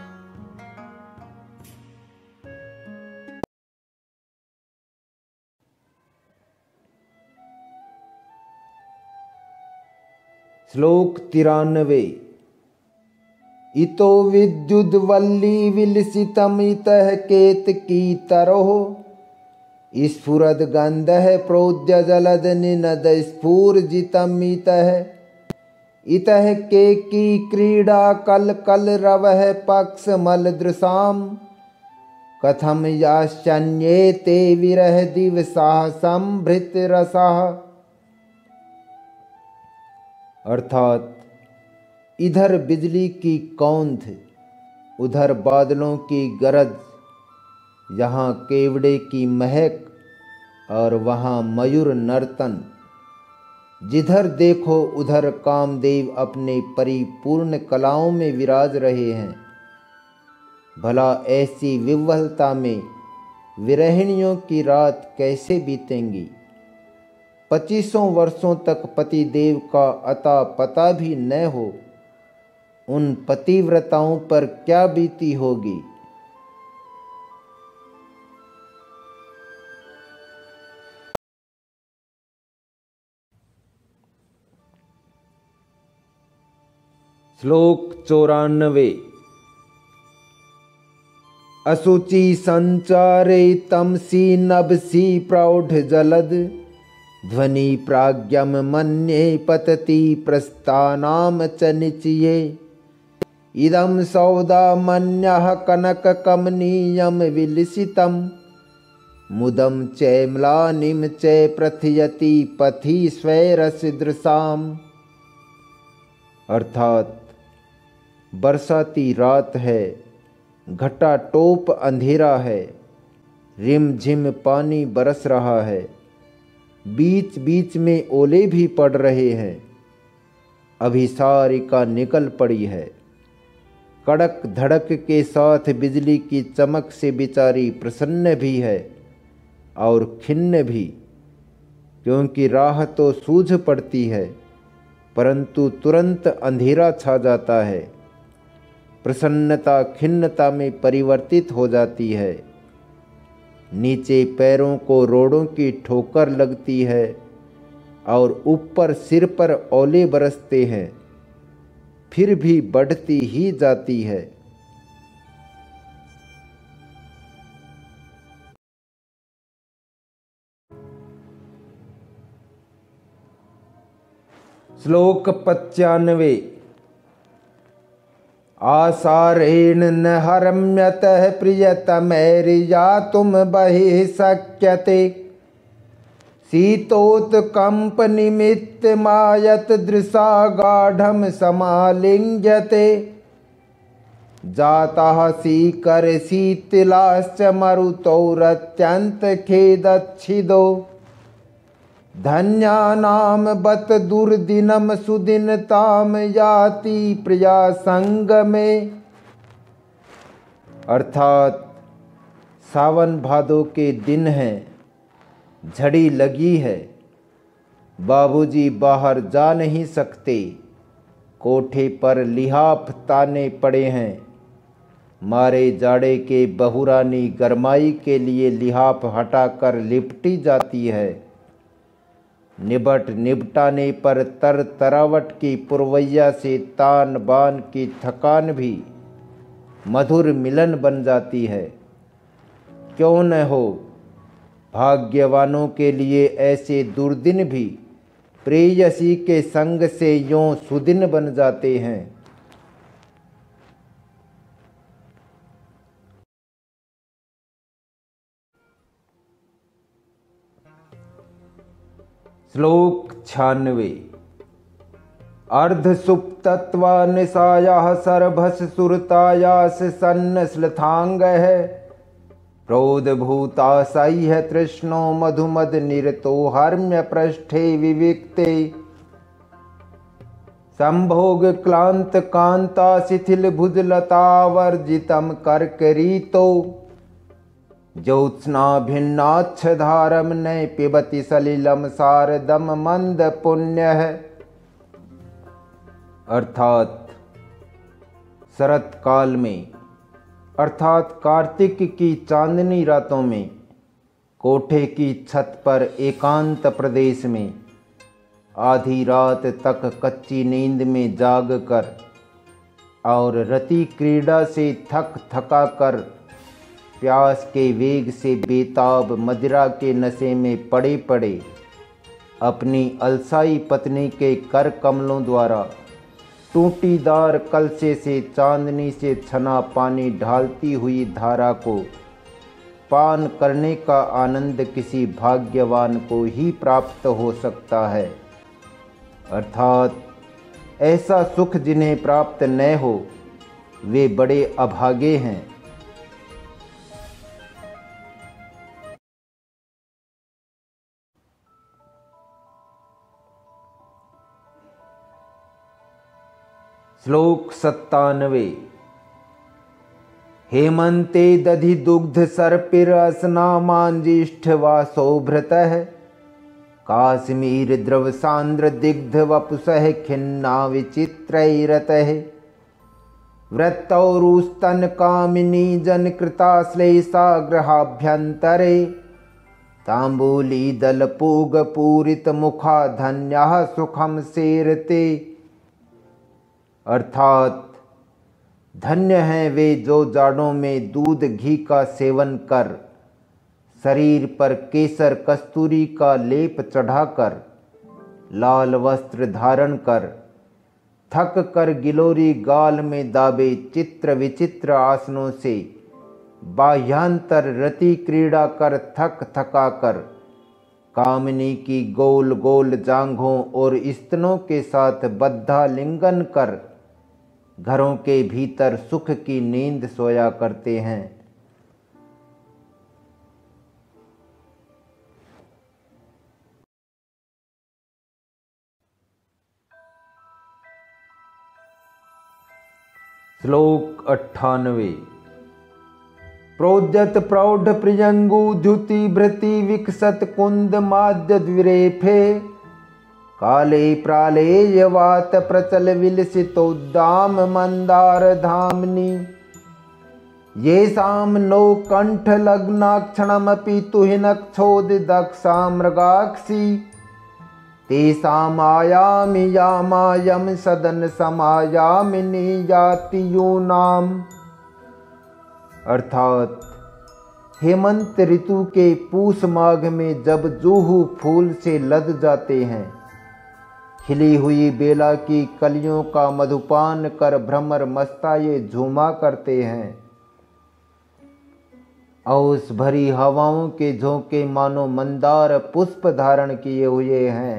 श्लोक 93। इतो विद्युद्वल्ली विलसितम इतः केतकी तरोः स्फुरद गंधः प्रोद्य जलद निनद स्फूर्जितम इतः इतः केकी क्रीडा कल कल रवः पक्ष मल दृशाम कथम याश्चन्येते विरह दिवसाः संभृत रसाः। अर्थात इधर बिजली की कौंध, उधर बादलों की गरज, यहाँ केवड़े की महक और वहाँ मयूर नर्तन। जिधर देखो उधर कामदेव अपने परिपूर्ण कलाओं में विराज रहे हैं। भला ऐसी विह्वलता में विरहिणियों की रात कैसे बीतेंगी। 25 वर्षों तक पति देव का अता पता भी न हो, उन पतिव्रताओं पर क्या बीती होगी। श्लोक 94। असुचि संचारे तमसी नभसी प्रौढ़ जलद ध्वनि प्राज्ञम मन्ये पतति प्रस्थानाम च निचये इदं सौदा मन्यः कनक कमनीयम विलसितम मुदम चैम्लानिम च प्रथयति पथि स्वैरस दृशाम। अर्थात बरसाती रात है, घटा टोप अंधेरा है, रिमझिम पानी बरस रहा है, बीच बीच में ओले भी पड़ रहे हैं। अभिसारिका निकल पड़ी है। कड़क धड़क के साथ बिजली की चमक से बेचारी प्रसन्न भी है और खिन्न भी, क्योंकि राह तो सूझ पड़ती है परंतु तुरंत अंधेरा छा जाता है। प्रसन्नता खिन्नता में परिवर्तित हो जाती है। नीचे पैरों को रोड़ों की ठोकर लगती है और ऊपर सिर पर ओले बरसते हैं, फिर भी बढ़ती ही जाती है। श्लोक 95। आसारेण न हरम्यतः प्रियतमैर्या तुम बहिः शक्यते शीतोत्कंप निमित्त मायत दृशा गाढ़ं समालिंग्यते जातः सीकर शीतलाश्च मरुतोरत्यंत खेदच्छिदो धन्यानां बत दुर्दिनं सुदिनतां याति प्रिया संग में। अर्थात सावन भादों के दिन हैं, झड़ी लगी है, बाबूजी बाहर जा नहीं सकते, कोठे पर लिहाफ ताने पड़े हैं, मारे जाड़े के बहुरानी गरमाई के लिए लिहाफ हटाकर लिपटी जाती है। निबट निबटाने पर तर तरावट की पुरवैया से तान बान की थकान भी मधुर मिलन बन जाती है। क्यों न हो, भाग्यवानों के लिए ऐसे दुर्दिन भी प्रेयसी के संग से यों सुदिन बन जाते हैं। श्लोक 96। अर्धसुप्तत्वा निशायाः सर्भस सुरतायास सन्न श्लथांगः प्रोद्भूतासह्य तृष्णो मधुमद निरतो हर्म्य पृष्ठे विविक्ते संभोग क्लांत कांता शिथिल भुजलतावर्जितम कर्करीतो ज्योत्स्ना भिन्नाच्छधारम नय पिबति सलिलम सारदम मंद पुण्यः। अर्थात शरत काल में अर्थात कार्तिक की चांदनी रातों में कोठे की छत पर एकांत प्रदेश में आधी रात तक कच्ची नींद में जाग कर और रति क्रीड़ा से थक थका कर प्यास के वेग से बेताब मदिरा के नशे में पड़े पड़े अपनी अलसाई पत्नी के कर कमलों द्वारा टूटीदार कलसे से चांदनी से छना पानी ढालती हुई धारा को पान करने का आनंद किसी भाग्यवान को ही प्राप्त हो सकता है। अर्थात ऐसा सुख जिन्हें प्राप्त न हो वे बड़े अभागे हैं। श्लोक 97। हेमंते दधि दुग्ध सर्पिरसना मांजिष्ठ वासोभृतः काश्मीर द्रव सांद्र दिग्ध वपुसः खिन्ना विचित्रैरतः वृत्तौरुस्तन कामिनी जन कृताश्लेषा ग्रहाभ्यंतरे तांबूली दल पूग पूरित मुखा धन्यः सुखम सेरते। अर्थात धन्य हैं वे जो जाड़ों में दूध घी का सेवन कर शरीर पर केसर कस्तूरी का लेप चढ़ाकर लाल वस्त्र धारण कर थक कर गिलोरी गाल में दाबे चित्र विचित्र आसनों से बाह्यांतर रति क्रीड़ा कर थक थका कर कामिनी की गोल गोल जांघों और स्तनों के साथ बद्धा लिंगन कर घरों के भीतर सुख की नींद सोया करते हैं। श्लोक 98। प्रोद्यत प्रौढ़ प्रियंगु द्युति भृति विकसत कुंद माद्य द्विरेफे काले प्रालेयवात प्रचल विलसितोद्दाम मंदार धामनि येषां नो कंठ लग्नाक्षणमपि तुहिनक्षोदिदक्षा मृगाक्षी तेषामायामि यामायं सदन समायामिनी जाति यूनाम। अर्थात हेमंत ऋतु के पूस माघ में जब जूहू फूल से लद जाते हैं, खिली हुई बेला की कलियों का मधुपान कर भ्रमर मस्ताए झूमा करते हैं, औस भरी हवाओं के झोंके मानो मंदार पुष्प धारण किए हुए हैं।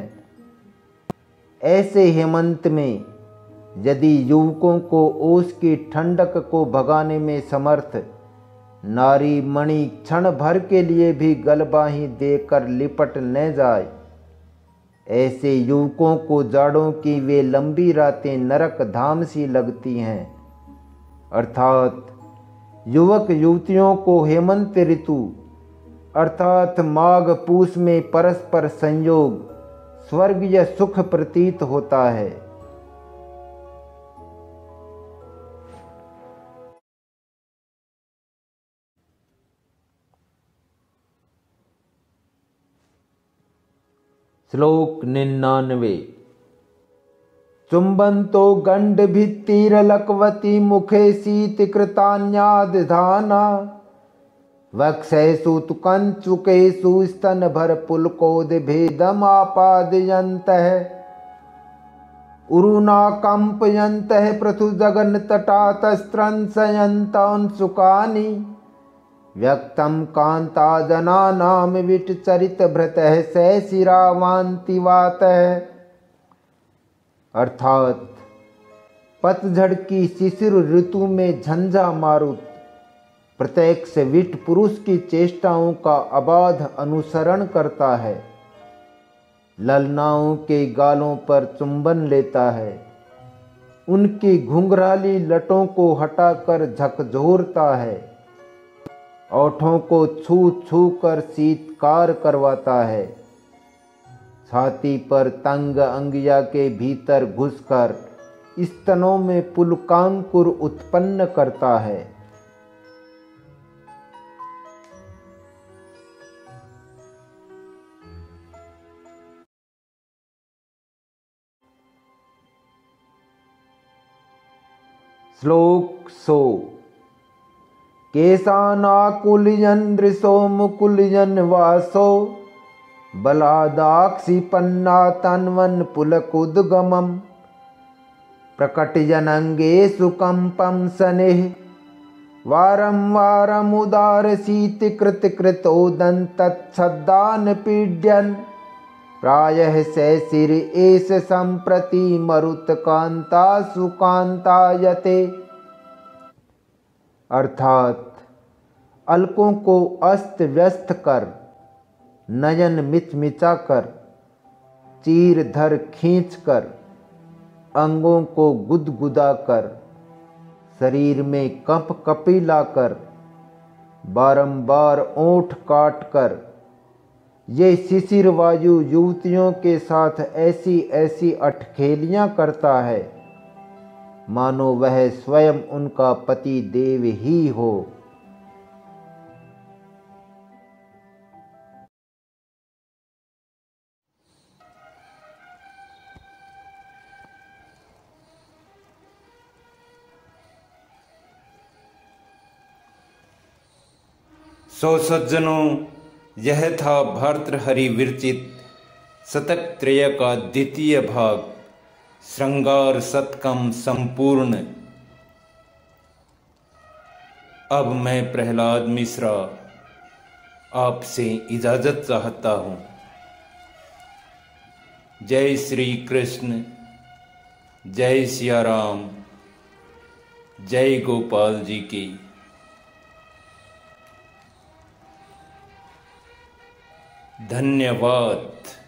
ऐसे हेमंत में यदि युवकों को ओस की ठंडक को भगाने में समर्थ नारी मणि क्षण भर के लिए भी गलबाही देकर लिपट न जाए, ऐसे युवकों को जाड़ों की वे लंबी रातें नरक धाम सी लगती हैं। अर्थात युवक युवतियों को हेमंत ऋतु अर्थात माघ पूस में परस्पर संयोग स्वर्गीय सुख प्रतीत होता है। श्लोक 99। चुंबन्तो गंड भित्तिरलकवती मुखे शीतकृतान्यादधाना वक्षेषु तु कंचुकेषु स्तन भर पुलकोद भेदमापादयन्तः उरुना कंपयन्तः पृथु जगन तटातस्त्रंसयन्तान् सुकानि व्यक्तं कांता जनानां विटचरित भृतः सैशिरावान्तिवातः। अर्थात पतझड़ की शिशिर ऋतु में झंझा मारुत प्रत्यक्ष विट पुरुष की चेष्टाओं का अबाध अनुसरण करता है, ललनाओं के गालों पर चुंबन लेता है, उनकी घुंघराली लटों को हटाकर झकझोरता है, ओठों को छू छू कर शीतकार करवाता है, छाती पर तंग अंगिया के भीतर घुसकर स्तनों में पुलकांकुर उत्पन्न करता है। श्लोक 100। केशानाकुलयन् दृशो मुकुलयन् वासो बलादाक्षिपन्ना तन्वन् पुलकुद्गमम् प्रकटयनङ्गेषु कंपं शनैः वारं वारमुदारशीतकृतकृतोदन्तच्छब्दान् पीड्यन् प्रायः शैशिर एष सम्प्रति मरुत्कान्ता सुकान्तायते। अर्थात अलकों को अस्त व्यस्त कर, नयन मिचमिचा कर, चीर धर खींच कर, अंगों को गुदगुदा कर, शरीर में कंप कपी लाकर, बारंबार ओंठ काट कर, ये शिशिर वायु युवतियों के साथ ऐसी ऐसी अटखेलियां करता है मानो वह स्वयं उनका पति देव ही हो। सो सज्जनों, यह था भर्तृहरि विरचित शतक त्रय का द्वितीय भाग श्रृंगार शतकम संपूर्ण। अब मैं प्रहलाद मिश्रा आपसे इजाजत चाहता हूँ। जय श्री कृष्ण, जय सिया राम, जय गोपाल जी की। धन्यवाद।